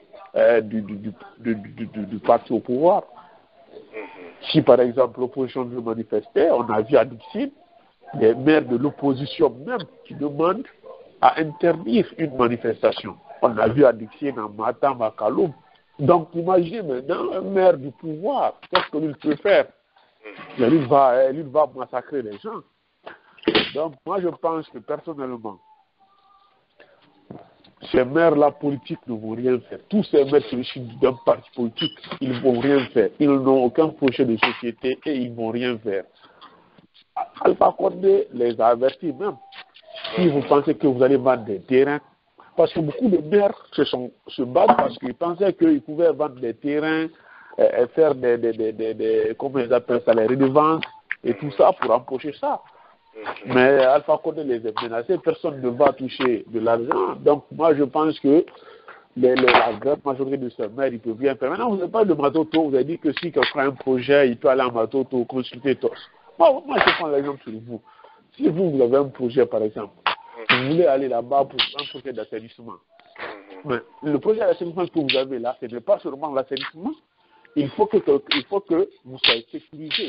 du parti au pouvoir. Si, par exemple, l'opposition veut manifester, on a vu à Dixine des maires de l'opposition même qui demandent à interdire une manifestation. On a vu à Dixine, à Matam, à Kaloum. Donc, imaginez maintenant un maire du pouvoir, qu'est-ce que lui peut faire? Lui va massacrer les gens. Donc, moi, je pense que personnellement, ces maires-là politiques ne vont rien faire. Tous ces maires qui sont d'un parti politique, ils ne vont rien faire. Ils n'ont aucun projet de société et ils ne vont rien faire. Alpha Condé les a avertis même. Si vous pensez que vous allez vendre des terrains, parce que beaucoup de maires se battent parce qu'ils pensaient qu'ils pouvaient vendre des terrains et faire comment ils appellent ça, les redevances et tout ça pour empocher ça. Mais Alpha Condé les a menacés, personne ne va toucher de l'argent. Donc moi je pense que la grande majorité de ces maires, ils peuvent bien faire. Maintenant, vous n'avez pas de Matoto, vous avez dit que si quelqu'un a un projet, il peut aller à Matoto, consulter TOS. Moi je prends l'exemple sur vous. Si vous avez un projet par exemple, vous voulez aller là-bas pour un projet d'assainissement. Mais le projet d'assainissement que vous avez là, ce n'est pas seulement l'assainissement. Il faut que vous soyez sécurisé.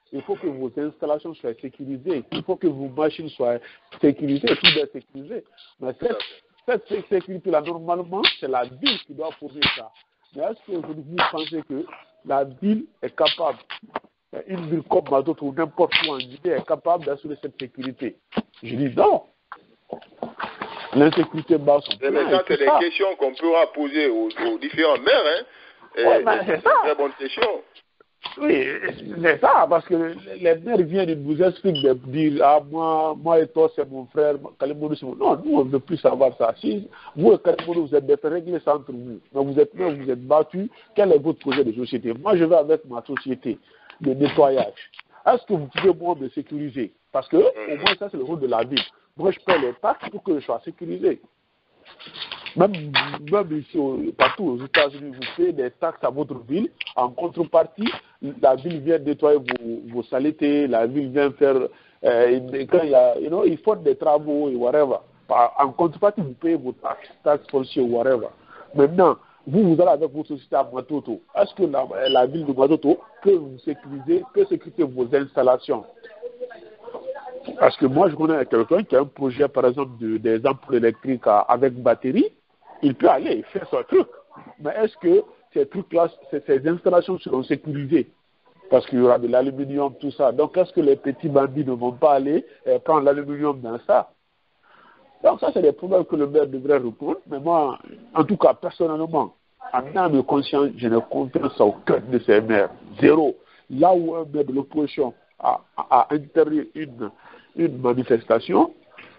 il faut que vos installations soient sécurisées, il faut que vos machines soient sécurisées, tout est sécurisé. Mais cette sécurité-là, normalement, c'est la ville qui doit fournir ça. Mais est-ce que vous pensez que la ville est capable, une ville comme Matoto ou n'importe où en Guinée est capable d'assurer cette sécurité? Je dis non. L'insécurité bas son plein. Mais ça, c'est des questions qu'on pourra poser aux différents maires. C'est ça. Très bonne question. Oui, c'est ça, parce que les maires viennent et nous expliquent de dire moi et toi, c'est mon frère, Kalimboudou, c'est mon... Non, nous, on ne veut plus savoir ça. Si vous et Kalimboudou, vous êtes des régler ça entre vous, mais vous êtes là, vous êtes battus, quel est votre projet de société? Moi, je vais avec ma société de nettoyage. Est-ce que vous pouvez, moi, me sécuriser? Parce que, au moins, ça, c'est le rôle de la ville. Moi, je paie les taxes pour que je sois sécurisé. Même ici, partout aux États-Unis, vous payez des taxes à votre ville. En contrepartie, la ville vient nettoyer vos saletés, la ville vient faire, quand il y a, ils font des travaux et whatever. En contrepartie, vous payez vos taxes foncières ou whatever. Maintenant, vous allez avec votre société à Matoto. Est-ce que la ville de Matoto peut vous sécuriser, peut sécuriser vos installations? Parce que moi, je connais quelqu'un qui a un projet, par exemple, des ampoules électriques avec batterie. Il peut aller, il fait son truc. Mais est-ce que ces trucs-là, ces installations seront sécurisées? Parce qu'il y aura de l'aluminium, tout ça. Donc, est-ce que les petits bandits ne vont pas aller prendre l'aluminium dans ça? Donc, ça, c'est des problèmes que le maire devrait répondre. Mais moi, en tout cas, personnellement, en âme et conscience, je n'ai confiance à aucun de ces maires. Zéro. Là où un maire de l'opposition a interdit une manifestation,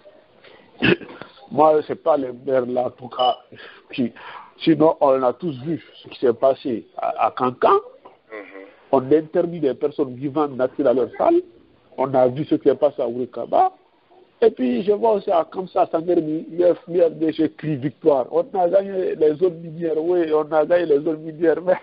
moi, ce n'est pas les maires là, en tout cas, sinon on a tous vu ce qui s'est passé à Cancan. On interdit des personnes vivantes d'entrer dans leur salle. On a vu ce qui s'est passé à Ourekaba. Et puis, je vois aussi comme ça, à Sangermi, j'ai crié victoire. On a gagné les zones minières, oui, on a gagné les zones minières, mais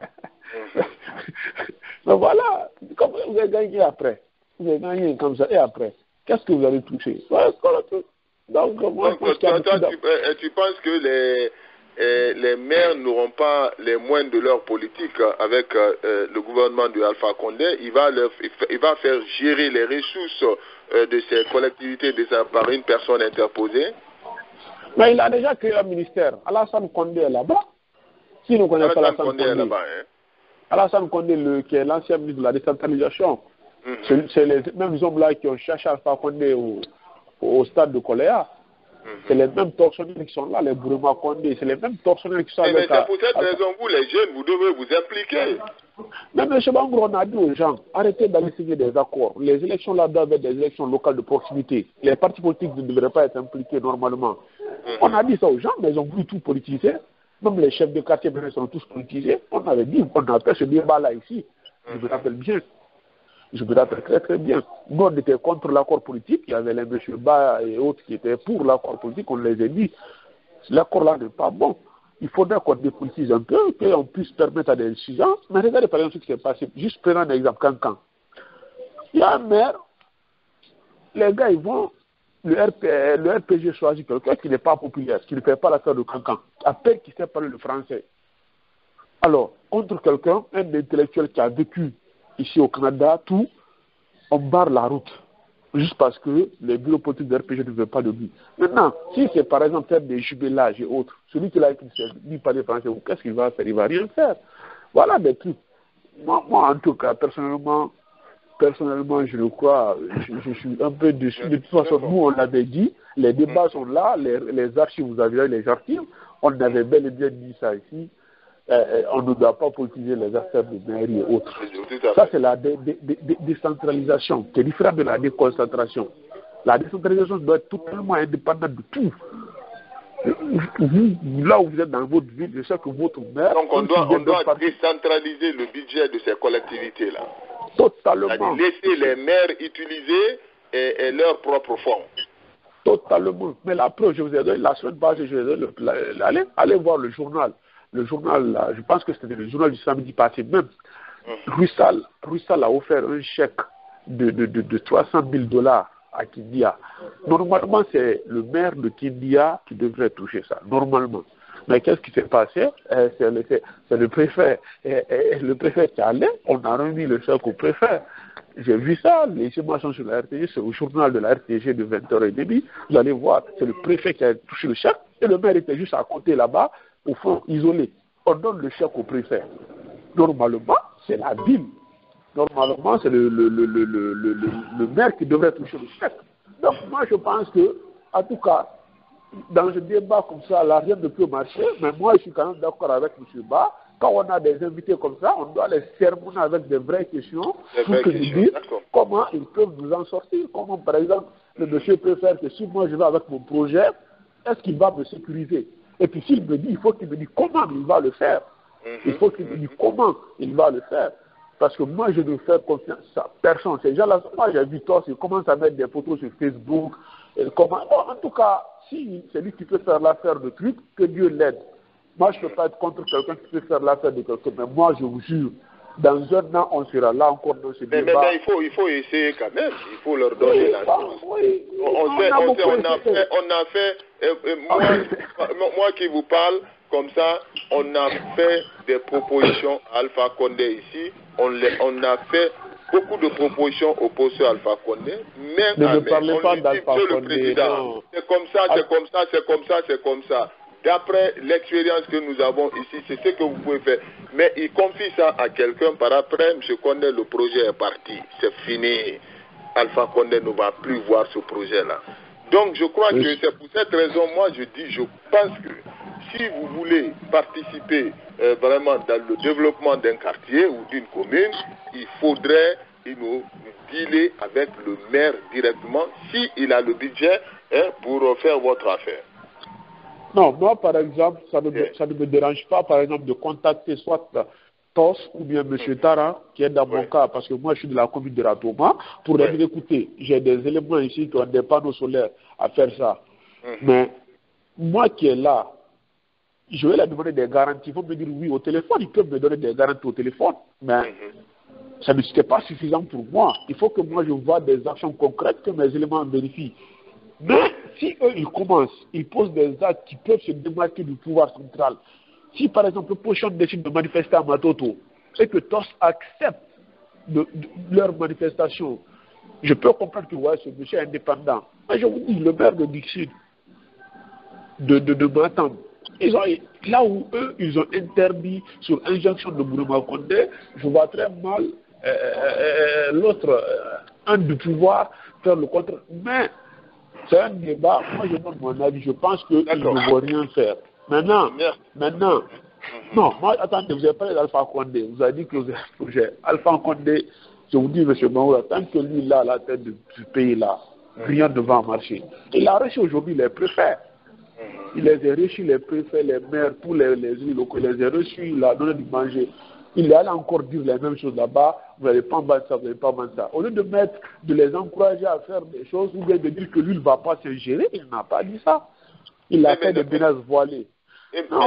voilà, comme vous avez gagné après. Vous avez gagné comme ça, et après, qu'est-ce que vous allez toucher? Donc, moi, tu penses que les maires n'auront pas les moyens de leur politique avec le gouvernement de Alpha Condé? Il va faire gérer les ressources de ces collectivités par une personne interposée? Mais il a déjà créé un ministère. Alassane Condé est là-bas. Si nous connaissons Alassane Condé est là-bas, Alassane Condé, qui est l'ancien ministre de la décentralisation, c'est les mêmes hommes-là qui ont cherché Alpha Condé au stade de Coléa. C'est les mêmes tortionnaires qui sont là, les Bourema Condé, c'est les mêmes tortionnaires qui sont là. Mais c'est pour cette raison, vous les jeunes, vous devez vous impliquer. Mais M. Bangour, on a dit aux gens, arrêtez d'aller signer des accords. Les élections là doivent être des élections locales de proximité. Les partis politiques ne devraient pas être impliqués normalement. On a dit ça aux gens, mais ils ont voulu tout politiser. Même les chefs de quartier sont tous politisés. On avait dit, on a fait ce débat-là ici. Je me rappelle bien. Je me rappelle très très bien. Nous, on était contre l'accord politique. Il y avait les M. Ba et autres qui étaient pour l'accord politique. On les a dit, l'accord-là n'est pas bon. Il faudrait qu'on dépolitise un peu, qu'on puisse permettre à des décisions. Mais regardez par exemple ce qui s'est passé. Juste prenons un exemple, Cancan. Il y a un maire, les gars, ils vont, le RPG choisit quelqu'un qui n'est pas populaire, qui ne fait pas l'affaire de Cancan, à peine qui sait parler le français. Alors, contre quelqu'un, un intellectuel qui a vécu ici au Canada, tout, on barre la route. Juste parce que les bureaux politiques de RPG ne veulent pas de lui. Maintenant, si c'est par exemple faire des jubilages et autres, celui qui ne sait ni parler français, qu'est-ce qu'il va faire? Il ne va rien faire. Voilà des trucs. Moi en tout cas, personnellement, je le crois, je suis un peu déçu. De toute façon, nous, on l'avait dit, les débats sont là, les archives, vous avez les archives, on avait bel et bien dit ça ici. On ne doit pas politiser les affaires de mairie et autres. Ça, c'est la décentralisation, qui est différente de la déconcentration. La décentralisation doit être totalement indépendante de tout. Vous, là où vous êtes dans votre ville, je sais que votre maire... Donc on doit décentraliser le budget de ces collectivités-là. Totalement. Laisser les maires utiliser et leurs propres fonds. Totalement. Mais la preuve, je vous ai donné, la semaine passée, je vous ai donné, allez voir le journal. Le journal, là, je pense que c'était le journal du samedi passé même. Ruissal a offert un chèque de 300 000 $ à Kindia. Normalement, c'est le maire de Kindia qui devrait toucher ça, normalement. Mais qu'est-ce qui s'est passé? C'est le préfet. Et le préfet qui allait, on a remis le chèque au préfet. J'ai vu ça, les images sont sur la RTG, c'est au journal de la RTG de 20h30. Vous allez voir, c'est le préfet qui a touché le chèque et le maire était juste à côté là-bas, au fond, isolé. On donne le chèque au préfet. Normalement, c'est la ville. Normalement, c'est le maire qui devrait toucher le chèque. Donc, moi, je pense que, en tout cas, dans un débat comme ça, là, rien ne peut marcher, mais moi, je suis quand même d'accord avec M. Ba. Quand on a des invités comme ça, on doit les sermonner avec des vraies questions pour que nous disent comment ils peuvent nous en sortir. Comment, par exemple, le monsieur peut faire que si moi je vais avec mon projet, est-ce qu'il va me sécuriser? Et puis s'il me dit, il faut qu'il me dise comment il va le faire. Il faut qu'il me dise comment il va le faire. Parce que moi, je ne fais confiance à personne. Ces gens-là, moi j'ai vu toi, ils commencent à mettre des photos sur Facebook. Comment... Bon, en tout cas, si c'est lui qui peut faire l'affaire de trucs, que Dieu l'aide. Moi, je ne peux pas être contre quelqu'un qui peut faire l'affaire de quelqu'un, mais moi, je vous jure, dans un an, on sera là encore dans ce débat. Mais il faut essayer quand même. Il faut leur donner la chance. On a fait moi qui vous parle, comme ça, on a fait des propositions à Alpha Condé ici. On a fait beaucoup de propositions opposées à Alpha Condé. Même ne parlez pas d'Alpha Condé. C'est comme ça, c'est comme ça, c'est comme ça, c'est comme ça. D'après l'expérience que nous avons ici, c'est ce que vous pouvez faire. Mais il confie ça à quelqu'un par après, M. Condé, le projet est parti. C'est fini. Alpha Condé ne va plus voir ce projet-là. Donc je crois que c'est pour cette raison, moi je pense que si vous voulez participer vraiment dans le développement d'un quartier ou d'une commune, il faudrait dealer avec le maire directement s'il a le budget pour faire votre affaire. Non, moi, par exemple, ça ne me dérange pas, par exemple, de contacter soit TOS ou bien M. Tara, qui est dans mon cas, parce que moi, je suis de la commune de Ratoma, pour leur dire, écoutez, j'ai des éléments ici qui ont des panneaux solaires à faire ça. Mais moi qui est là, je vais leur demander des garanties. Ils vont me dire oui au téléphone, ils peuvent me donner des garanties au téléphone, mais ça ne pas suffisant pour moi. Il faut que moi, je vois des actions concrètes, que mes éléments vérifient. Mais si eux, ils commencent, ils posent des actes qui peuvent se démarquer du pouvoir central. Si par exemple le Pochon décide de manifester à Matoto et que TOS accepte leur manifestation, je peux comprendre que ouais, ce monsieur est indépendant. Mais je vous dis, le maire de Dixit, de Matam, là où eux, ils ont interdit sur injonction de Bourouma Condé, je vois très mal l'autre, un du pouvoir, faire le contre. Mais c'est un débat, moi je donne mon avis, je pense qu'ils ne vont rien faire. Maintenant, non, moi, attendez, vous avez parlé d'Alpha Condé, vous avez dit que vous avez un projet. Alpha Condé, je vous dis, M. Maoula, tant que lui, là, à la tête du pays-là, rien ne va marcher. Il a reçu aujourd'hui les préfets. Il les a reçus, les préfets, les maires, tous les élus locaux, il les a reçus, il a donné du manger. Il est allé encore dire les mêmes choses là-bas, vous n'allez pas vendre ça, vous n'allez pas vendre ça. Au lieu de les encourager à faire des choses, ou bien de dire que lui ne va pas s'ingérer, il n'a pas dit ça. Il a fait des menaces voilées. Maintenant,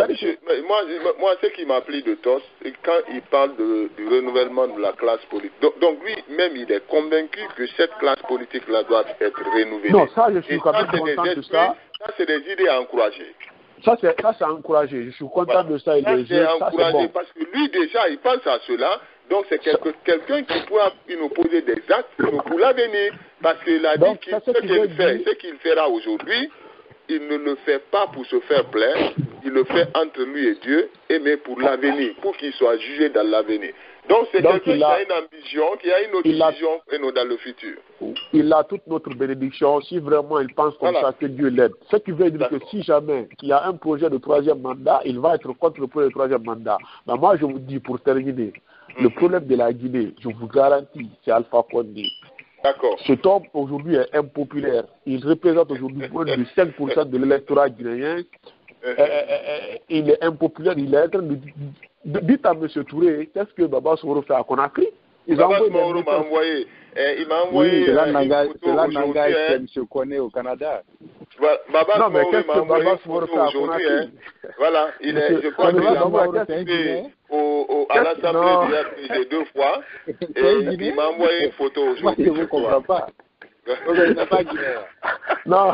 moi, ce qui m'a plu de TOS, c'est quand il parle du renouvellement de la classe politique. Donc lui-même, il est convaincu que cette classe politique-là doit être renouvelée. Non, ça, je suis quand même content de ça. Ça, c'est des idées à encourager. Ça, c'est encouragé. Je suis content de ça. C'est encouragé bon. Parce que lui, déjà, il pense à cela. Donc, c'est quelqu'un qui pourra nous poser des actes pour l'avenir. Parce qu'il a dit que ce qu'il fera aujourd'hui, il ne le fait pas pour se faire plaire. Il le fait entre lui et Dieu, mais pour l'avenir, pour qu'il soit jugé dans l'avenir. Donc, c'est quelqu'un qui a une ambition, qui a une autre vision dans le futur. Il a toute notre bénédiction. Si vraiment il pense comme ça, que Dieu l'aide. Ce qui veut dire que si jamais il y a un projet de troisième mandat, il va être contre le projet de troisième mandat. Mais moi, je vous dis, pour terminer, le problème de la Guinée, je vous garantis, c'est Alpha Condé. Cet homme, aujourd'hui, est impopulaire. Il représente aujourd'hui moins de 5% de l'électorat guinéen. Il est impopulaire. Il est en train de... Dites à M. Touré, qu'est-ce que Baba Soro fait à Conakry? Baba Soro m'a envoyé. Il m'a envoyé. C'est la Nanga et M. Kone au Canada. Baba Soro m'a envoyé une photo aujourd'hui. Voilà, je crois qu'il a participé à l'Assemblée du RPG 2 fois. Et il m'a envoyé une photo aujourd'hui. Je ne comprends pas. Vous n'êtes pas guinéen. Non.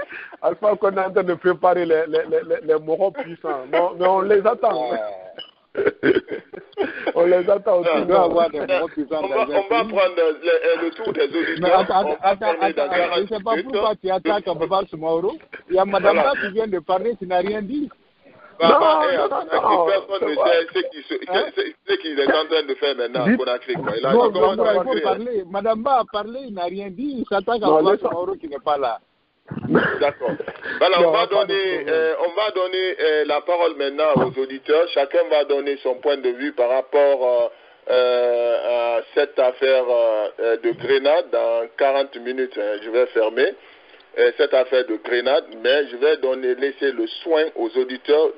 Alpha, qu'on est en train de préparer les morons puissants. Non, mais on les attend. On les attend aussi. On doit avoir des bons puissants. On va prendre le tour des auditeurs. Attends, je ne sais pas pourquoi tu attaques Papa Soumaoro. Il y a Madame Ba qui vient de parler, qui n'a rien dit. Personne ne sait ce qu'il est en train de faire maintenant à Conakry. Il faut parler. Madame Ba a parlé, il n'a rien dit. Il s'attaque à Papa Soumaoro qui n'est pas là. D'accord. Voilà, on va donner la parole maintenant aux auditeurs. Chacun va donner son point de vue par rapport à cette affaire de grenade. Dans 40 minutes, je vais fermer cette affaire de grenade, mais je vais laisser le soin aux auditeurs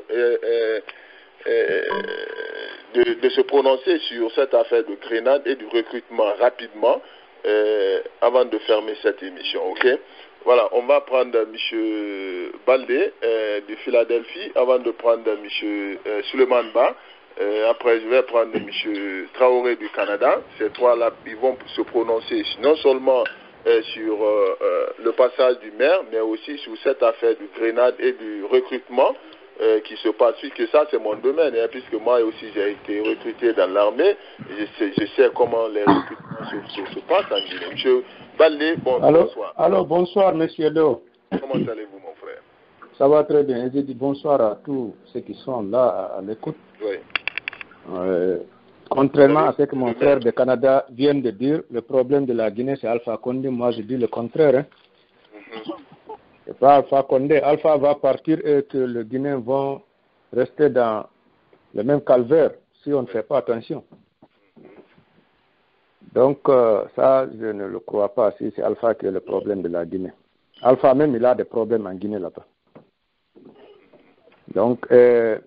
de se prononcer sur cette affaire de grenade et du recrutement rapidement avant de fermer cette émission, ok? Voilà, on va prendre M. Baldé de Philadelphie avant de prendre M. Suleiman Ba. Après, je vais prendre M. Traoré du Canada. Ces trois-là, ils vont se prononcer non seulement sur le passage du maire, mais aussi sur cette affaire du grenade et du recrutement qui se passe. Puisque ça, c'est mon domaine, hein, puisque moi aussi, j'ai été recruté dans l'armée. Je sais comment les recrutements se passent en Guinée. M. Baldé, bonsoir. Alors, bonsoir, monsieur Do. Comment allez-vous, mon frère? Ça va très bien. Je dis bonsoir à tous ceux qui sont là à l'écoute. Oui. Contrairement à ce que mon frère de Canada vient de dire, le problème de la Guinée, c'est Alpha Condé. Moi, je dis le contraire. Hein. C'est pas Alpha Condé. Alpha va partir et que les Guinéens vont rester dans le même calvaire si on ne fait pas attention. Donc, ça, je ne le crois pas si c'est Alpha qui est le problème de la Guinée. Alpha même, il a des problèmes en Guinée là-bas. Donc, je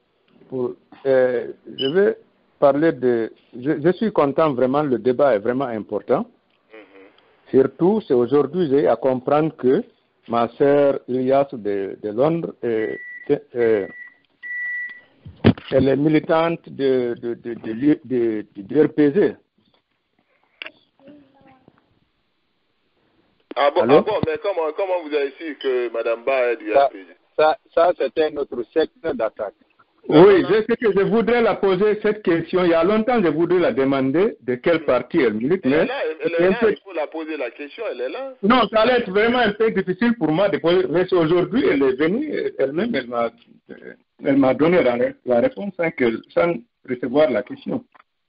vais parler de... Je suis content, vraiment, le débat est vraiment important. Surtout, c'est aujourd'hui, j'ai à comprendre que ma sœur Ilias de Londres, elle est militante de RPG. Ah bon, mais comment vous avez su que Mme Ba est du RPG? Ça c'était notre secteur d'attaque. Oui, je voudrais la poser cette question. Il y a longtemps, je voudrais la demander de quel parti elle milite. Elle est là, il faut la poser la question, elle est là. Non, ça allait être vraiment un peu difficile pour moi de poser. Mais aujourd'hui, elle est venue, elle-même, elle m'a donné la réponse sans recevoir la question.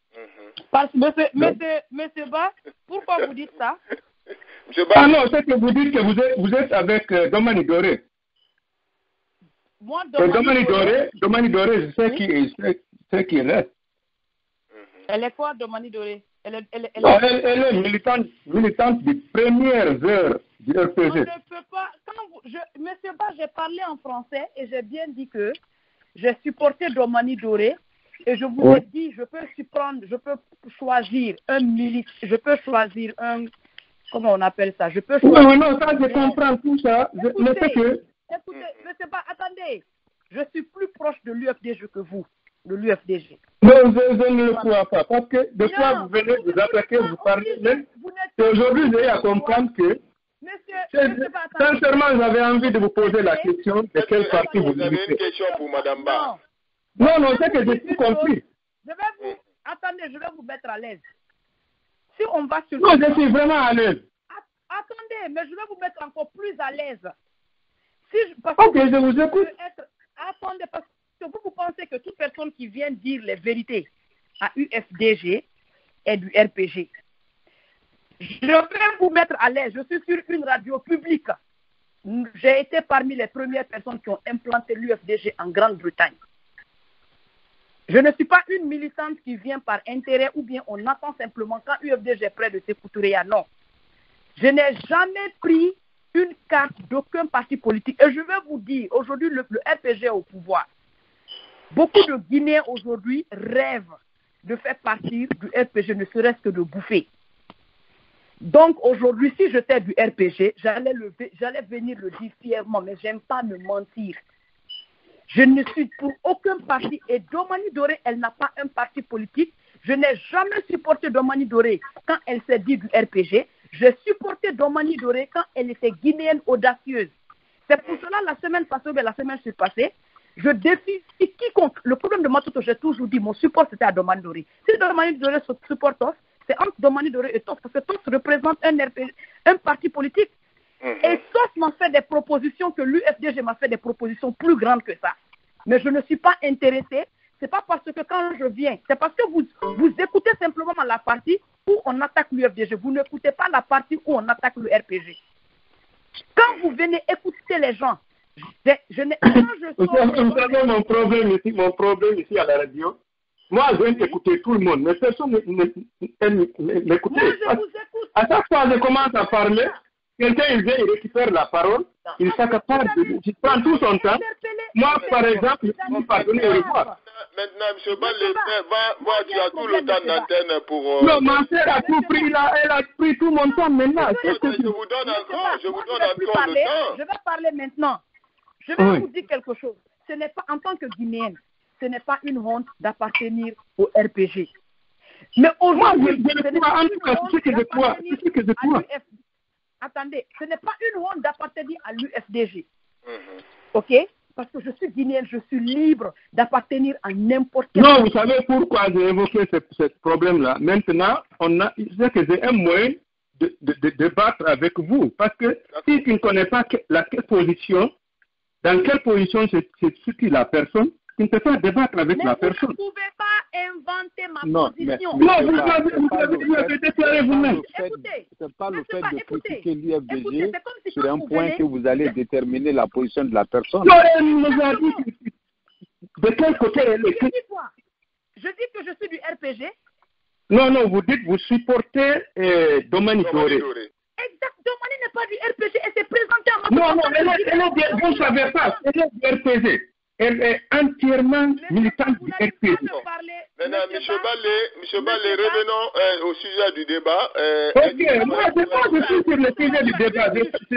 Monsieur Ba, pourquoi vous dites ça? Ah non, c'est que vous dites que vous êtes avec Domani Doré. Moi, Domani Doré, je sais qui elle est. Elle est quoi, Domani Doré? Elle est militante des premières heures du RPG. On ne peut pas. Monsieur Ba, j'ai parlé en français et j'ai bien dit que j'ai supporté Domani Doré et je vous ai dit, je peux choisir un comment on appelle ça? Je peux choisir. Non, ça, je comprends tout ça. Écoutez, monsieur Ba, attendez. Je suis plus proche de l'UFDG que vous, de l'UFDG. Non, je ne le crois pas. Parce que de quoi vous venez vous attaquer, vous parlez même. Et aujourd'hui, j'ai à comprendre que. Sincèrement, j'avais envie de vous poser la question de quel parti vous militez. Vous avez une question pour Mme Ba? Non, c'est que j'ai tout compris. Attendez, je vais vous mettre à l'aise. Si on va sur... Non, je suis vraiment à l'aise. Attendez, mais je vais vous mettre encore plus à l'aise. Je vous écoute. Attendez, parce que vous pensez que toute personne qui vient dire les vérités à UFDG est du RPG. Je vais vous mettre à l'aise. Je suis sur une radio publique. J'ai été parmi les premières personnes qui ont implanté l'UFDG en Grande-Bretagne. Je ne suis pas une militante qui vient par intérêt ou bien on attend simplement quand UFDG est près de s'écouter. Non. Je n'ai jamais pris une carte d'aucun parti politique. Et je vais vous dire, aujourd'hui, le RPG est au pouvoir. Beaucoup de Guinéens aujourd'hui rêvent de faire partie du RPG, ne serait-ce que de bouffer. Donc aujourd'hui, si j'étais du RPG, j'allais venir le dire fièrement, mais j'aime pas me mentir. Je ne suis pour aucun parti. Et Domani Doré, elle n'a pas un parti politique. Je n'ai jamais supporté Domani Doré quand elle s'est dit du RPG. J'ai supporté Domani Doré quand elle était guinéenne audacieuse. C'est pour cela, la semaine passée, Je défie quiconque. Le problème de Matoto, j'ai toujours dit, mon support c'était à Domani Doré. Si Domani Doré supporte TOS, c'est entre Domani Doré et TOS, parce que TOS représente un parti politique. Et TOS m'a fait des propositions que l'UFDG m'a fait des propositions plus grandes que ça. Mais je ne suis pas intéressée. C'est pas parce que quand je viens, c'est parce que vous écoutez simplement la partie où on attaque l'UFDG. Vous n'écoutez pas la partie où on attaque le RPG. Quand vous venez écouter les gens, vous savez mon problème ici à la radio. Moi, j'aime écouter tout le monde, mais personne ne m'écoute. À chaque fois que je commence à parler, quelqu'un il vient, il récupère la parole, il s'accapare, il prend tout son temps. Moi, par exemple, je ne peux pas donner le revoir. Maintenant, M. Balé, tu as tout le temps d'antenne pour... Non, ma sœur a tout pris là, elle a pris tout mon temps maintenant. Je vous donne encore le temps. Je vais parler maintenant. Je vais vous dire quelque chose. Ce n'est pas, en tant que Guinéenne, ce n'est pas une honte d'appartenir au RPG. Mais aujourd'hui, ce n'est pas une honte d'appartenir à l'UFDG. Attendez, ce n'est pas une honte d'appartenir à l'UFDG. Ok? Parce que je suis guinéenne, je suis libre d'appartenir à n'importe quel... Non, vous savez pourquoi j'ai évoqué ce problème-là. Maintenant, c'est que j'ai un moyen de débattre avec vous. Parce que si tu ne connais pas position, dans quelle position se situe la personne, tu ne peux pas débattre avec la personne. Vous ne pouvez pas inventer ma position. Vous avez déclaré vous-même. C'est pas le fait de critiquer l'UFDG sur un point que vous allez déterminer la position de la personne. Non, elle nous a dit de quel côté elle est. Je dis que je suis du RPG. Non, vous dites vous supportez Domani Doré. Exact, Domani n'est pas du RPG et c'est présenté à ma... Non, vous ne savez pas, elle est du RPG. Elle est entièrement militante du RPG. Maintenant, M. Balé, revenons au sujet du débat. Ok, moi, je ne suis sur le sujet du débat.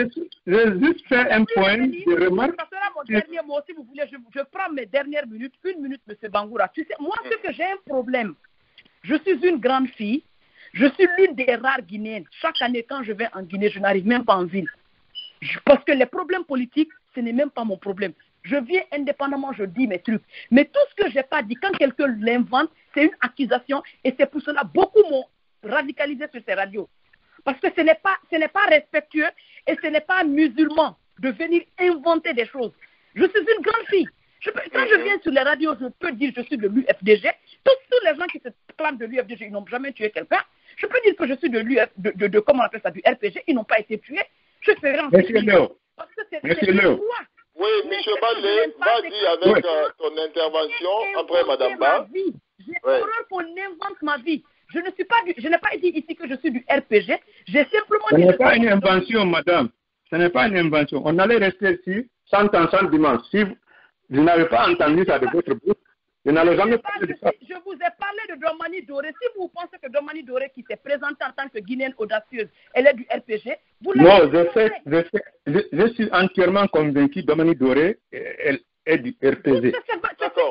Je juste fait un point de remarque. Ça sera mon dernier mot, si vous voulez. Je prends mes dernières minutes. Une minute, M. Bangoura. Tu sais, moi, c'est que j'ai un problème. Je suis une grande fille. Je suis l'une des rares Guinéennes. Chaque année, quand je vais en Guinée, je n'arrive même pas en ville. Parce que les problèmes politiques, ce n'est même pas mon problème. Je viens indépendamment, je dis mes trucs. Mais tout ce que je n'ai pas dit, quand quelqu'un l'invente, c'est une accusation. Et c'est pour cela beaucoup m'ont radicalisé sur ces radios. Parce que ce n'est pas respectueux et ce n'est pas musulman de venir inventer des choses. Je suis une grande fille. Quand je viens sur les radios, je peux dire que je suis de l'UFDG. Tous les gens qui se clament de l'UFDG, ils n'ont jamais tué quelqu'un. Je peux dire que je suis de comment on appelle ça, du RPG. Ils n'ont pas été tués. Je serai en parce que c'est le droit. Oui, M. Balé, vas-y avec ton intervention après Mme Ba. J'ai horreur qu'on invente ma vie. Je n'ai pas dit ici que je suis du RPG. J'ai simplement dit... Ce n'est pas une invention, madame. Ce n'est pas une invention. On allait rester ici 100 ans, 100 dimanches. Si vous n'avez pas entendu ça de votre bouche, je n'allais jamais parler de ça. Je vous ai parlé de Domani Doré. Si vous pensez que Domani Doré, qui s'est présentée en tant que Guinéenne audacieuse, elle est du RPG, vous l'avez... Non, je suis entièrement convaincu que Domani Doré, elle est du RPG. D'accord.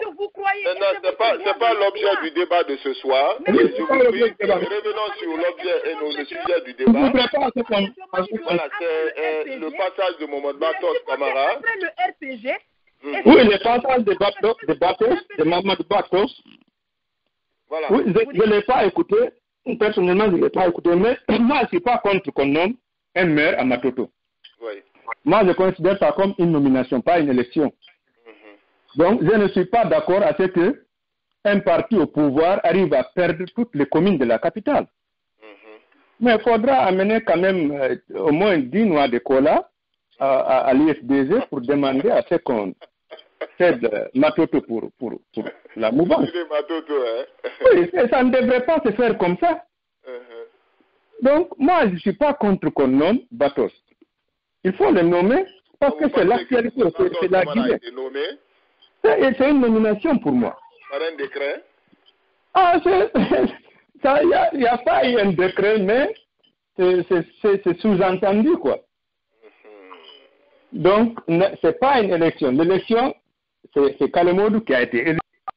C'est pas l'objet du débat de ce soir. Mais je vous prie, revenons sur l'objet et le sujet du débat. Voilà, c'est le passage de Mohamed Batos Camara. Après le RPG... Oui, le passage de Batos, de Mohamed Batos. Voilà. Oui, je ne l'ai pas écouté. Personnellement, je ne l'ai pas écouté. Mais moi, je ne suis pas contre qu'on nomme un maire à Matoto. Oui. Moi, je considère ça comme une nomination, pas une élection. Donc, je ne suis pas d'accord à ce qu'un parti au pouvoir arrive à perdre toutes les communes de la capitale. Mais il faudra amener quand même au moins 10 noix de cola à l'IFDG pour demander à ce qu'on cède Matoto pour la mouvance. Oui, ça ne devrait pas se faire comme ça. Donc, moi, je ne suis pas contre qu'on nomme Batos. Il faut le nommer parce que c'est l'actualité, c'est la Guinée. C'est une nomination pour moi. Par un décret? Ah, il n'y a pas eu un décret, mais c'est sous-entendu, quoi. Donc, ce n'est pas une élection. L'élection, c'est Kalemodou qui a été élu.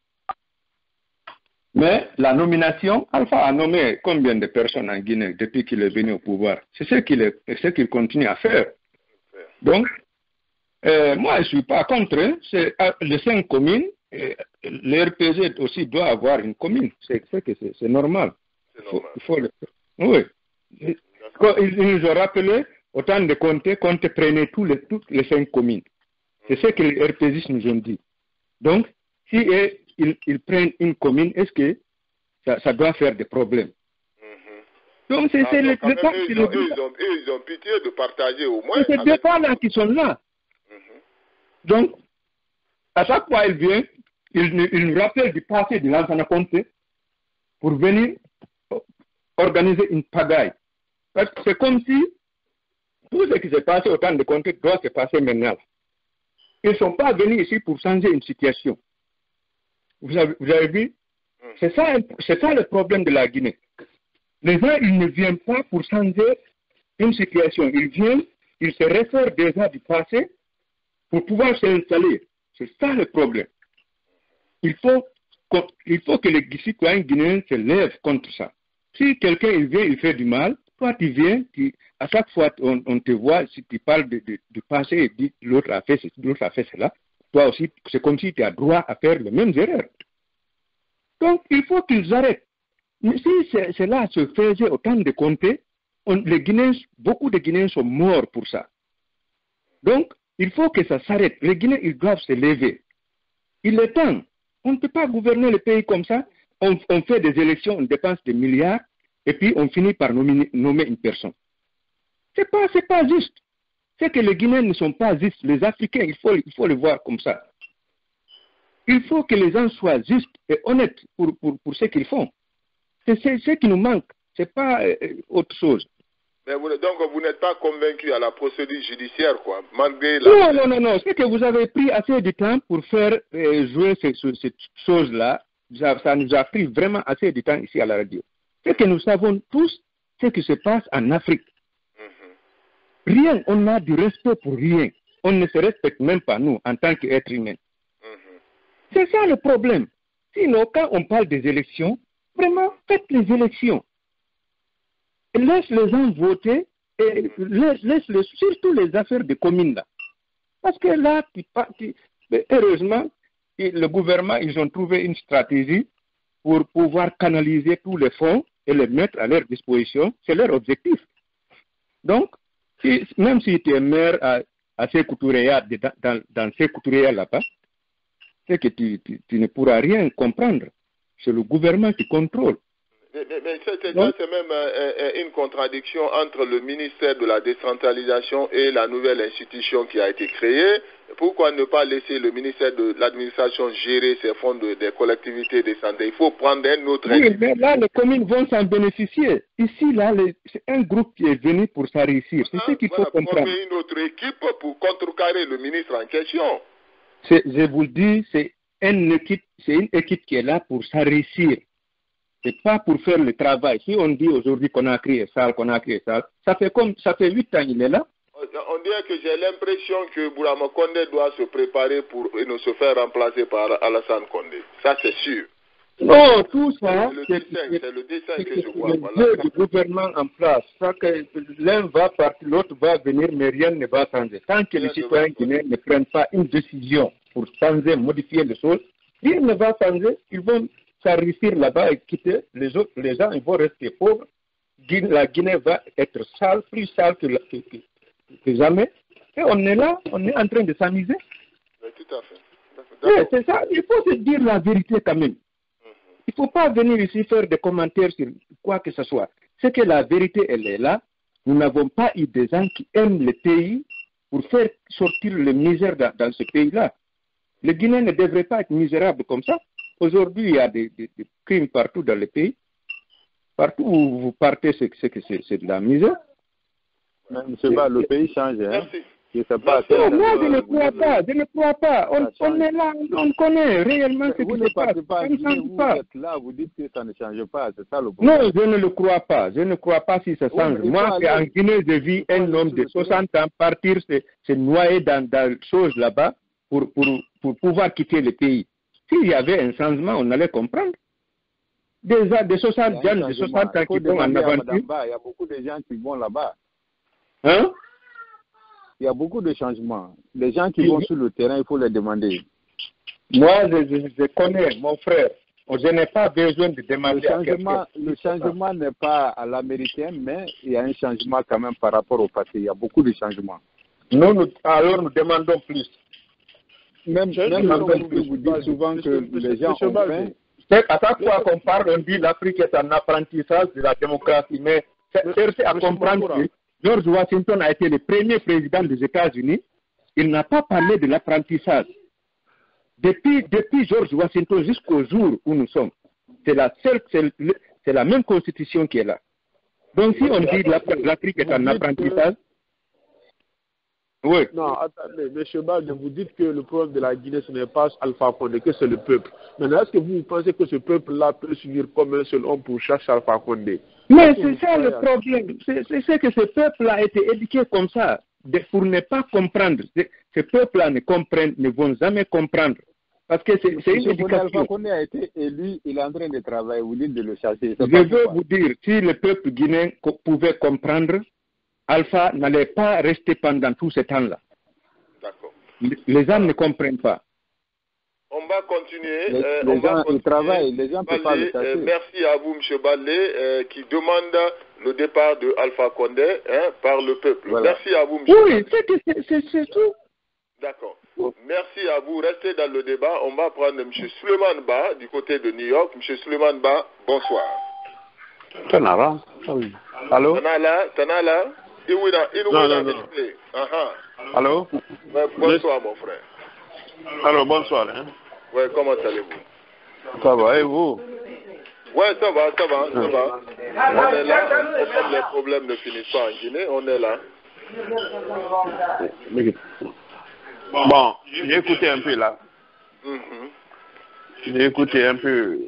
Mais la nomination, Alpha a nommé combien de personnes en Guinée depuis qu'il est venu au pouvoir? C'est ce qu'il continue à faire. Donc, Moi, je ne suis pas contre. Hein. C'est les 5 communes. Le RPZ aussi doit avoir une commune. C'est normal. Il faut le faire. Oui. Ils nous ont rappelé, autant de Comté prenait toutes les 5 communes. C'est ce que les RPZ nous ont dit. Donc, si ils prennent une commune, est-ce que ça doit faire des problèmes? Donc, c'est le débat. Ils ont pitié de partager au moins. C'est ces débats-là qui sont là. Donc, à chaque fois, ils viennent, ils nous rappellent du passé de Lansana Conté pour venir organiser une pagaille. Parce que c'est comme si tout ce qui s'est passé au temps de Conté doit se passer maintenant. Ils ne sont pas venus ici pour changer une situation. Vous avez vu? C'est ça le problème de la Guinée. Les gens, ils ne viennent pas pour changer une situation. Ils viennent, ils se réfèrent déjà du passé pour pouvoir s'installer. C'est ça le problème. Il faut que les citoyens guinéens se lèvent contre ça. Si quelqu'un il vient, il fait du mal, toi tu viens, à chaque fois on te voit, si tu parles du passé et dis l'autre a fait cela, toi aussi, c'est comme si tu as droit à faire les mêmes erreurs. Donc il faut qu'ils arrêtent. Mais si cela se faisait autant de Comté, beaucoup de Guinéens sont morts pour ça. Donc, il faut que ça s'arrête. Les Guinéens, ils doivent se lever. Il est temps. On ne peut pas gouverner le pays comme ça. On fait des élections, on dépense des milliards, et puis on finit par nommer une personne. C'est pas juste. C'est que les Guinéens ne sont pas justes. Les Africains, il faut le voir comme ça. Il faut que les gens soient justes et honnêtes pour ce qu'ils font. C'est ce qui nous manque. Ce n'est pas autre chose. Mais donc vous n'êtes pas convaincu à la procédure judiciaire, quoi, malgré la... Non. C'est que vous avez pris assez de temps pour faire jouer cette chose-là. Ça nous a pris vraiment assez de temps ici à la radio. C'est que nous savons tous ce qui se passe en Afrique. Rien, on n'a du respect pour rien. On ne se respecte même pas, nous, en tant qu'êtres humains. C'est ça le problème. Sinon, quand on parle des élections, vraiment, faites les élections. Laisse les gens voter et laisse surtout les affaires des communes là. Parce que là, heureusement, le gouvernement, ils ont trouvé une stratégie pour pouvoir canaliser tous les fonds et les mettre à leur disposition. C'est leur objectif. Donc, même si tu es maire à Sékou Touréya, dans Sékou Touréya là-bas, c'est que tu ne pourras rien comprendre. C'est le gouvernement qui contrôle. Mais c'est même une contradiction entre le ministère de la décentralisation et la nouvelle institution qui a été créée. Pourquoi ne pas laisser le ministère de l'administration gérer ces fonds des collectivités décentralisées? Il faut prendre un autre... Oui, mais là, les communes vont s'en bénéficier. Ici, là, c'est un groupe qui est venu pour s'enrichir. C'est ce qu'il faut comprendre. Former une autre équipe pour contrecarrer le ministre en question. Je vous le dis, c'est une équipe qui est là pour s'enrichir. C'est pas pour faire le travail. Si on dit aujourd'hui qu'on a créé ça, ça fait 8 ans qu'il est là. On dirait que j'ai l'impression que Bourama Condé doit se préparer pour ne se faire remplacer par Alassane Condé. Ça, c'est sûr. Non, tout ça, c'est le dessin que je vois. C'est le jeu du gouvernement en place. Ça que l'un va partir, l'autre va venir, mais rien ne va changer. Tant que les citoyens guinéens ne prennent pas une décision pour changer, modifier les choses, rien ne va changer. Ils vont s'enrichir là-bas et quitter les autres. Les gens, ils vont rester pauvres. La Guinée va être sale, plus sale que jamais. Et on est là, on est en train de s'amuser. Tout à fait. Oui, c'est ça. Il faut se dire la vérité quand même. Il ne faut pas venir ici faire des commentaires sur quoi que ce soit. C'est que la vérité, elle est là. Nous n'avons pas eu des gens qui aiment le pays pour faire sortir les misères dans ce pays-là. Les Guinéens ne devraient pas être misérables comme ça. Aujourd'hui, il y a des crimes partout dans le pays. Partout où vous partez, c'est de la misère. Monsieur Ba, le pays change. Hein? Moi, je ne crois pas. On est là, on connaît réellement ce qui se passe. Vous êtes là, vous dites que ça ne change pas. C'est ça le problème. Non, je ne le crois pas. Je ne crois pas si ça change. Moi, en Guinée, je vis un homme de 60 ans partir se noyer dans des choses là-bas pour pouvoir quitter le pays. S'il y avait un changement, on allait comprendre. Déjà, des 60 ans qui vont en aventure. Il y a beaucoup de gens qui vont là-bas. Hein? Il y a beaucoup de changements. Les gens qui vont sur le terrain, il faut les demander. Moi, je connais mon frère. Je n'ai pas besoin de demander le changement n'est pas à l'américaine, mais il y a un changement quand même par rapport au passé. Il y a beaucoup de changements. Alors nous demandons plus. Même vous dites souvent que les gens ont faim. À chaque fois qu'on parle, on dit l'Afrique est un apprentissage de la démocratie, mais cherchez à comprendre que George Washington a été le premier président des États-Unis. Il n'a pas parlé de l'apprentissage. Depuis George Washington jusqu'au jour où nous sommes, c'est la même constitution qui est là. Donc si on dit que l'Afrique est un apprentissage, oui. Non, attendez, M. Balde, vous dites que le problème de la Guinée, ce n'est pas Alpha Condé, que c'est le peuple. Maintenant, est-ce que vous pensez que ce peuple-là peut s'unir comme un seul homme pour chercher Alpha Condé? Mais c'est ça le problème. C'est que ce peuple a été éduqué comme ça, pour ne pas comprendre. Ce peuple-là ne vont jamais comprendre. Parce que c'est une éducation. Alpha Condé a été élu, il est en train de travailler, vous dites de le chasser. Je veux vous dire, si le peuple guinéen pouvait comprendre, Alpha n'allait pas rester pendant tout ce temps-là. D'accord. Les gens ne comprennent pas. On va continuer. Les gens ils travaillent, les gens ne peuvent pas le chasser. Merci à vous, M. Balé, qui demande le départ de Alpha Condé par le peuple. Voilà. Merci à vous, M. Oui, c'est tout. D'accord. Merci à vous. Restez dans le débat. On va prendre M. Suleiman Ba du côté de New York. M. Suleiman Ba, bonsoir. Tanala. Allô? Tanala. Allô? Bonsoir, mon frère. Alors, bonsoir. Oui, comment allez-vous? Ça va, et vous? Oui, ça va. On est là, les problèmes ne finissent pas en Guinée, on est là. Bon, j'ai écouté un peu là. J'ai écouté un peu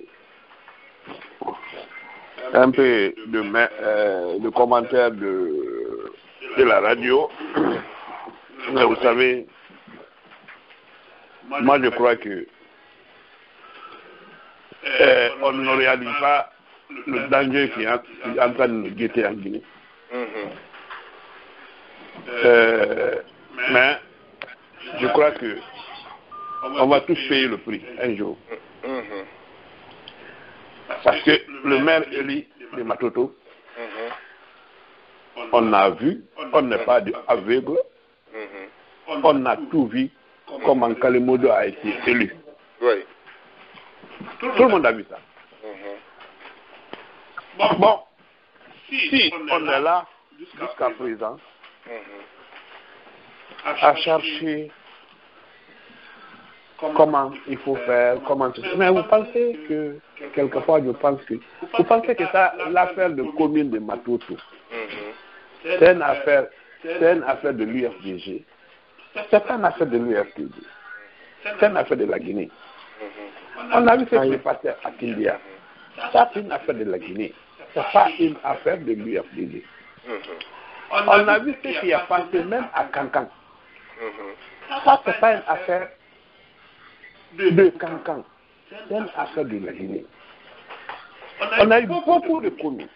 de commentaires de la radio. Mais vous savez, moi je crois que on ne réalise pas le danger qui est en train de nous guetter en Guinée. Mais je crois que on va tous payer le prix un jour. Parce que le maire élu de Matoto, on a vu, on n'est pas aveugle, on a tout vu comment Kalemodo a été élu. Oui. Tout le monde a vu ça. Bon, si on est là jusqu'à présent à chercher comment il faut faire, mais vous pensez que, quelquefois, vous pensez que ça, l'affaire de commune de Matoto, c'est une affaire de l'UFDG. C'est pas une affaire de l'UFDG. C'est une affaire de la Guinée. On a vu ce qui s'est passé à Kindia. Ça, c'est une affaire de la Guinée. C'est pas une affaire de l'UFDG. On a vu ce qui a passé même à Kankan. Ça, c'est pas une affaire de Kankan. C'est une affaire de la Guinée. On a eu beaucoup de communes.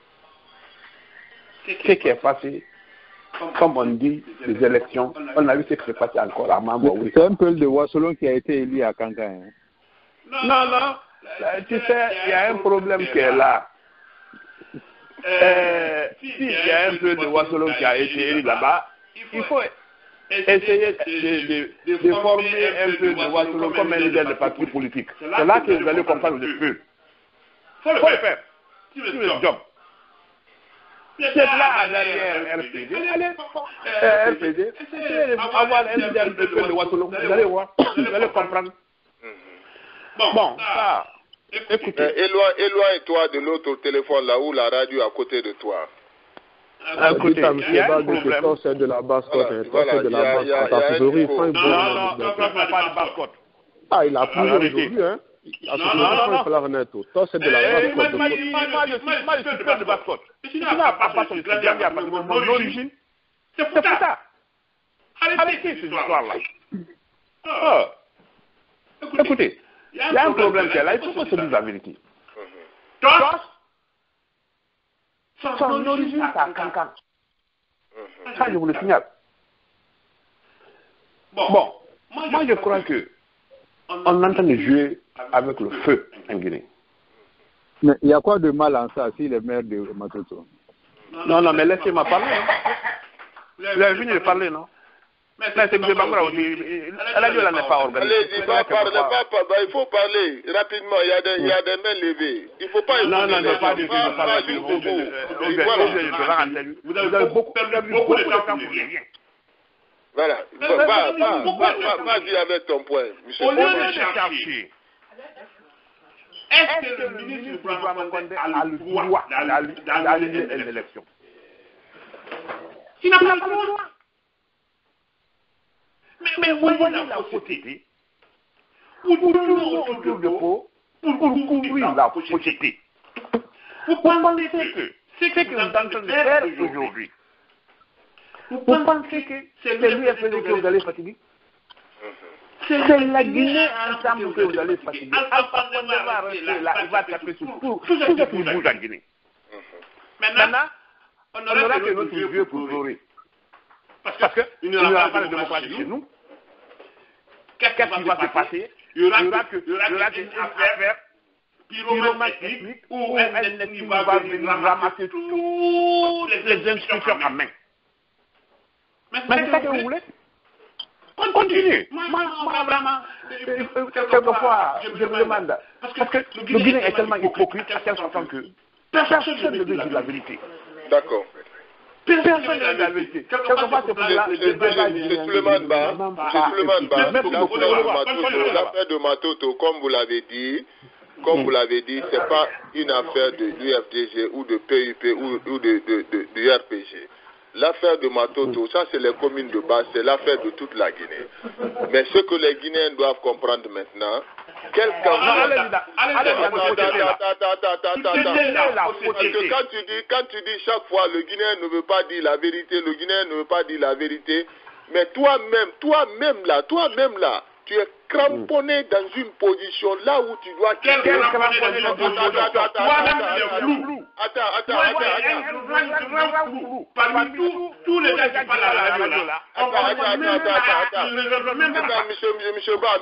Ce qui est passé, comme on dit, les élections, on a vu ce qui s'est passé encore à Mambo. C'est un peu de Wassolon qui a été élu à Kankan. Non, tu sais, il y a un problème qui est là. S'il y a un peu de Wassolon qui a été élu là-bas, il faut essayer de former un peu de Wassolon comme un leader de parti politique. C'est là que vous allez comprendre le peu. Il faut le faire. C'est le job. C'est là derrière RPD. Allez, RPD, essayez d'avoir un leader de Wassolon. Vous allez voir, vous allez comprendre. Bon, ça, écoutez. Éloigne-toi de l'autre téléphone là où la radio à côté de toi. Écoutez, il y a un problème. C'est de la basse-côte. C'est de la basse-côte. Ah, il a pris aujourd'hui, hein. Non. Toi, c'est de la basse-côte. Moi, je suis pas de basse-côte. Tu n'as pas son histoire, mon origine. C'est pour ça. Arrêtez cette histoire-là. Écoutez, il y a un problème qui est là, il faut qu'on se dise la vérité. Toi, son origine, c'est à Kankan. Ça, je vous le signale. Bon, moi je crois que on est en train de jouer avec le feu en Guinée. Mais il y a quoi de mal en ça si le maire de Matoto? Non, mais laissez-moi parler. Vous avez fini de parler, non? Mais c'est M. Bangoura aussi. La radio n'est pas organisée. Allez-y, il faut parler rapidement. Il y a des mains levées. Il ne faut pas... Non, pas du tout. Vous avez beaucoup de temps pour rien. Voilà. Vas-y avec ton point. Au lieu de chercher, est-ce que le ministre Ibrahima Condé a le droit d'aller à l'élection? Il n'a pas le droit. Mais voyez la société, pour tourner autour de vous, pour couvrir la société. Vous pensez que ce que vous êtes en train de faire aujourd'hui, vous pensez que c'est l'UFD que vous allez fatiguer? C'est la Guinée ensemble que vous allez fatiguer. Alpha Condé va rester là, il va taper sur tout ce qui bouge en Guinée. Maintenant, on aura que notre Dieu pour pleurer. Parce qu'il n'y aura pas de démocratie chez nous. Qu'est-ce qui va se passer? Il y aura des affaires pyromaniques où un ennemi va venir ramasser toutes les institutions en main. Mais c'est ça que vous voulez? Continuez. Moi, vraiment, quelquefois, je me demande. Parce que le Guinée est tellement hypocrite à tel point que personne ne veut dire la vérité. D'accord. Personne ne veut dire la vérité. Quelquefois, c'est pour là. C'est Suleiman Ba. L'affaire de Matoto, comme vous l'avez dit, ce n'est pas une affaire de l'UFDG ou de PUP ou de RPG. L'affaire de Matoto, ça c'est les communes de base, c'est l'affaire de toute la Guinée. Mais ce que les Guinéens doivent comprendre maintenant, parce que quand tu dis chaque fois le Guinéen ne veut pas dire la vérité, mais toi-même là, tu es cramponné dans une position là où tu dois... Parmi tous les gens qui parlent à la radio là, Monsieur Ba,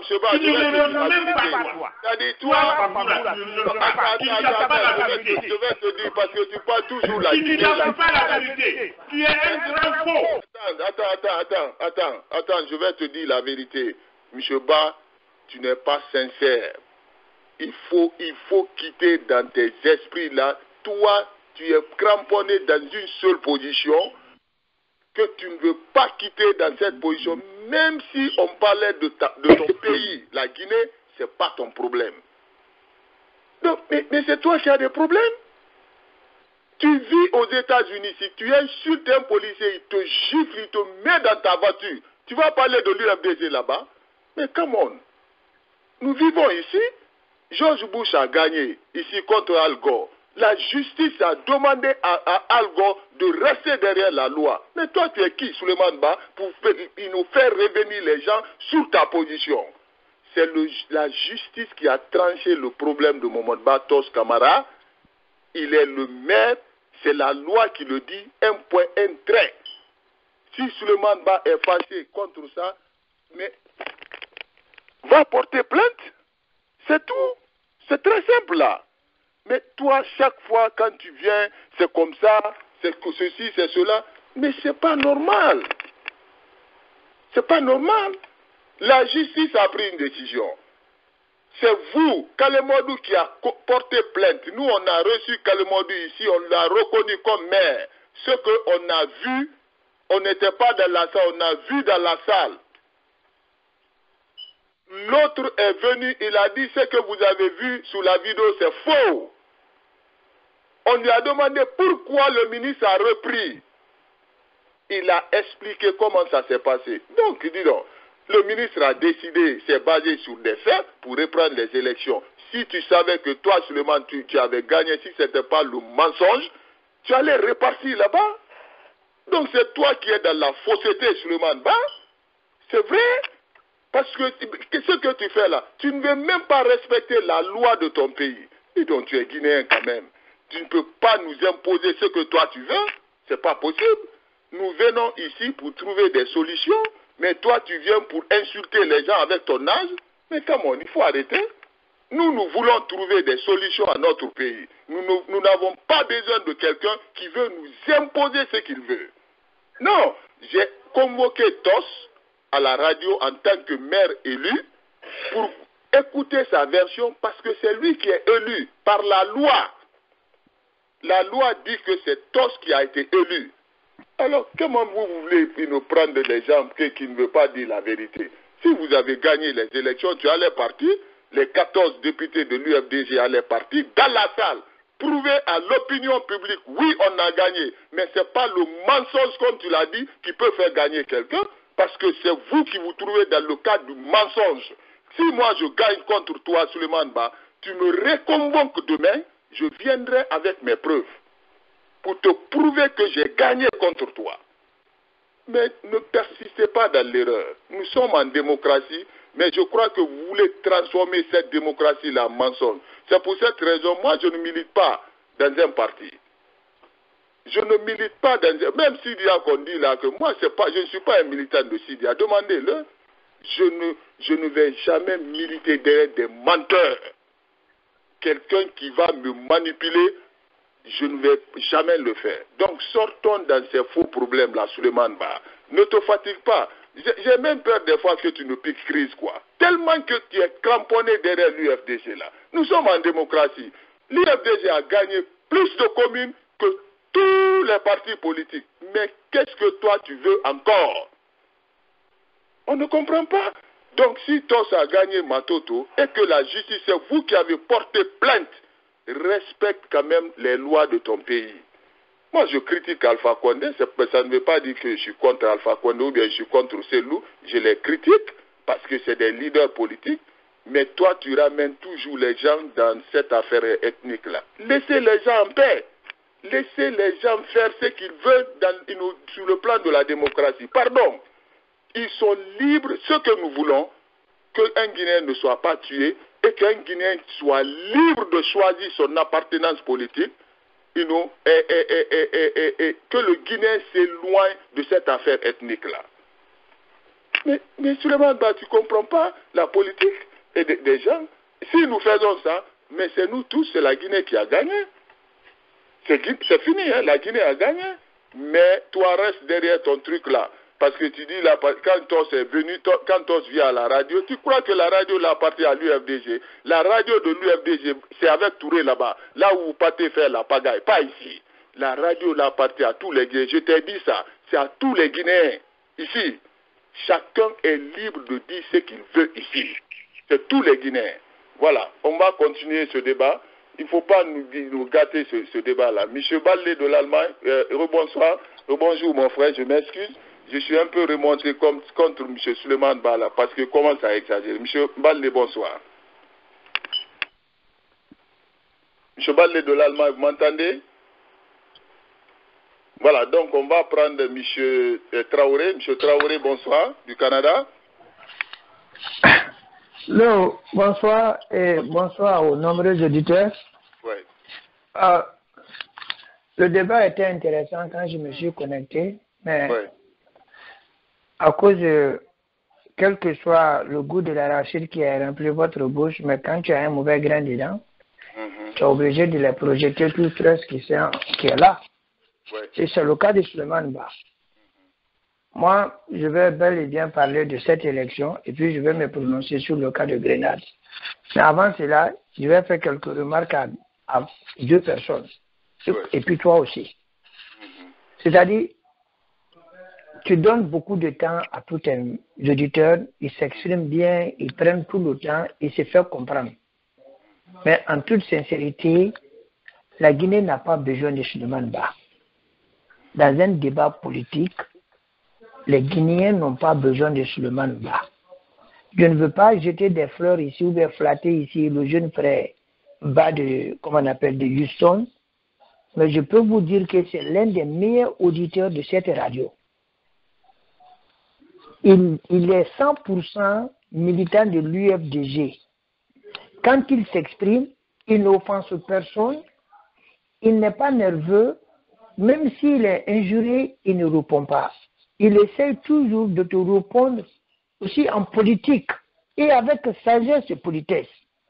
je vais te dire parce que tu parles toujours là. Tu n'as pas la vérité. Tu es un grand faux. Attends, je vais te dire la vérité. Monsieur Ba, tu n'es pas sincère. Il faut quitter dans tes esprits là. Toi, tu es cramponné dans une seule position que tu ne veux pas quitter dans cette position. Même si on parlait de ton pays, la Guinée, ce n'est pas ton problème. Donc, mais c'est toi qui as des problèmes. Tu vis aux États-Unis, si tu insultes un policier, il te gifle, il te met dans ta voiture. Tu vas parler de l'UFDG là-bas. Mais come on. Nous vivons ici. George Bush a gagné ici contre Al Gore. La justice a demandé à Al Gore de rester derrière la loi. Mais toi, tu es qui, Suleiman Ba, pour nous faire revenir les gens sur ta position? C'est la justice qui a tranché le problème de Mohamed Batos Camara. Il est le maire, c'est la loi qui le dit, un point, un trait. Si Suleiman Ba est fâché contre ça, mais va porter plainte. C'est tout. C'est très simple là. Mais toi, chaque fois quand tu viens, c'est comme ça, c'est ceci, c'est cela. Mais c'est pas normal. C'est pas normal. La justice a pris une décision. C'est vous, Kalemodou, qui a porté plainte. Nous, on a reçu Kalemodou ici, on l'a reconnu comme maire. Ce qu'on a vu, on n'était pas dans la salle, on a vu dans la salle. L'autre est venu, il a dit ce que vous avez vu sur la vidéo, c'est faux. On lui a demandé pourquoi le ministre a repris. Il a expliqué comment ça s'est passé. Donc, dis donc, le ministre a décidé, c'est basé sur des faits pour reprendre les élections. Si tu savais que toi, Suleiman, tu avais gagné, si ce n'était pas le mensonge, tu allais repartir là-bas. Donc, c'est toi qui es dans la fausseté, Suleiman Ba. C'est vrai. Parce que ce que tu fais là, tu ne veux même pas respecter la loi de ton pays. Et donc, tu es guinéen quand même. Tu ne peux pas nous imposer ce que toi tu veux. Ce n'est pas possible. Nous venons ici pour trouver des solutions. Mais toi, tu viens pour insulter les gens avec ton âge. Mais comment, il faut arrêter. Nous voulons trouver des solutions à notre pays. Nous n'avons pas besoin de quelqu'un qui veut nous imposer ce qu'il veut. Non, j'ai convoqué TOS à la radio en tant que maire élu pour écouter sa version parce que c'est lui qui est élu par la loi. La loi dit que c'est TOS qui a été élu. Alors, comment vous voulez nous prendre des gens qui ne veulent pas dire la vérité? Si vous avez gagné les élections, tu allais partir, les 14 députés de l'UFDG allaient partir dans la salle, prouver à l'opinion publique, oui, on a gagné, mais ce n'est pas le mensonge, comme tu l'as dit, qui peut faire gagner quelqu'un, parce que c'est vous qui vous trouvez dans le cadre du mensonge. Si moi je gagne contre toi, Souleymane Ba, tu me reconvoques demain, je viendrai avec mes preuves pour te prouver que j'ai gagné contre toi. Mais ne persistez pas dans l'erreur. Nous sommes en démocratie, mais je crois que vous voulez transformer cette démocratie-là en mensonge. C'est pour cette raison, moi je ne milite pas dans un parti. Je ne milite pas dans un... Même Sidia qu'on dit là que moi, je ne suis pas un militant de Sidia. Demandez-le. Je ne vais jamais militer derrière des menteurs. Quelqu'un qui va me manipuler, je ne vais jamais le faire. Donc sortons dans ces faux problèmes-là, Souleymane Ba. Ne te fatigue pas. J'ai même peur des fois que tu ne piques crise, quoi. Tellement que tu es cramponné derrière l'UFDG là. Nous sommes en démocratie. L'UFDG a gagné plus de communes que tous les partis politiques. Mais qu'est-ce que toi tu veux encore? On ne comprend pas. Donc si TOS a gagné Matoto et que la justice, c'est vous qui avez porté plainte, respecte quand même les lois de ton pays. Moi, je critique Alpha Condé, ça ne veut pas dire que je suis contre Alpha Condé ou bien je suis contre Selou. Je les critique parce que c'est des leaders politiques. Mais toi, tu ramènes toujours les gens dans cette affaire ethnique-là. Laissez les gens en paix. Laissez les gens faire ce qu'ils veulent sur le plan de la démocratie. Pardon. Ils sont libres, ce que nous voulons, qu'un Guinéen ne soit pas tué et qu'un Guinéen soit libre de choisir son appartenance politique, et que le Guinéen s'éloigne de cette affaire ethnique-là. Mais Souleymane Ba, tu ne comprends pas la politique et des gens. Si nous faisons ça, mais c'est nous tous, c'est la Guinée qui a gagné. C'est fini, hein, la Guinée a gagné. Mais toi, reste derrière ton truc-là. Parce que tu dis, là, quand TOS est venu, quand TOS vient à la radio, tu crois que la radio appartient à l'UFDG. La radio de l'UFDG, c'est avec Touré là-bas, là où vous partez faire la pagaille, pas ici. La radio appartient à tous les Guinéens. Je t'ai dit ça, c'est à tous les Guinéens. Ici, chacun est libre de dire ce qu'il veut ici. C'est tous les Guinéens. Voilà, on va continuer ce débat. Il ne faut pas nous gâter ce débat-là. Michel Ballé de l'Allemagne, rebonsoir, rebonjour mon frère, je m'excuse. Je suis un peu remonté contre M. Souleymane Ba là, parce que commence à exagérer. M. Ballé, bonsoir. M. Ballé de l'Allemagne, vous m'entendez? Voilà, donc on va prendre M. Traoré. M. Traoré, bonsoir, du Canada. Non, bonsoir et bonsoir aux nombreux auditeurs. Oui. Le débat était intéressant quand je me suis connecté, mais à cause de quel que soit le goût de l'arachide qui a rempli votre bouche, mais quand tu as un mauvais grain dedans, tu es obligé de les projeter tout le stress qui est là. Et c'est le cas de Souleymane Ba. Moi, je vais bel et bien parler de cette élection et puis je vais me prononcer sur le cas de Grenade. Mais avant cela, je vais faire quelques remarques à deux personnes. Et puis toi aussi. C'est-à-dire, tu donnes beaucoup de temps à tous tes auditeurs, ils s'expriment bien, ils prennent tout le temps, ils se font comprendre. Mais en toute sincérité, la Guinée n'a pas besoin de Souleymane Ba. Dans un débat politique, les Guinéens n'ont pas besoin de Souleymane Ba. Je ne veux pas jeter des fleurs ici ou bien flatter ici le jeune frère Ba de, comment on appelle, de Houston, mais je peux vous dire que c'est l'un des meilleurs auditeurs de cette radio. Il est 100% militant de l'UFDG. Quand il s'exprime, il n'offense personne, il n'est pas nerveux, même s'il est injurié, il ne répond pas. il essaie toujours de te répondre aussi en politique et avec sagesse et politesse.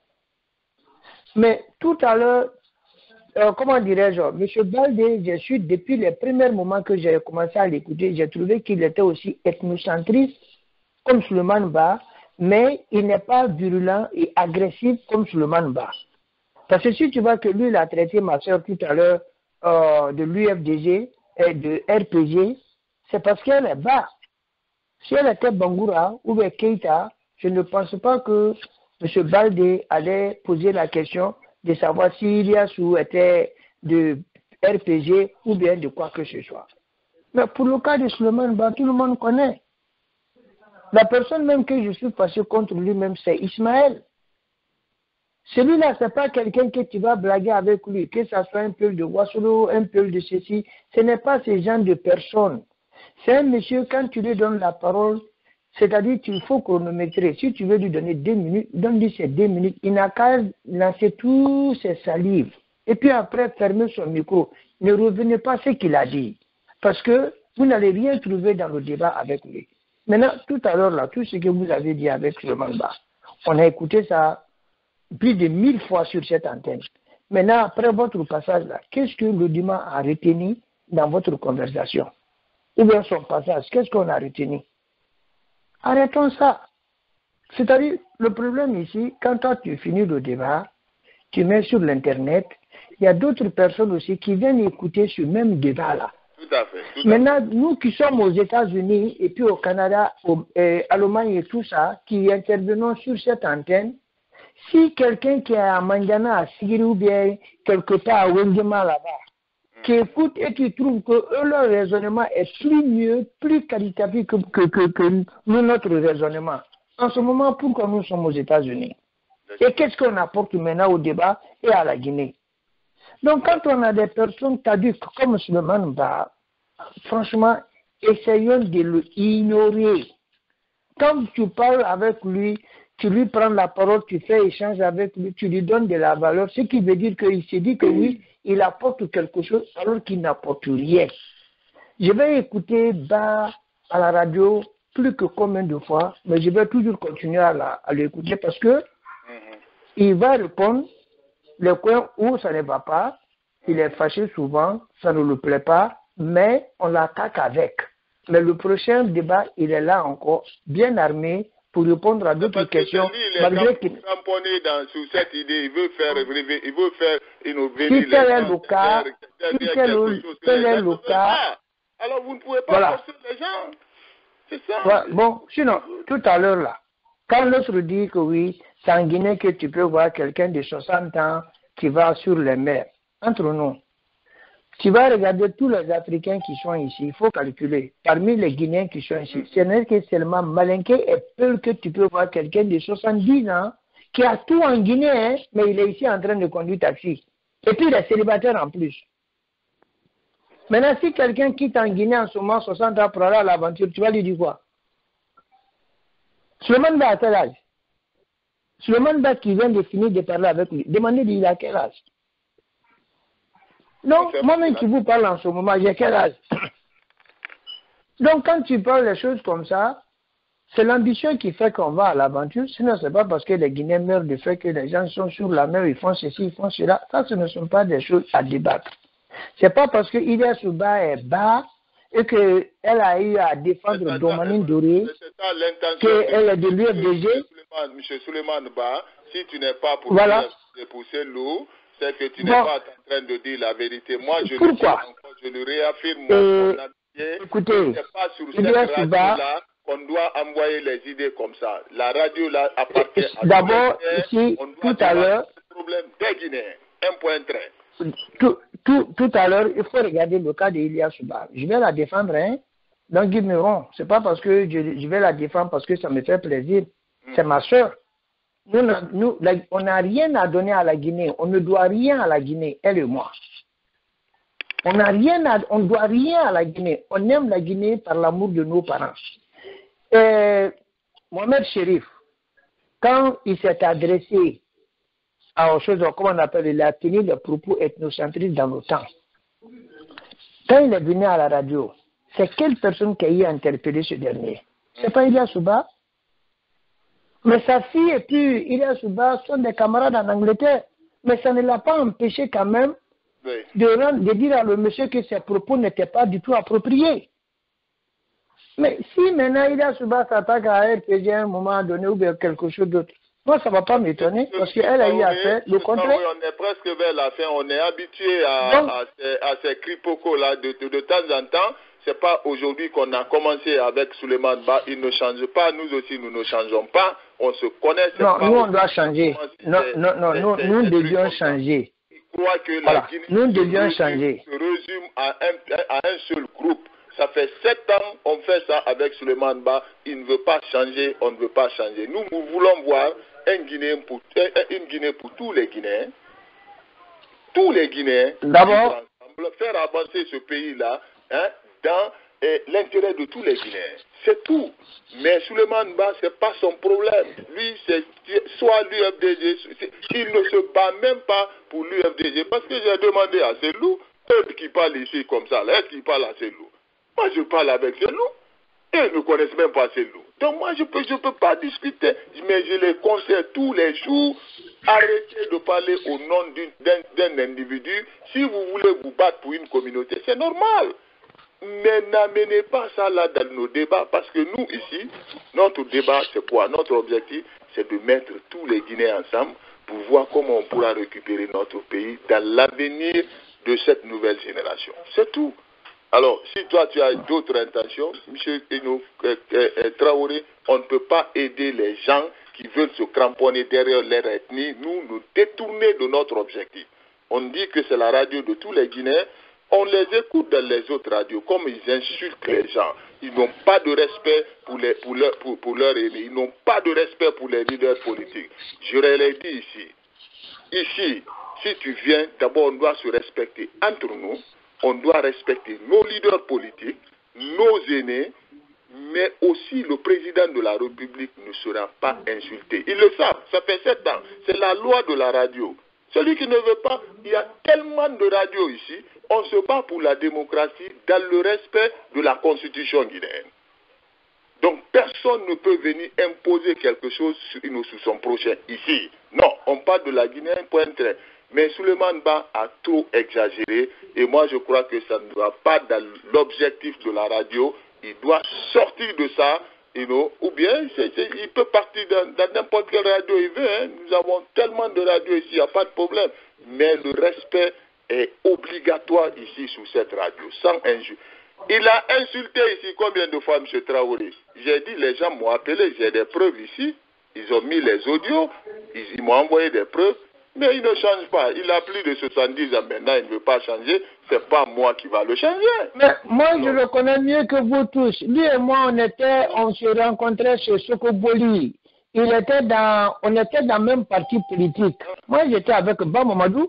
Mais tout à l'heure, comment dirais-je, M. Baldé, je suis depuis les premiers moments que j'ai commencé à l'écouter, j'ai trouvé qu'il était aussi ethnocentriste comme Souleymane Ba, mais il n'est pas virulent et agressif comme Souleymane Ba. Parce que si tu vois que lui, il a traité ma soeur tout à l'heure de l'UFDG et de RPG, c'est parce qu'elle est bas. Si elle était Bangoura ou Keïta, je ne pense pas que M. Baldé allait poser la question de savoir si Ilias était de RPG ou bien de quoi que ce soit. Mais pour le cas de Souleymane Ba, tout le monde connaît. La personne même que je suis fâché contre lui-même, c'est Ismaël. Celui-là, ce n'est pas quelqu'un que tu vas blaguer avec lui, que ça soit un peu de Wassolo, un peu de ceci. Ce n'est pas ce genre de personne. C'est un monsieur, quand tu lui donnes la parole, c'est-à-dire qu'il faut chronométrer. Si tu veux lui donner 2 minutes, donne-lui ces 2 minutes. Il n'a qu'à lancer tous ses salives. Et puis après, fermer son micro. Ne revenez pas à ce qu'il a dit. Parce que vous n'allez rien trouver dans le débat avec lui. Maintenant, tout à l'heure, là, tout ce que vous avez dit avec Souleymane Ba, on a écouté ça plus de 1000 fois sur cette antenne. Maintenant, après votre passage là, qu'est-ce que l'Odima a retenu dans votre conversation? Ou bien son passage, qu'est-ce qu'on a retenu? Arrêtons ça. C'est-à-dire, le problème ici, quand toi tu finis le débat, tu mets sur l'Internet, il y a d'autres personnes aussi qui viennent écouter ce même débat-là. Tout à fait. Maintenant, nous qui sommes aux États-Unis et puis au Canada, à l'Allemagne et tout ça, qui intervenons sur cette antenne, si quelqu'un qui est à Mandiana, à Sigiri ou bien quelque part à Wengema là-bas, qui écoute et qui trouve que leur raisonnement est plus mieux, plus qualitatif que nous, notre raisonnement. En ce moment, pourquoi nous sommes aux États-Unis? Et qu'est-ce qu'on apporte maintenant au débat et à la Guinée? Donc, quand on a des personnes caduques comme Souleymane Ba, franchement, essayons de l'ignorer. Quand tu parles avec lui, tu lui prends la parole, tu fais échange avec lui, tu lui donnes de la valeur, ce qui veut dire qu'il se dit que oui, il apporte quelque chose alors qu'il n'apporte rien. Je vais écouter Ba à la radio plus que combien de fois, mais je vais toujours continuer à l'écouter parce que il va répondre les coins où ça ne va pas, il est fâché souvent, ça ne lui plaît pas, mais on l'attaque avec. Mais le prochain débat, il est là encore, bien armé, pour répondre à d'autres questions. Malgré qu'il cramponné sur cette idée, il veut faire innover si tel est le cas, si tel est le cas, alors vous ne pouvez pas forcer les gens. C'est ça. Ouais, bon, sinon, tout à l'heure là, quand l'autre dit que oui, c'est en Guinée que tu peux voir quelqu'un de 60 ans qui va sur les mers. Entre nous, tu vas regarder tous les Africains qui sont ici, il faut calculer. Parmi les Guinéens qui sont ici, ce n'est que seulement Malinké et peu que tu peux voir quelqu'un de 70 ans qui a tout en Guinée, hein, mais il est ici en train de conduire taxi. Et puis il est célibataire en plus. Maintenant, si quelqu'un quitte en Guinée en ce moment 60 ans pour aller à l'aventure, tu vas lui dire quoi? Souleymane Ba à quel âge? Souleymane Ba qui vient de finir de parler avec lui, demandez-lui il a quel âge? Non, moi-même qui vous parle en ce moment, j'ai quel âge? Donc quand tu parles des choses comme ça, c'est l'ambition qui fait qu'on va à l'aventure. Sinon, ce n'est pas parce que les Guinéens meurent du fait que les gens sont sur la mer, ils font ceci, ils font cela. Ça, ce ne sont pas des choses à débattre. Ce n'est pas parce que Ilias Souba est bas et qu'elle a eu à défendre Domanine Doré qu'elle est de l'UFDG. M. Souleymane Ba, si tu n'es pas pour pousser l'eau, c'est que tu n'es pas en train de dire la vérité. Moi, je le dis encore, je le réaffirme. Mon amitié, écoutez, c'est pas sur cette radio-là qu'on doit envoyer les idées comme ça. La radio-là appartient à d'abord, ici, tout à l'heure, problème des Guinéens. Un point très. Tout à l'heure, il faut regarder le cas d'Ilias Souba. Je vais la défendre, hein. Donc, Guy Meron, c'est pas parce que je vais la défendre parce que ça me fait plaisir. C'est ma soeur. Nous, on n'a rien à donner à la Guinée. On ne doit rien à la Guinée, elle et moi. On ne doit rien à la Guinée. On aime la Guinée par l'amour de nos parents. Mohamed Chérif, quand il s'est adressé à autre chose, comment on appelle, il a tenu des propos ethnocentristes dans le temps. Quand il est venu à la radio, c'est quelle personne qui a interpellé ce dernier? C'est pas Ilia Souba? Mais sa fille et puis Ilia Souba sont des camarades en Angleterre. Mais ça ne l'a pas empêché quand même de dire à le monsieur que ses propos n'étaient pas du tout appropriés. Mais si maintenant Ilia Souba s'attaque à RPG à un moment donné ou bien quelque chose d'autre, moi ça ne va pas m'étonner parce qu'elle a eu à faire le contraire. On est presque vers la fin, on est habitué à ces cripocos-là de temps en temps. C'est pas aujourd'hui qu'on a commencé avec Souleymane Ba, il ne change pas, nous aussi nous ne changeons pas, on se connaît. Non, nous on doit changer. Non, nous devions changer. Crois que voilà. Nous devions changer. Se résume à un seul groupe. Ça fait 7 ans on fait ça avec Souleymane Ba, il ne veut pas changer, on ne veut pas changer. Nous voulons voir une Guinée pour tous les Guinéens. Tous les Guinéens. D'abord, faire avancer ce pays-là, dans l'intérêt de tous les Guinéens. C'est tout. Mais Souleymane Ba, ce n'est pas son problème. Lui, c'est soit l'UFDG, il ne se bat même pas pour l'UFDG. Parce que j'ai demandé à Cellou, eux qui parlent ici comme ça, est-ce qu'ils parlent à Cellou? Moi, je parle avec Cellou. Et ils ne connaissent même pas Cellou. Donc moi, je peux pas discuter. Mais je les conseille tous les jours, arrêtez de parler au nom d'un individu. Si vous voulez vous battre pour une communauté, c'est normal. Mais n'amenez pas ça là dans nos débats, parce que nous ici, notre débat c'est quoi? Notre objectif c'est de mettre tous les Guinéens ensemble pour voir comment on pourra récupérer notre pays dans l'avenir de cette nouvelle génération. C'est tout. Alors, si toi tu as d'autres intentions, M. Traoré, on ne peut pas aider les gens qui veulent se cramponner derrière leur ethnie, nous détourner de notre objectif. On dit que c'est la radio de tous les Guinéens. On les écoute dans les autres radios, comme ils insultent les gens. Ils n'ont pas de respect pour leur aînés. Ils n'ont pas de respect pour les leaders politiques. Je l'ai dit ici. Ici, si tu viens, d'abord on doit se respecter entre nous. On doit respecter nos leaders politiques, nos aînés, mais aussi le président de la République ne sera pas insulté. Ils le savent, ça fait 7 ans. C'est la loi de la radio. Celui qui ne veut pas, il y a tellement de radios ici, on se bat pour la démocratie dans le respect de la constitution guinéenne. Donc personne ne peut venir imposer quelque chose sur son prochain ici. Non, on parle de la Guinée, point trait. Mais Souleymane Ba a trop exagéré et moi je crois que ça ne va pas dans l'objectif de la radio. Il doit sortir de ça. Ou bien il peut partir dans n'importe quelle radio il veut. Nous avons tellement de radios ici, il n'y a pas de problème. Mais le respect est obligatoire ici sur cette radio, sans injure. Il a insulté ici combien de fois, M. Traoré? J'ai dit, les gens m'ont appelé, j'ai des preuves ici. Ils ont mis les audios, ils m'ont envoyé des preuves. Mais il ne change pas. Il a plus de 70 ans maintenant, il ne veut pas changer. C'est pas moi qui va le changer. Mais moi, je le connais mieux que vous tous. Lui et moi, on se rencontrait chez Sokoboli. On était dans le même parti politique. Moi, j'étais avec Ba Mamadou.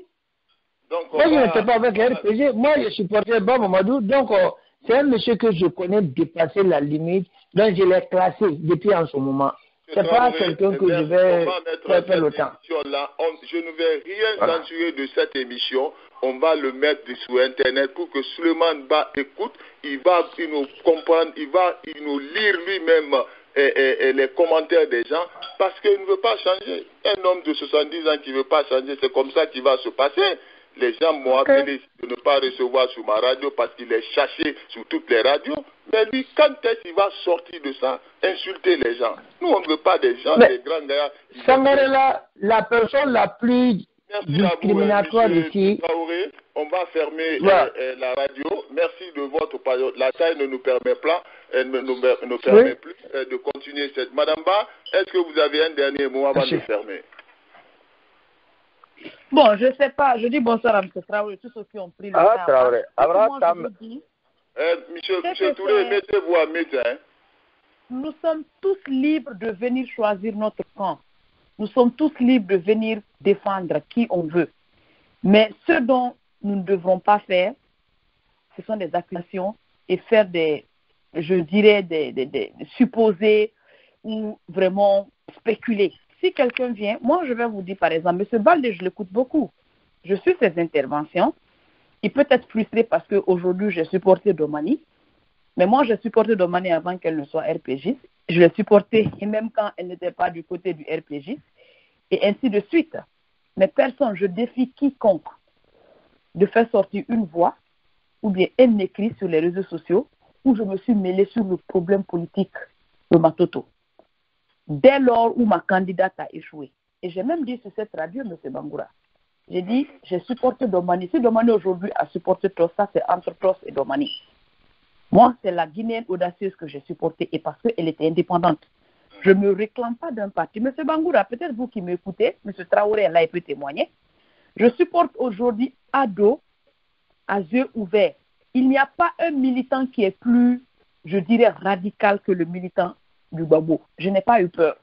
Moi, je n'étais pas avec RPG. Moi, je supportais Ba Mamadou. Donc, c'est un monsieur que je connais dépasser la limite. Donc, je l'ai classé depuis en ce moment. C'est pas quelqu'un que je vais faire le temps. Je ne vais rien censurer de cette émission. On va le mettre sur Internet pour que Souleymane Ba écoute. Il va nous comprendre, il va nous lire lui-même les commentaires des gens parce qu'il ne veut pas changer. Un homme de 70 ans qui ne veut pas changer, c'est comme ça qu'il va se passer. Les gens m'ont appelé de ne pas recevoir sur ma radio parce qu'il est chassé sur toutes les radios. Mais lui, quand est-ce qu'il va sortir de ça, insulter les gens? Nous, on ne veut pas des gens, des grands gars. Samarela, la personne la plus discriminatoire ici. On va fermer la radio. Merci de votre parole. La taille ne nous permet pas, ne permet plus de continuer cette. Madame Ba, est-ce que vous avez un dernier mot avant de fermer? Bon, je ne sais pas. Je dis bonsoir à M. Traoré, tous ceux qui ont pris le temps. Traoré. Monsieur Touré, mettez-vous à mute. Nous sommes tous libres de venir choisir notre camp. Nous sommes tous libres de venir défendre qui on veut. Mais ce dont nous ne devrons pas faire, ce sont des accusations et faire des supposés ou vraiment spéculer. Si quelqu'un vient, moi je vais vous dire par exemple, M. Baldé, je l'écoute beaucoup. Je suis ses interventions. Il peut être frustré parce qu'aujourd'hui j'ai supporté Domani. Mais moi, je supportais Domani avant qu'elle ne soit RPG. Je l'ai supportée et même quand elle n'était pas du côté du RPG. Et ainsi de suite. Mais personne, je défie quiconque de faire sortir une voix ou bien un écrit sur les réseaux sociaux où je me suis mêlée sur le problème politique de Matoto. Dès lors où ma candidate a échoué. Et j'ai même dit sur cette radio, M. Bangoura, j'ai dit, j'ai supporté Domani. Si Domani aujourd'hui a supporté Tos, ça c'est entre Tos et Domani. Moi, c'est la Guinéenne audacieuse que j'ai supportée et parce qu'elle était indépendante. Je ne me réclame pas d'un parti. M. Bangoura, peut-être vous qui m'écoutez, M. Traoré, là, il peut témoigner. Je supporte aujourd'hui Ado à yeux ouverts. Il n'y a pas un militant qui est plus, je dirais, radical que le militant du Babo. Je n'ai pas eu peur.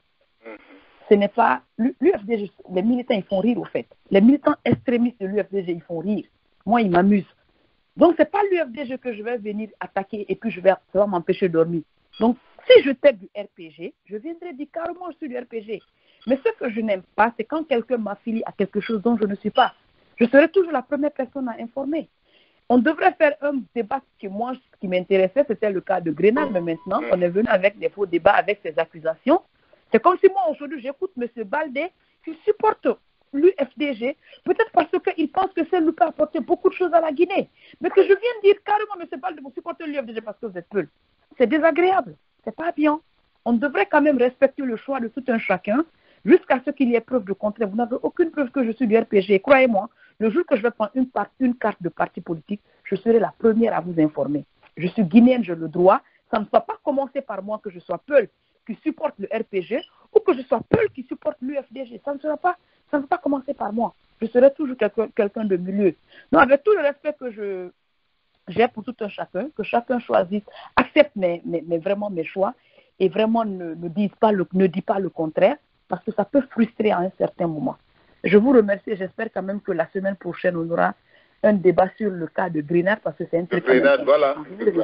Ce n'est pas... L'UFDG, les militants, ils font rire, au fait. Les militants extrémistes de l'UFDG, ils font rire. Moi, ils m'amusent. Donc, ce n'est pas l'UFDG que je vais venir attaquer et puis ça va m'empêcher de dormir. Donc, si je tête du RPG, je viendrai dire carrément je suis du RPG. Mais ce que je n'aime pas, c'est quand quelqu'un m'affilie à quelque chose dont je ne suis pas. Je serai toujours la première personne à informer. On devrait faire un débat qui m'intéressait, c'était le cas de Grenade, mais maintenant, on est venu avec des faux débats, avec ces accusations. C'est comme si moi, aujourd'hui, j'écoute M. Baldé, qui supporte l'UFDG, peut-être parce qu'il pense que ça lui peut apporter beaucoup de choses à la Guinée. Mais que je viens de dire carrément, M. Baldé, vous supportez l'UFDG parce que vous êtes peu. C'est désagréable, c'est pas bien. On devrait quand même respecter le choix de tout un chacun, jusqu'à ce qu'il y ait preuve de contraire. Vous n'avez aucune preuve que je suis du RPG. Croyez-moi, le jour que je vais prendre une carte de parti politique, je serai la première à vous informer. Je suis guinéenne, j'ai le droit. Ça ne soit pas commencé par moi que je sois Peul qui supporte le RPG ou que je sois Peul qui supporte l'UFDG. Ça ne va pas commencer par moi. Je serai toujours quelqu'un de milieu. Donc, avec tout le respect que j'ai pour tout un chacun, que chacun choisisse, accepte vraiment mes choix et vraiment ne dit pas le contraire parce que ça peut frustrer à un certain moment. Je vous remercie et j'espère quand même que la semaine prochaine, on aura un débat sur le cas de Grenade parce que c'est un truc... Grenade, voilà.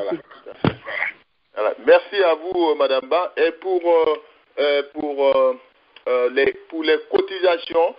Merci à vous, Madame Ba. Et pour les cotisations,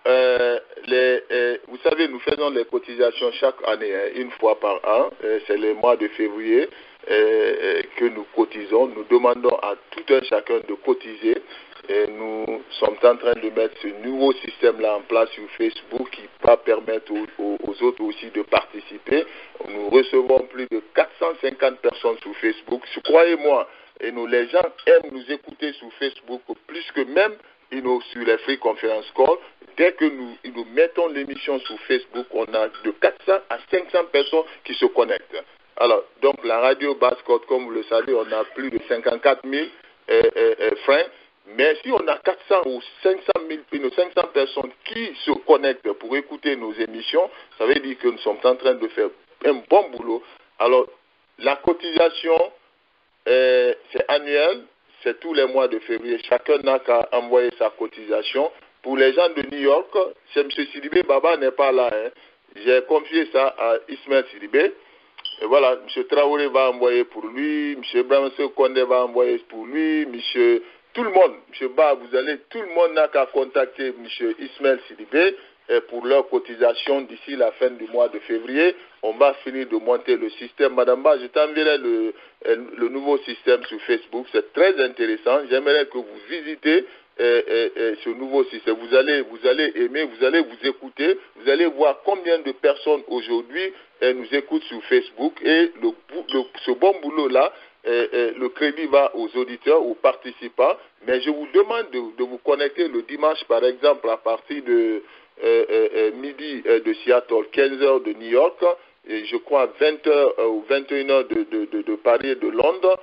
vous savez, nous faisons les cotisations chaque année, une fois par an. C'est le mois de février que nous cotisons. Nous demandons à tout un chacun de cotiser. Et nous sommes en train de mettre ce nouveau système-là en place sur Facebook qui va permettre aux autres aussi de participer. Nous recevons plus de 450 personnes sur Facebook. Croyez-moi, les gens aiment nous écouter sur Facebook plus que même sur les free conference call. Dès que nous mettons l'émission sur Facebook, on a de 400 à 500 personnes qui se connectent. Alors, donc la radio Basse-Côte, comme vous le savez, on a plus de 54 000 freins. Mais si on a 400 ou 500 personnes qui se connectent pour écouter nos émissions, ça veut dire que nous sommes en train de faire un bon boulot. Alors, la cotisation, c'est annuel, c'est tous les mois de février. Chacun n'a qu'à envoyer sa cotisation. Pour les gens de New York, c'est M. Sidibé Baba n'est pas là. J'ai confié ça à Ismaël Sidibé. Et voilà, M. Traoré va envoyer pour lui, M. Bramse Kondé va envoyer pour lui, tout le monde, M. Ba, tout le monde n'a qu'à contacter M. Ismaël Sidibé pour leur cotisation d'ici la fin du mois de février. On va finir de monter le système. Madame Ba, je t'enverrai le nouveau système sur Facebook. C'est très intéressant. J'aimerais que vous visitez ce nouveau système. Vous allez aimer, vous allez vous écouter. Vous allez voir combien de personnes aujourd'hui nous écoutent sur Facebook. Et ce bon boulot-là, le crédit va aux auditeurs, aux participants, mais je vous demande de vous connecter le dimanche, par exemple, à partir de midi de Seattle, 15h de New York, et je crois 20h ou 21h de Paris et de Londres,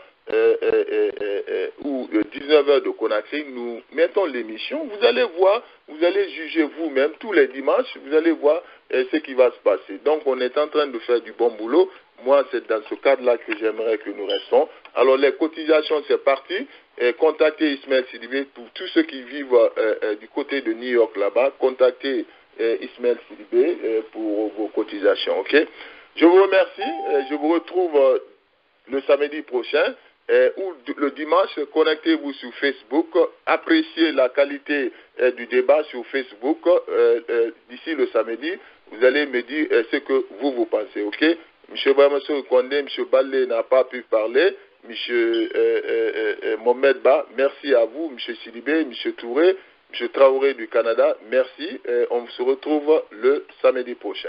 ou 19h de Conakry. Nous mettons l'émission, vous allez voir, vous allez juger vous-même tous les dimanches, vous allez voir ce qui va se passer. Donc on est en train de faire du bon boulot. Moi, c'est dans ce cadre-là que j'aimerais que nous restons. Alors, les cotisations, c'est parti. Contactez Ismaël Sidibé pour tous ceux qui vivent du côté de New York là-bas. Contactez Ismaël Sidibé pour vos cotisations, ok? Je vous remercie. Je vous retrouve le samedi prochain ou le dimanche. Connectez-vous sur Facebook. Appréciez la qualité du débat sur Facebook. D'ici le samedi, vous allez me dire ce que vous pensez, ok? M. Bamasso Condé, M. Balé n'a pas pu parler. M. Mohamed Ba, merci à vous. M. Sidibé, M. Touré, M. Traoré du Canada, merci. On se retrouve le samedi prochain.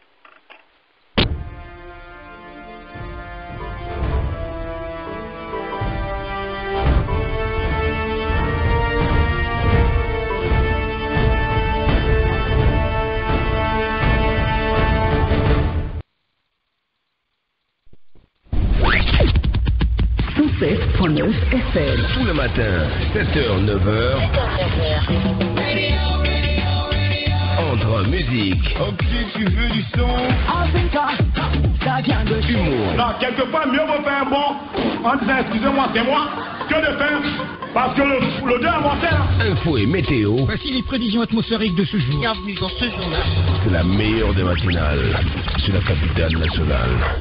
FM. Tout le matin, 7h, 9h. Entre musique. Ok, tu veux du son. Humour. Non, quelque part, mieux vaut faire bon en disant excusez-moi, c'est moi, que de faire. Parce que le deux est mortel. Info et météo. Voici les prévisions atmosphériques de ce jour. Bienvenue dans ce journal. C'est la meilleure des matinales sur la capitale nationale.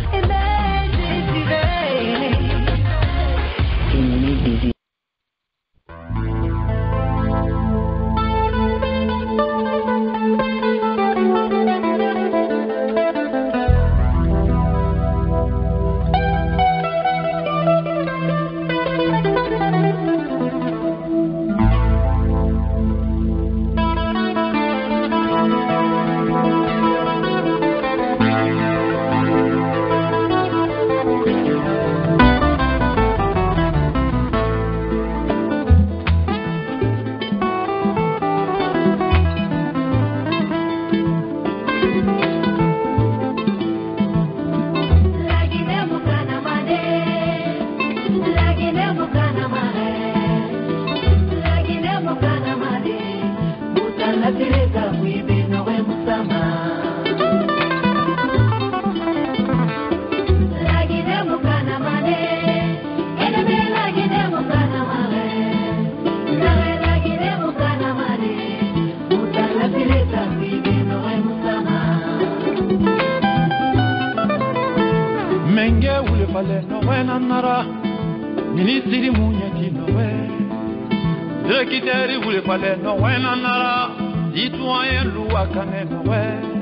Ministri munyati nowe, directeur voulait parler nowe nanara, citoyen loi kane nowe,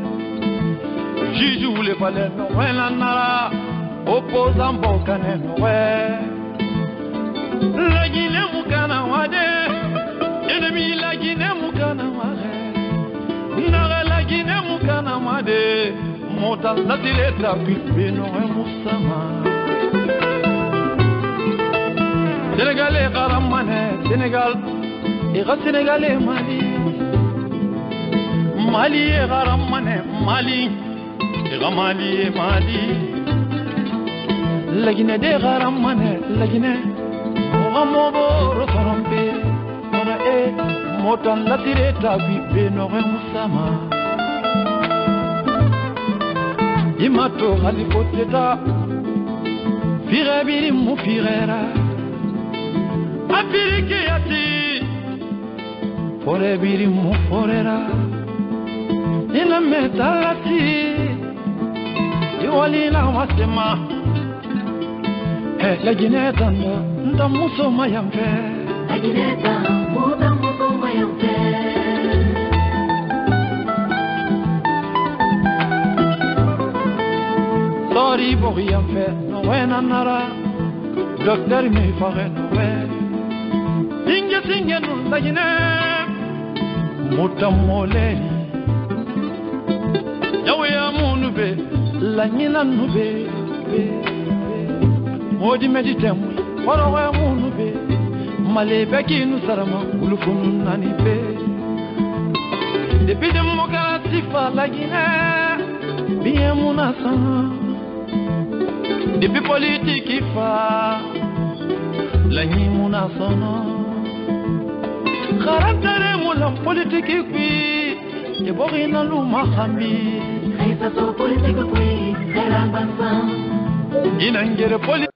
juge voulait parler nowe nanara, opposant bokane nowe. La Guinée mukana wade, ennemi la Guinée mukana wade, nara la Guinée mukana wade, monta la dileta pipe nowe musama. Sénégalais Garamane, Sénégal, et Sénégalais Mali. Mali et Garamane, Mali, et Mali et Mali. La Guinée de Garamane, la Guinée, Mohamobo, Rosarambe, Mona e, Motan la Tireta, Bibe, Nore Moussama. Imato, Halipoteta, Firebiri, Moufirera. Afirike yati fore biri mu forera ina metalati iwali la wasema la gineta nda muso mayampe la gineta muda muso mayampe sorry bori yampe no wena nara docteur me fare no wena Inge singe nunda yine mutamole yawe ya munube la nyina nube modi meditemu waro wa munube malebe kinu sarama ulufunu nani be depuis démocratie fa la Guinée bien munasana depuis politique fa la nyina munasana Kharantare mulam politique qui e borina luma khambi Risa so politique qui era bansan Inangere politique